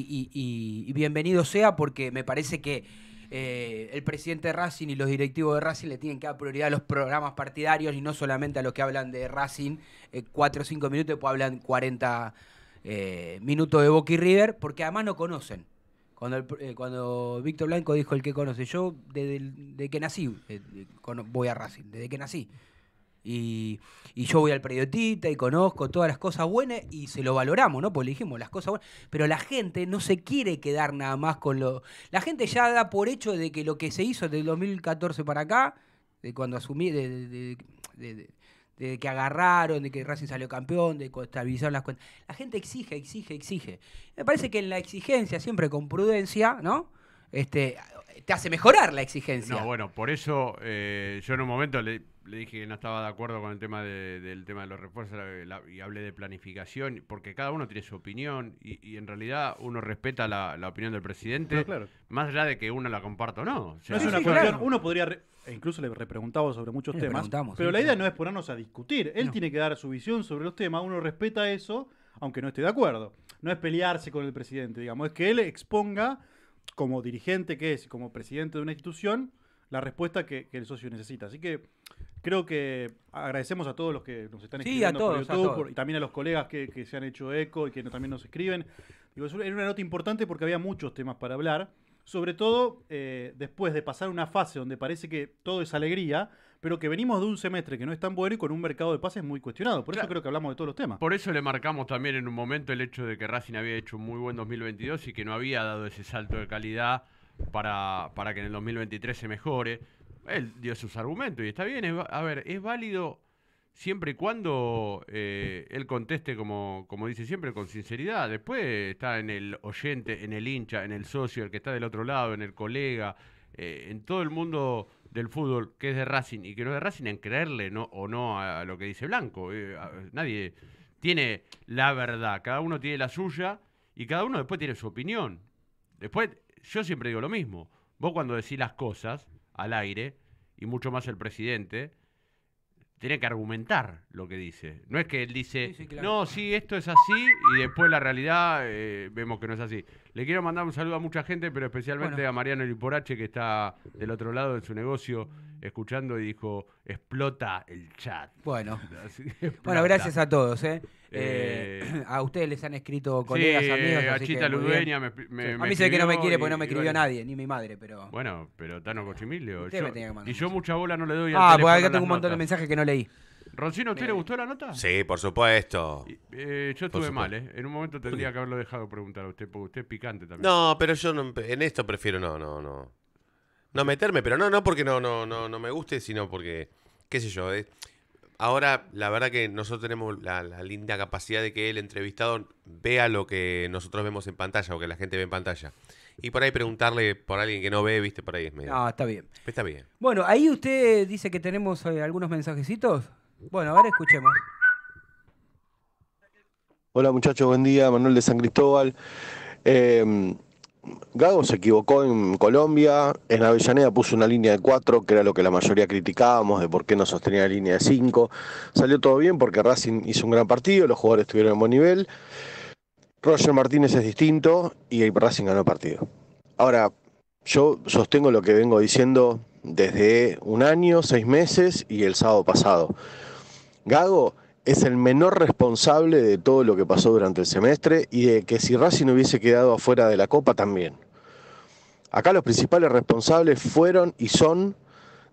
y bienvenido sea, porque me parece que el presidente de Racing y los directivos de Racing le tienen que dar prioridad a los programas partidarios y no solamente a los que hablan de Racing 4 o 5 minutos, después hablan 40 minutos de Boca y River, porque además no conocen. Cuando Víctor Blanco dijo el que conoce, yo desde que nací voy a Racing, desde que nací. Y yo voy al periodista y conozco todas las cosas buenas y se lo valoramos, ¿no? Porque le dijimos las cosas buenas. Pero la gente no se quiere quedar nada más con lo... La gente ya da por hecho de que lo que se hizo desde el 2014 para acá, de cuando asumí, de que agarraron, de que Racing salió campeón, de que estabilizaron las cuentas. La gente exige. Me parece que en la exigencia, siempre con prudencia, ¿no? Te hace mejorar la exigencia. No, bueno, por eso yo en un momento le dije que no estaba de acuerdo con el tema del tema de los refuerzos y hablé de planificación, porque cada uno tiene su opinión y en realidad uno respeta la opinión del presidente, claro. Más allá de que uno la comparta o no. O sea, no es una cuestión, claro. Uno podría, incluso le repreguntamos sobre muchos temas, pero la idea no es ponernos a discutir. Él tiene que dar su visión sobre los temas, uno respeta eso, aunque no esté de acuerdo. No es pelearse con el presidente, digamos, es que él exponga, como dirigente que es, como presidente de una institución, la respuesta que el socio necesita. Así que creo que agradecemos a todos los que nos están escribiendo por YouTube y también a los colegas que se han hecho eco y que también nos escriben. Digo, era una nota importante porque había muchos temas para hablar, sobre todo después de pasar una fase donde parece que todo es alegría, pero que venimos de un semestre que no es tan bueno y con un mercado de pases muy cuestionado. Por eso creo que hablamos de todos los temas. Por eso le marcamos también en un momento el hecho de que Racing había hecho un muy buen 2022 y que no había dado ese salto de calidad para que en el 2023 se mejore. Él dio sus argumentos y está bien. Es válido siempre y cuando él conteste, como dice siempre, con sinceridad. Después está en el oyente, en el hincha, en el socio, el que está del otro lado, en el colega, en todo el mundo del fútbol que es de Racing y que no es de Racing, en creerle o no a lo que dice Blanco. Nadie tiene la verdad, cada uno tiene la suya y cada uno después tiene su opinión. Después, yo siempre digo lo mismo. Vos cuando decís las cosas al aire, y mucho más el presidente, tiene que argumentar lo que dice. No es que él dice, claro. No, sí, esto es así, y después la realidad vemos que no es así. Le quiero mandar un saludo a mucha gente, pero especialmente a Mariano Liporache, que está del otro lado de su negocio, escuchando y dijo, explota el chat. Bueno, gracias a todos. A ustedes les han escrito colegas, amigos. A Chita Ludueña a mí sé que no me quiere porque no me escribió nadie, ni mi madre, pero... Bueno, pero Tano Cochimilio. Y yo mucha bola no le doy al teléfono. Porque acá tengo un montón de mensajes que no leí. Roncino, ¿a usted le gustó la nota? Sí, por supuesto. Yo estuve mal, En un momento tendría que haberlo dejado preguntar a usted, porque usted es picante también. No, pero yo en esto prefiero no meterme, pero no porque no me guste, sino porque, qué sé yo, ahora la verdad que nosotros tenemos la linda capacidad de que el entrevistado vea lo que nosotros vemos en pantalla o que la gente ve en pantalla. Y por ahí preguntarle por alguien que no ve, viste, por ahí es medio... No, está bien. Está bien. Bueno, ahí usted dice que tenemos algunos mensajecitos. Bueno, a ver, escuchemos. Hola muchachos, buen día, Manuel de San Cristóbal. Gago se equivocó en Colombia, en Avellaneda puso una línea de 4, que era lo que la mayoría criticábamos, de por qué no sostenía la línea de 5. Salió todo bien porque Racing hizo un gran partido, los jugadores estuvieron en buen nivel. Roger Martínez es distinto y Racing ganó el partido. Ahora, yo sostengo lo que vengo diciendo desde un año, 6 meses y el sábado pasado. Gago es el menor responsable de todo lo que pasó durante el semestre y de que si Racing hubiese quedado afuera de la Copa también. Acá los principales responsables fueron y son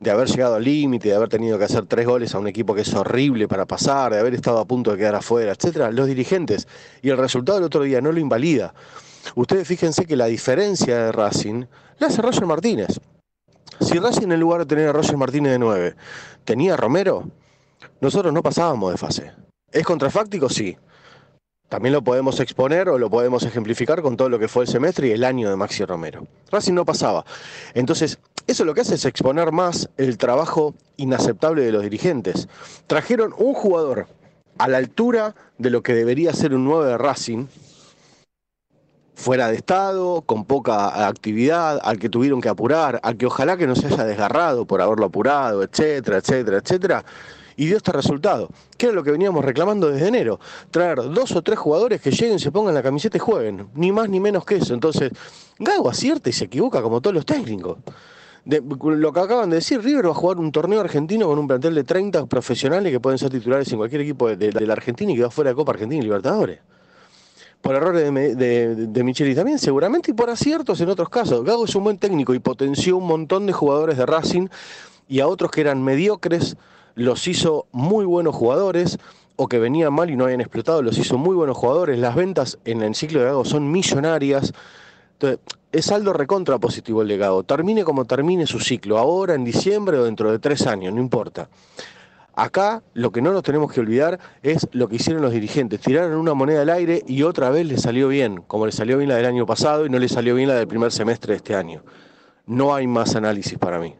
de haber llegado al límite, de haber tenido que hacer 3 goles a un equipo que es horrible para pasar, de haber estado a punto de quedar afuera, etcétera, los dirigentes, y el resultado del otro día no lo invalida. Ustedes fíjense que la diferencia de Racing la hace Roger Martínez. Si Racing, en lugar de tener a Roger Martínez de 9, tenía a Romero, nosotros no pasábamos de fase. ¿Es contrafáctico? Sí. También lo podemos exponer o lo podemos ejemplificar con todo lo que fue el semestre y el año de Maxi Romero. Racing no pasaba. Entonces, eso lo que hace es exponer más el trabajo inaceptable de los dirigentes. Trajeron un jugador a la altura de lo que debería ser un 9 de Racing, fuera de estado, con poca actividad, al que tuvieron que apurar, al que ojalá que no se haya desgarrado por haberlo apurado, etcétera, etcétera, etcétera, y dio este resultado, que era lo que veníamos reclamando desde enero, traer 2 o 3 jugadores que lleguen, se pongan la camiseta y jueguen, ni más ni menos que eso. Entonces, Gago acierta y se equivoca como todos los técnicos. Lo que acaban de decir, River va a jugar un torneo argentino con un plantel de 30 profesionales que pueden ser titulares en cualquier equipo de la Argentina y quedó fuera de Copa Argentina y Libertadores. Por errores de Micheli también, seguramente, y por aciertos en otros casos. Gago es un buen técnico y potenció un montón de jugadores de Racing, y a otros que eran mediocres los hizo muy buenos jugadores, o que venían mal y no habían explotado, los hizo muy buenos jugadores. Las ventas en el ciclo de Gago son millonarias. Entonces, es saldo recontra positivo el de Gago. Termine como termine su ciclo, ahora, en diciembre o dentro de 3 años, no importa. Acá lo que no nos tenemos que olvidar es lo que hicieron los dirigentes. Tiraron una moneda al aire y otra vez les salió bien, como les salió bien la del año pasado y no les salió bien la del primer semestre de este año. No hay más análisis para mí.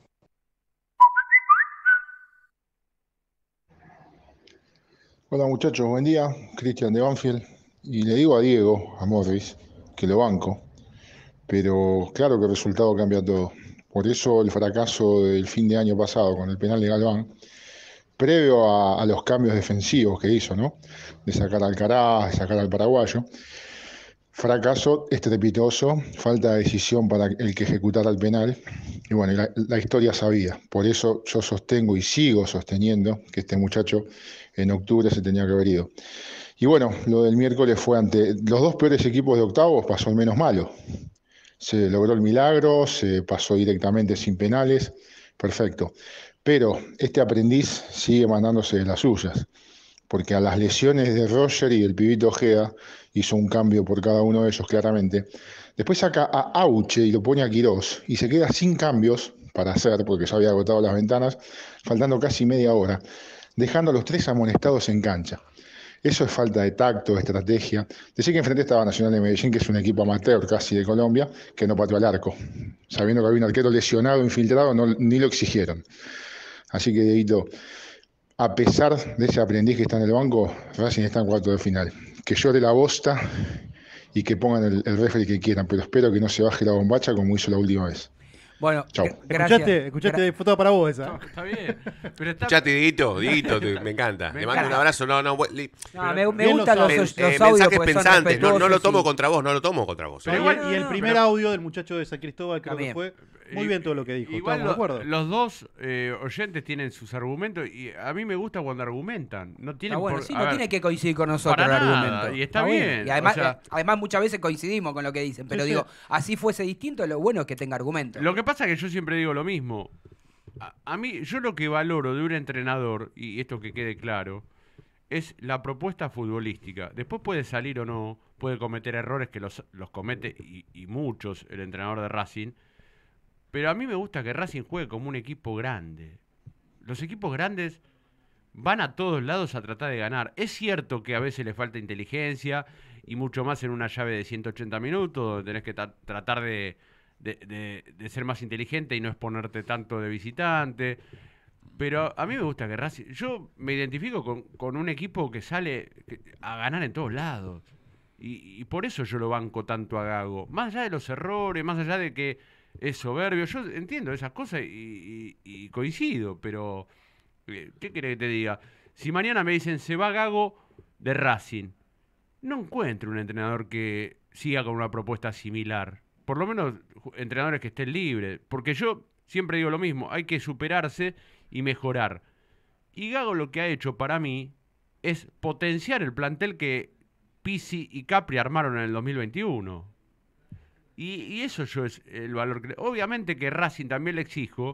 Hola muchachos, buen día. Cristian de Banfield. Y le digo a Diego, a Morris, que lo banco. Pero claro que el resultado cambia todo. Por eso el fracaso del fin de año pasado con el penal de Galván, previo a los cambios defensivos que hizo, ¿no? De sacar al Alcaraz, de sacar al paraguayo. Fracaso estrepitoso, falta de decisión para el que ejecutara el penal. Y bueno, la historia sabía. Por eso yo sostengo y sigo sosteniendo que este muchacho en octubre se tenía que haber ido. Y bueno, lo del miércoles fue ante los 2 peores equipos de octavos, pasó el menos malo. Se logró el milagro, se pasó directamente sin penales, perfecto. Pero este aprendiz sigue mandándose de las suyas, porque a las lesiones de Roger y el pibito Ojeda hizo un cambio por cada uno de ellos claramente. Después saca a Auche y lo pone a Quirós y se queda sin cambios para hacer, porque ya había agotado las ventanas, faltando casi media hora, dejando a los 3 amonestados en cancha. Eso es falta de tacto, de estrategia. Decía que enfrente estaba Nacional de Medellín, que es un equipo amateur casi de Colombia, que no pateó al arco. Sabiendo que había un arquero lesionado, infiltrado, ni lo exigieron. Así que, Dieguito, a pesar de ese aprendiz que está en el banco, Racing está en cuarto de final. Que llore la bosta y que pongan el referee que quieran, pero espero que no se baje la bombacha como hizo la última vez. Bueno, chau. Escuchaste, fue todo para vos esa. No, está bien. Pero está... Escuchate, Dieguito, me encanta. Le mando un abrazo. Me gustan los audios. Mensajes pensantes. No lo tomo contra vos, Y el primer audio del muchacho de San Cristóbal creo que fue muy bien todo lo que dijo. Igual de acuerdo. Los dos oyentes tienen sus argumentos y a mí me gusta cuando argumentan. No tienen no tiene que coincidir con nosotros el argumento. Y está bien. Y además muchas veces coincidimos con lo que dicen. Pero digo, así fuese distinto, lo bueno es que tenga argumentos. Lo que pasa es que yo siempre digo lo mismo. A mí, yo lo que valoro de un entrenador, y esto que quede claro, es la propuesta futbolística. Después puede salir o no, puede cometer errores que los comete, y muchos, el entrenador de Racing. Pero a mí me gusta que Racing juegue como un equipo grande. Los equipos grandes van a todos lados a tratar de ganar. Es cierto que a veces les falta inteligencia, y mucho más en una llave de 180 minutos, donde tenés que tratar de ser más inteligente y no exponerte tanto de visitante. Pero a mí me gusta que Racing... Yo me identifico con un equipo que sale a ganar en todos lados. Y por eso yo lo banco tanto a Gago. Más allá de los errores, más allá de que es soberbio. Yo entiendo esas cosas y coincido, pero... ¿Qué querés que te diga? Si mañana me dicen se va Gago de Racing, no encuentro un entrenador que siga con una propuesta similar. Por lo menos entrenadores que estén libres. Porque yo siempre digo lo mismo, hay que superarse y mejorar. Y Gago lo que ha hecho para mí es potenciar el plantel que Pizzi y Capri armaron en el 2021. Y eso yo es el valor que... Obviamente que Racing también le exijo,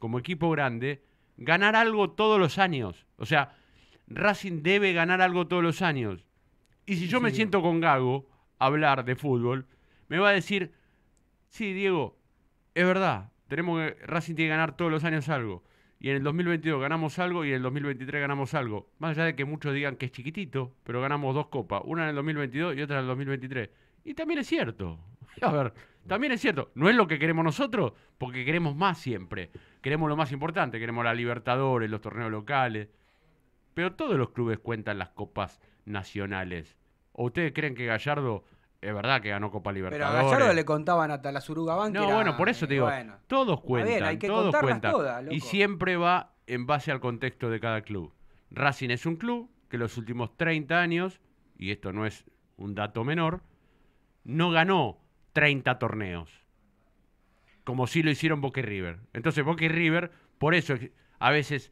como equipo grande, ganar algo todos los años. O sea, Racing debe ganar algo todos los años. Y si yo me siento con Gago a hablar de fútbol, me va a decir, sí, Diego, es verdad, Racing tiene que ganar todos los años algo. Y en el 2022 ganamos algo y en el 2023 ganamos algo. Más allá de que muchos digan que es chiquitito, pero ganamos 2 copas. Una en el 2022 y otra en el 2023. Y también es cierto. A ver, también es cierto. No es lo que queremos nosotros, porque queremos más siempre. Queremos lo más importante. Queremos la Libertadores, los torneos locales. Pero todos los clubes cuentan las copas nacionales. ¿O ustedes creen que Gallardo... Es verdad que ganó Copa Libertadores. Pero a Gallardo le contaban hasta la Surugaban. No, bueno, por eso te digo, todos cuentan, hay que todos cuentan. Todas, y siempre va en base al contexto de cada club. Racing es un club que los últimos 30 años, y esto no es un dato menor, no ganó 30 torneos. Como sí lo hicieron Boca y River. Entonces Boca y River, por eso a veces,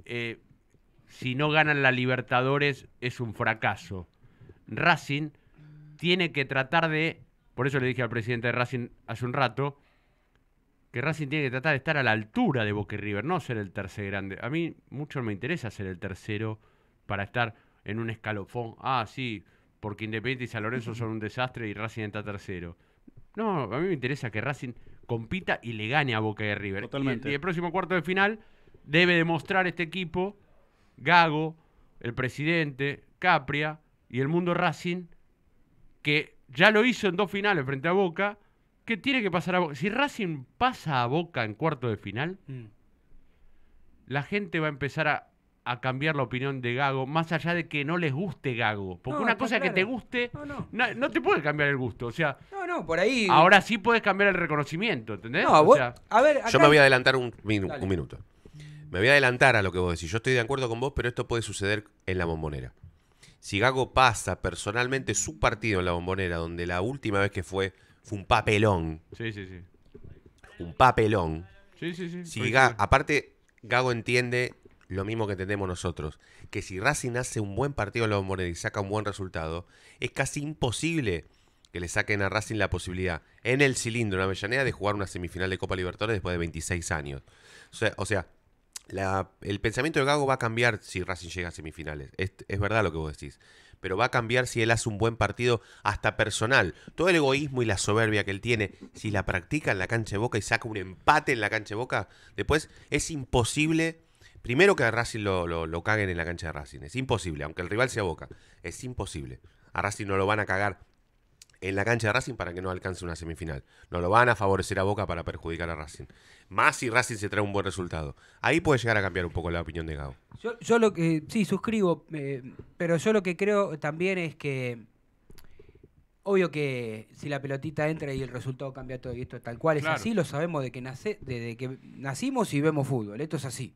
si no ganan la Libertadores, es un fracaso. Racing tiene que tratar de, por eso le dije al presidente de Racing hace un rato, que Racing tiene que tratar de estar a la altura de Boca y River, no ser el tercer grande. A mí mucho me interesa ser el tercero para estar en un escalofón. Ah, sí, porque Independiente y San Lorenzo son un desastre y Racing está tercero. No, a mí me interesa que Racing compita y le gane a Boca y River. Totalmente. Y el próximo cuarto de final debe demostrar este equipo, Gago, el presidente, Capria y el mundo Racing, que ya lo hizo en 2 finales frente a Boca, que tiene que pasar a Boca. Si Racing pasa a Boca en cuarto de final, la gente va a empezar a cambiar la opinión de Gago, más allá de que no les guste Gago. Porque una cosa es que te guste, no te puede cambiar el gusto. O sea, por ahí... ahora sí puedes cambiar el reconocimiento, ¿entendés? A ver, yo me voy a adelantar un minuto. Me voy a adelantar a lo que vos decís. Yo estoy de acuerdo con vos, pero esto puede suceder en la Bombonera. Si Gago pasa personalmente su partido en la Bombonera, donde la última vez que fue un papelón. Sí. Un papelón. Sí. Si aparte, Gago entiende lo mismo que entendemos nosotros, que si Racing hace un buen partido en la Bombonera y saca un buen resultado, es casi imposible que le saquen a Racing la posibilidad en el cilindro, en Avellaneda, de jugar una semifinal de Copa Libertadores después de 26 años. O sea, el pensamiento de Gago va a cambiar si Racing llega a semifinales. Es verdad lo que vos decís. Pero va a cambiar si él hace un buen partido hasta personal. Todo el egoísmo y la soberbia que él tiene, si la practica en la cancha de Boca y saca un empate en la cancha de Boca, después es imposible. Primero que a Racing lo caguen en la cancha de Racing. Es imposible, aunque el rival sea Boca. Es imposible. A Racing no lo van a cagar en la cancha de Racing para que no alcance una semifinal. No lo van a favorecer a Boca para perjudicar a Racing. Más si Racing se trae un buen resultado. Ahí puede llegar a cambiar un poco la opinión de Gago. Yo lo que, sí, suscribo, pero yo lo que creo también es que, obvio que si la pelotita entra y el resultado cambia todo, y esto tal cual es así, lo sabemos desde que nacimos y vemos fútbol, esto es así.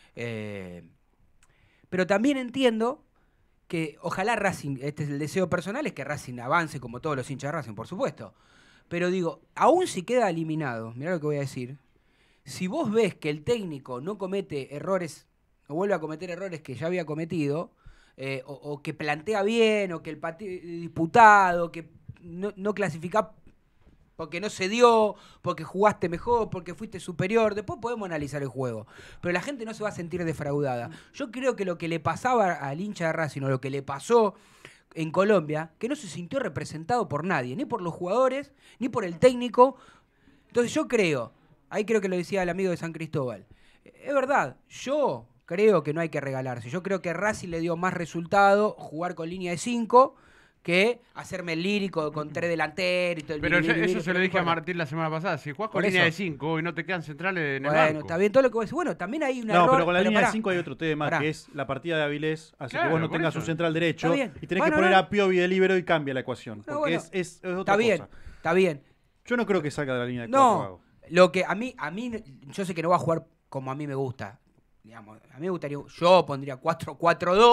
Pero también entiendo que ojalá Racing, este es el deseo personal, es que Racing avance como todos los hinchas de Racing, por supuesto. Pero digo, aún si queda eliminado, mirá lo que voy a decir, si vos ves que el técnico no comete errores, o vuelve a cometer errores que ya había cometido, o que plantea bien, o que el disputado, que no clasifica porque no se dio, porque jugaste mejor, porque fuiste superior, después podemos analizar el juego. Pero la gente no se va a sentir defraudada. Yo creo que lo que le pasaba al hincha de Racing, o lo que le pasó en Colombia, que no se sintió representado por nadie, ni por los jugadores, ni por el técnico. Entonces yo creo, ahí creo que lo decía el amigo de San Cristóbal, es verdad, yo creo que no hay que regalarse. Yo creo que Racing le dio más resultado jugar con línea de 5 que hacerme el lírico con 3 delanteros y todo el Pero eso se lo dije a Martín la semana pasada. Si jugás con línea de 5 y no te quedan centrales en el banco. Está bien todo lo que vos decís. Bueno, también hay una pero con la línea de 5 hay otro tema, que es la partida de Avilés, hace que vos no tengas un central derecho y tenés que poner a Piovi de líbero y cambia la ecuación. Porque es otra cosa. Está bien. Yo no creo que salga de la línea de 4. Lo que a mí, yo sé que no va a jugar como a mí me gusta. Digamos, a mí me gustaría, yo pondría 4-4-2,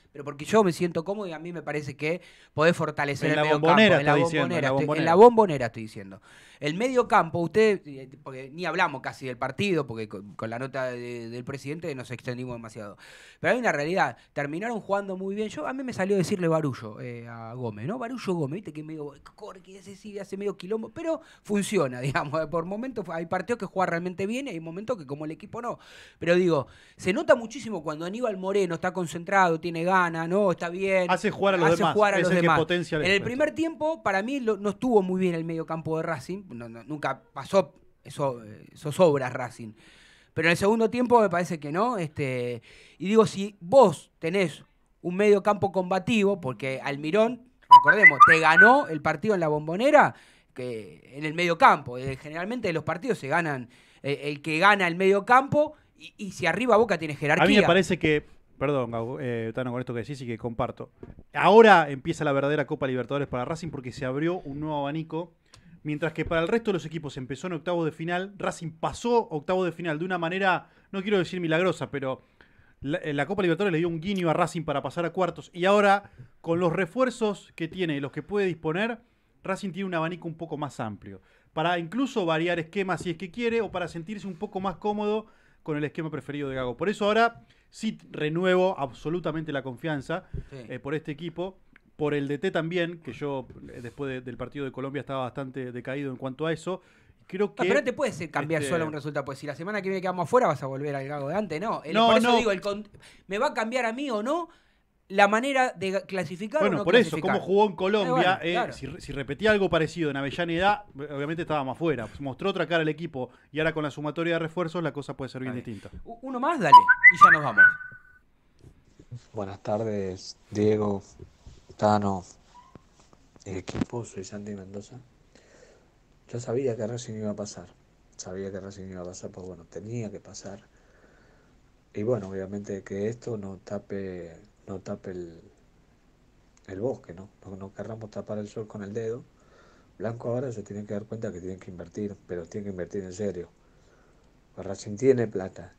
pero porque yo me siento cómodo y a mí me parece que podés fortalecer En el la medio Bombonera campo. está diciendo, en la En la bombonera estoy diciendo. El medio campo, usted, porque ni hablamos casi del partido, porque con la nota del presidente nos extendimos demasiado. Pero hay una realidad, terminaron jugando muy bien. A mí me salió decirle barullo a Gómez, ¿no? Barullo Gómez, viste que medio corre, que hace medio quilombo, pero funciona, digamos. Por momentos hay partidos que juega realmente bien y hay momentos que como el equipo no. Pero digo, se nota muchísimo cuando Aníbal Moreno está concentrado, tiene ganas, ¿no? Está bien. Hace jugar a los demás. Es el que potencia en el primer tiempo, para mí, no estuvo muy bien el medio campo de Racing. Nunca pasó esos obras Racing. Pero en el segundo tiempo me parece que no. Y digo, si vos tenés un medio campo combativo, porque Almirón, recordemos, te ganó el partido en la Bombonera, que en el medio campo. Generalmente los partidos se ganan el que gana el medio campo y si arriba Boca tiene jerarquía. A mí me parece que, perdón, Tano, con esto que decís y que comparto. Ahora empieza la verdadera Copa Libertadores para Racing porque se abrió un nuevo abanico. Mientras que para el resto de los equipos empezó en octavos de final, Racing pasó octavos de final de una manera, no quiero decir milagrosa, pero la Copa Libertadores le dio un guiño a Racing para pasar a cuartos. Y ahora, con los refuerzos que tiene y los que puede disponer, Racing tiene un abanico un poco más amplio. Para incluso variar esquemas si es que quiere o para sentirse un poco más cómodo con el esquema preferido de Gago. Por eso ahora sí renuevo absolutamente la confianza por este equipo. Por el DT también, que yo después del partido de Colombia estaba bastante decaído en cuanto a eso. Creo que, pero te puede cambiar solo un resultado, pues si la semana que viene quedamos afuera vas a volver al Gago de antes, ¿no? Por eso digo, ¿me va a cambiar a mí o no la manera de clasificar o no por clasificar? eso, como jugó en Colombia, claro. si repetía algo parecido en Avellaneda, obviamente estábamos afuera. Mostró otra cara el equipo y ahora con la sumatoria de refuerzos la cosa puede ser bien distinta. Uno más, dale, y ya nos vamos. Buenas tardes, Diego, Tano, el equipo, soy Santi Mendoza. Yo sabía que Racing iba a pasar, pues bueno, tenía que pasar. Y bueno, obviamente que esto no tape el bosque, ¿no? No querramos tapar el sol con el dedo. Blanco ahora se tiene que dar cuenta que tienen que invertir, pero tienen que invertir en serio. Pues Racing tiene plata.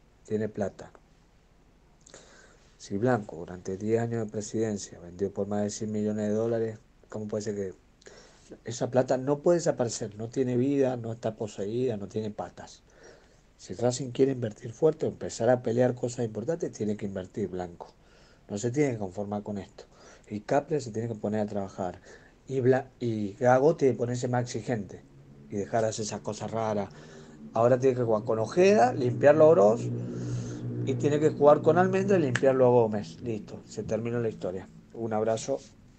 Si Blanco durante 10 años de presidencia vendió por más de 100 millones de dólares, ¿cómo puede ser que esa plata no puede desaparecer? No tiene vida, no está poseída, no tiene patas. Si Racing quiere invertir fuerte o empezar a pelear cosas importantes, tiene que invertir Blanco. No se tiene que conformar con esto. Y Kapler se tiene que poner a trabajar. Y Gago tiene que ponerse más exigente y dejar de hacer esas cosas raras. Ahora tiene que jugar con Ojeda, limpiarlo a Oroz, y tiene que jugar con Almendra y limpiarlo a Gómez. Listo, se terminó la historia. Un abrazo.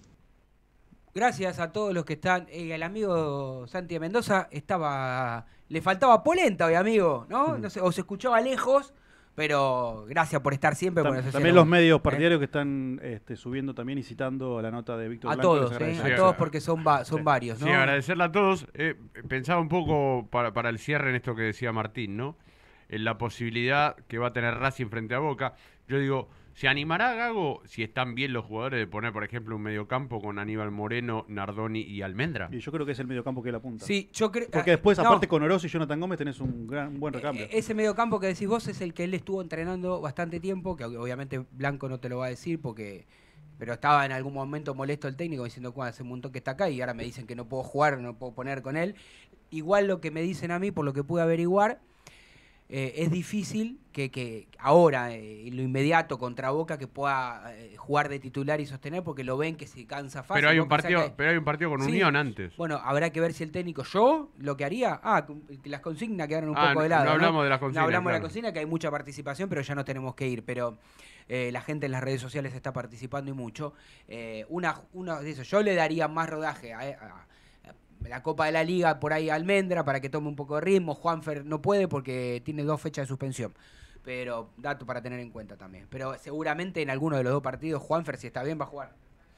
Gracias a todos los que están. El amigo Santi de Mendoza le faltaba polenta hoy, amigo, ¿no? No sé, o se escuchaba lejos, pero gracias por estar siempre. También los medios partidarios que están subiendo también y citando la nota de Víctor Blanco. A todos porque son varios, ¿no? Sí, agradecerle a todos. Pensaba un poco para el cierre en esto que decía Martín, ¿no? En la posibilidad que va a tener Racing frente a Boca. Yo digo, ¿se animará Gago, si están bien los jugadores, de poner, por ejemplo, un mediocampo con Aníbal Moreno, Nardoni y Almendra? Y yo creo que es el mediocampo que él apunta. Sí, yo creo. Porque después, aparte con Oroz y Jonathan Gómez, tenés un buen recambio. Ese mediocampo que decís vos es el que él estuvo entrenando bastante tiempo, que obviamente Blanco no te lo va a decir pero estaba en algún momento molesto el técnico diciendo, hace un montón que está acá y ahora me dicen que no puedo jugar, no puedo poner con él. Igual lo que me dicen a mí, por lo que pude averiguar, es difícil que ahora, en lo inmediato contra Boca, que pueda jugar de titular y sostener, porque lo ven que se cansa fácil. Pero hay un partido con Unión antes. Bueno, habrá que ver si el técnico, yo lo que haría, las consignas quedaron un poco de lado. No hablamos de las consignas. No hablamos de la consigna, que hay mucha participación, pero ya no tenemos que ir. Pero la gente en las redes sociales está participando y mucho. Una de eso, yo le daría más rodaje a la Copa de la Liga por ahí a Almendra para que tome un poco de ritmo. Juanfer no puede porque tiene 2 fechas de suspensión. Pero dato para tener en cuenta también. Pero seguramente en alguno de los 2 partidos Juanfer, si está bien, va a jugar.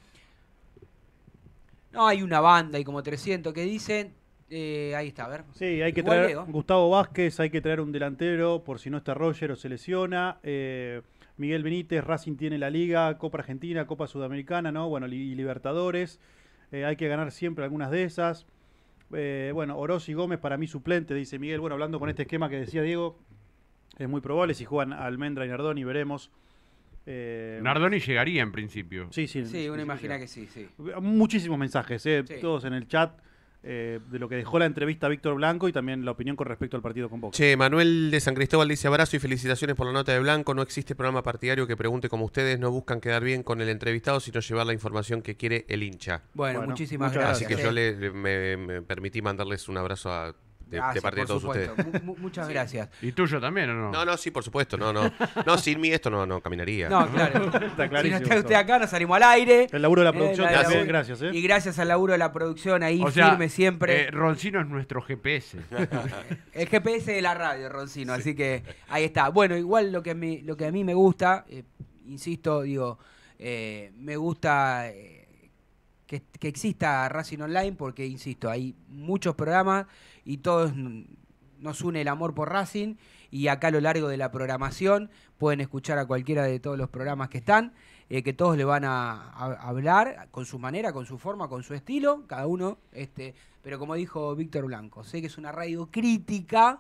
No, hay una banda y como 300 que dicen. Ahí está, a ver. Sí, hay que traer Gustavo Vázquez, hay que traer un delantero por si no está Roger o se lesiona. Miguel Benítez, Racing tiene la Liga, Copa Argentina, Copa Sudamericana, ¿no? Bueno, y Libertadores. Hay que ganar siempre algunas de esas. Oroz y Gómez para mí suplente, dice Miguel. Bueno, hablando con este esquema que decía Diego, es muy probable. Si juegan Almendra y Nardoni, veremos. Nardoni llegaría en principio. Sí, sí. Sí, uno imagina que sí, sí. Muchísimos mensajes, Sí. todos en el chat, de lo que dejó la entrevista a Víctor Blanco y también la opinión con respecto al partido con Boca. Che, Manuel de San Cristóbal dice abrazo y felicitaciones por la nota de Blanco. No existe programa partidario que pregunte como ustedes. No buscan quedar bien con el entrevistado, sino llevar la información que quiere el hincha. Bueno, muchísimas gracias. Así que yo me permití mandarles un abrazo de parte de por todos supuesto. ustedes. Muchas gracias. ¿Y tuyo también o no? No, sí, por supuesto. No, sin mí esto no caminaría. No, claro. Está Si clarísimo. no está usted acá, nos salimos al aire. El laburo de la producción la también, laburo. gracias. Y gracias al laburo de la producción ahí, O sea, firme siempre. Roncino es nuestro GPS. El GPS de la radio, Roncino, así que ahí está. Bueno, igual lo que a mí me gusta, insisto, digo, me gusta que exista Racing Online porque, insisto, hay muchos programas y todos nos une el amor por Racing y acá a lo largo de la programación pueden escuchar a cualquiera de todos los programas que están, que todos le van a hablar con su manera, con su forma, con su estilo, cada uno, pero como dijo Víctor Blanco, sé que es una radio crítica,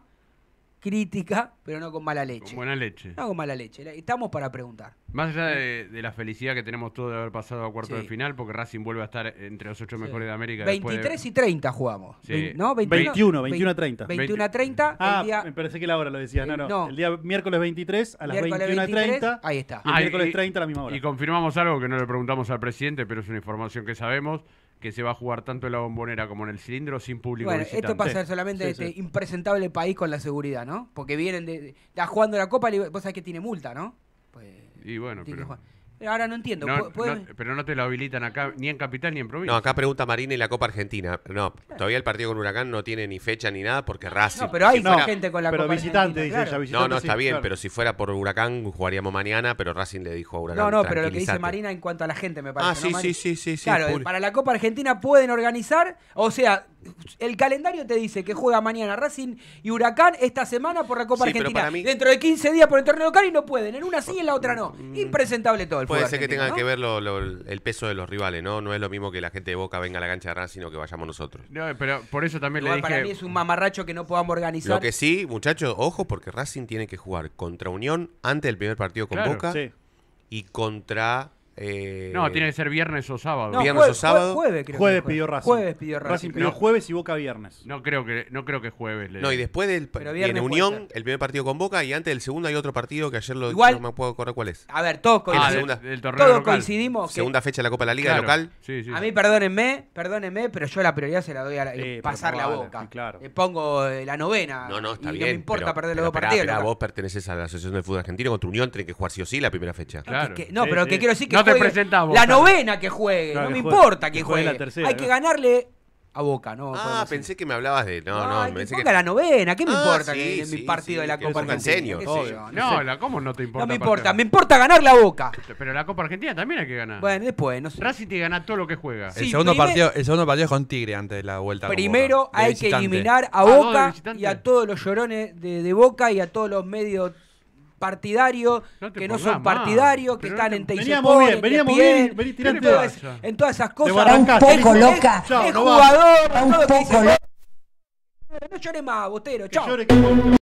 pero no con mala leche. Con buena leche. No con mala leche, estamos para preguntar. Más allá de la felicidad que tenemos todos de haber pasado a cuartos Sí. de final, porque Racing vuelve a estar entre los 8 mejores de América. 23 y 30 jugamos. Sí. ¿No? 21 a 30. 21 a 30. Ah, el día, me parece que la hora lo decías. No. no. El día miércoles 23 a las Miércoles 21 a 30. 23, ahí está. Y el miércoles 30 a la misma hora. Y confirmamos algo que no le preguntamos al presidente, pero es una información que sabemos, que se va a jugar tanto en la Bombonera como en el cilindro sin público Bueno, visitante. esto pasa solamente en Sí, este impresentable país con la seguridad, ¿no? Porque vienen está jugando la Copa, vos sabés que tiene multa, ¿no? Pues, Y bueno, tiene que pero... jugar. Ahora no entiendo. pero no te lo habilitan acá, ni en Capital ni en provincia. No, acá pregunta Marina y la Copa Argentina. No, todavía el partido con Huracán no tiene ni fecha ni nada porque Racing. No, pero hay si fuera- gente con la pero Copa visitante, Argentina, dice claro. ella, visitante. No, está sí, bien, claro. pero si fuera por Huracán jugaríamos mañana, pero Racing le dijo a Huracán. No, pero lo que dice tranquilízate. Marina en cuanto a la gente, me parece. Ah, sí, ¿no, Mari? sí. Claro, Juli. para la Copa Argentina pueden organizar, o sea, el calendario te dice que juega mañana Racing y Huracán esta semana por la Copa Sí, pero Argentina. para mí- Dentro de 15 días por el torneo local y no pueden. En una sí y en la otra no. Impresentable todo el Puede fútbol ser que argentino, tenga ¿no? que ver el peso de los rivales, ¿no? No es lo mismo que la gente de Boca venga a la cancha de Racing, sino que vayamos nosotros. No, pero por eso también Igual le para dije... mí es un mamarracho que no podamos organizar. Lo que sí, muchachos, ojo, porque Racing tiene que jugar contra Unión antes del primer partido con Claro, Boca Sí. y contra... No, tiene que ser viernes o sábado. No, viernes o sábado. Jueves, creo Jueves que fue. pidió Racing. Jueves pidió Racing. Racing pidió jueves y Boca viernes. No creo que jueves. No, y después Pero viene viernes Unión, puede ser. el primer partido con Boca, y antes del segundo hay otro partido que ayer Igual- no me puedo acordar cuál es. A ver, todos Que es la coincidimos, segunda- del torneo todos local. coincidimos que Segunda fecha de la Copa de la Liga Claro. local. Sí. a mí, perdónenme, pero yo la prioridad se la doy a pero pasar la vale, Boca. sí, claro. Pongo la novena. No, está y bien. no me importa pero- perder pero los dos esperá, partidos. esperá, la- vos perteneces a la Asociación del Fútbol Argentino, contra Unión tenés que jugar sí o sí la primera fecha. Claro. No, Sí, pero sí. que quiero decir que No te juegue presentás, vos, la claro. novena que juegue. Claro, no me que juegue- importa que que juegue juegue. la tercera, Hay ¿no? que ganarle a Boca, ¿no? Ah, podemos pensé decir. que me hablabas de... No, Ay, que pensé ponga la novena. ¿Qué me Ah, importa sí, que en mi sí, partido de la que Copa pongan Argentina? seño. ¿Qué Sí. sé yo? No, sé. ¿cómo no te importa? No me aparte? importa. Me importa ganar la Boca. Pero la Copa Argentina también hay que ganar. Bueno, después, no sé. Racing tiene que ganar todo lo que juega. Sí, El segundo primer- partido es con Tigre antes de la vuelta. con Primero Boca, de hay que visitante. eliminar a Ah, ¿dos de Boca visitante? y a todos los llorones de Boca y a todos los medios partidarios No te que no pongas son mal, partidarios, que pero están no en te- Veníamos bien, veníamos bien, vení, tirate. en todas esas cosas. Barrancaste, Es- listo. es- Chao, es nos jugador, vamos. todo lo que dice, no llores más, Bostero, Que chao. llore, que-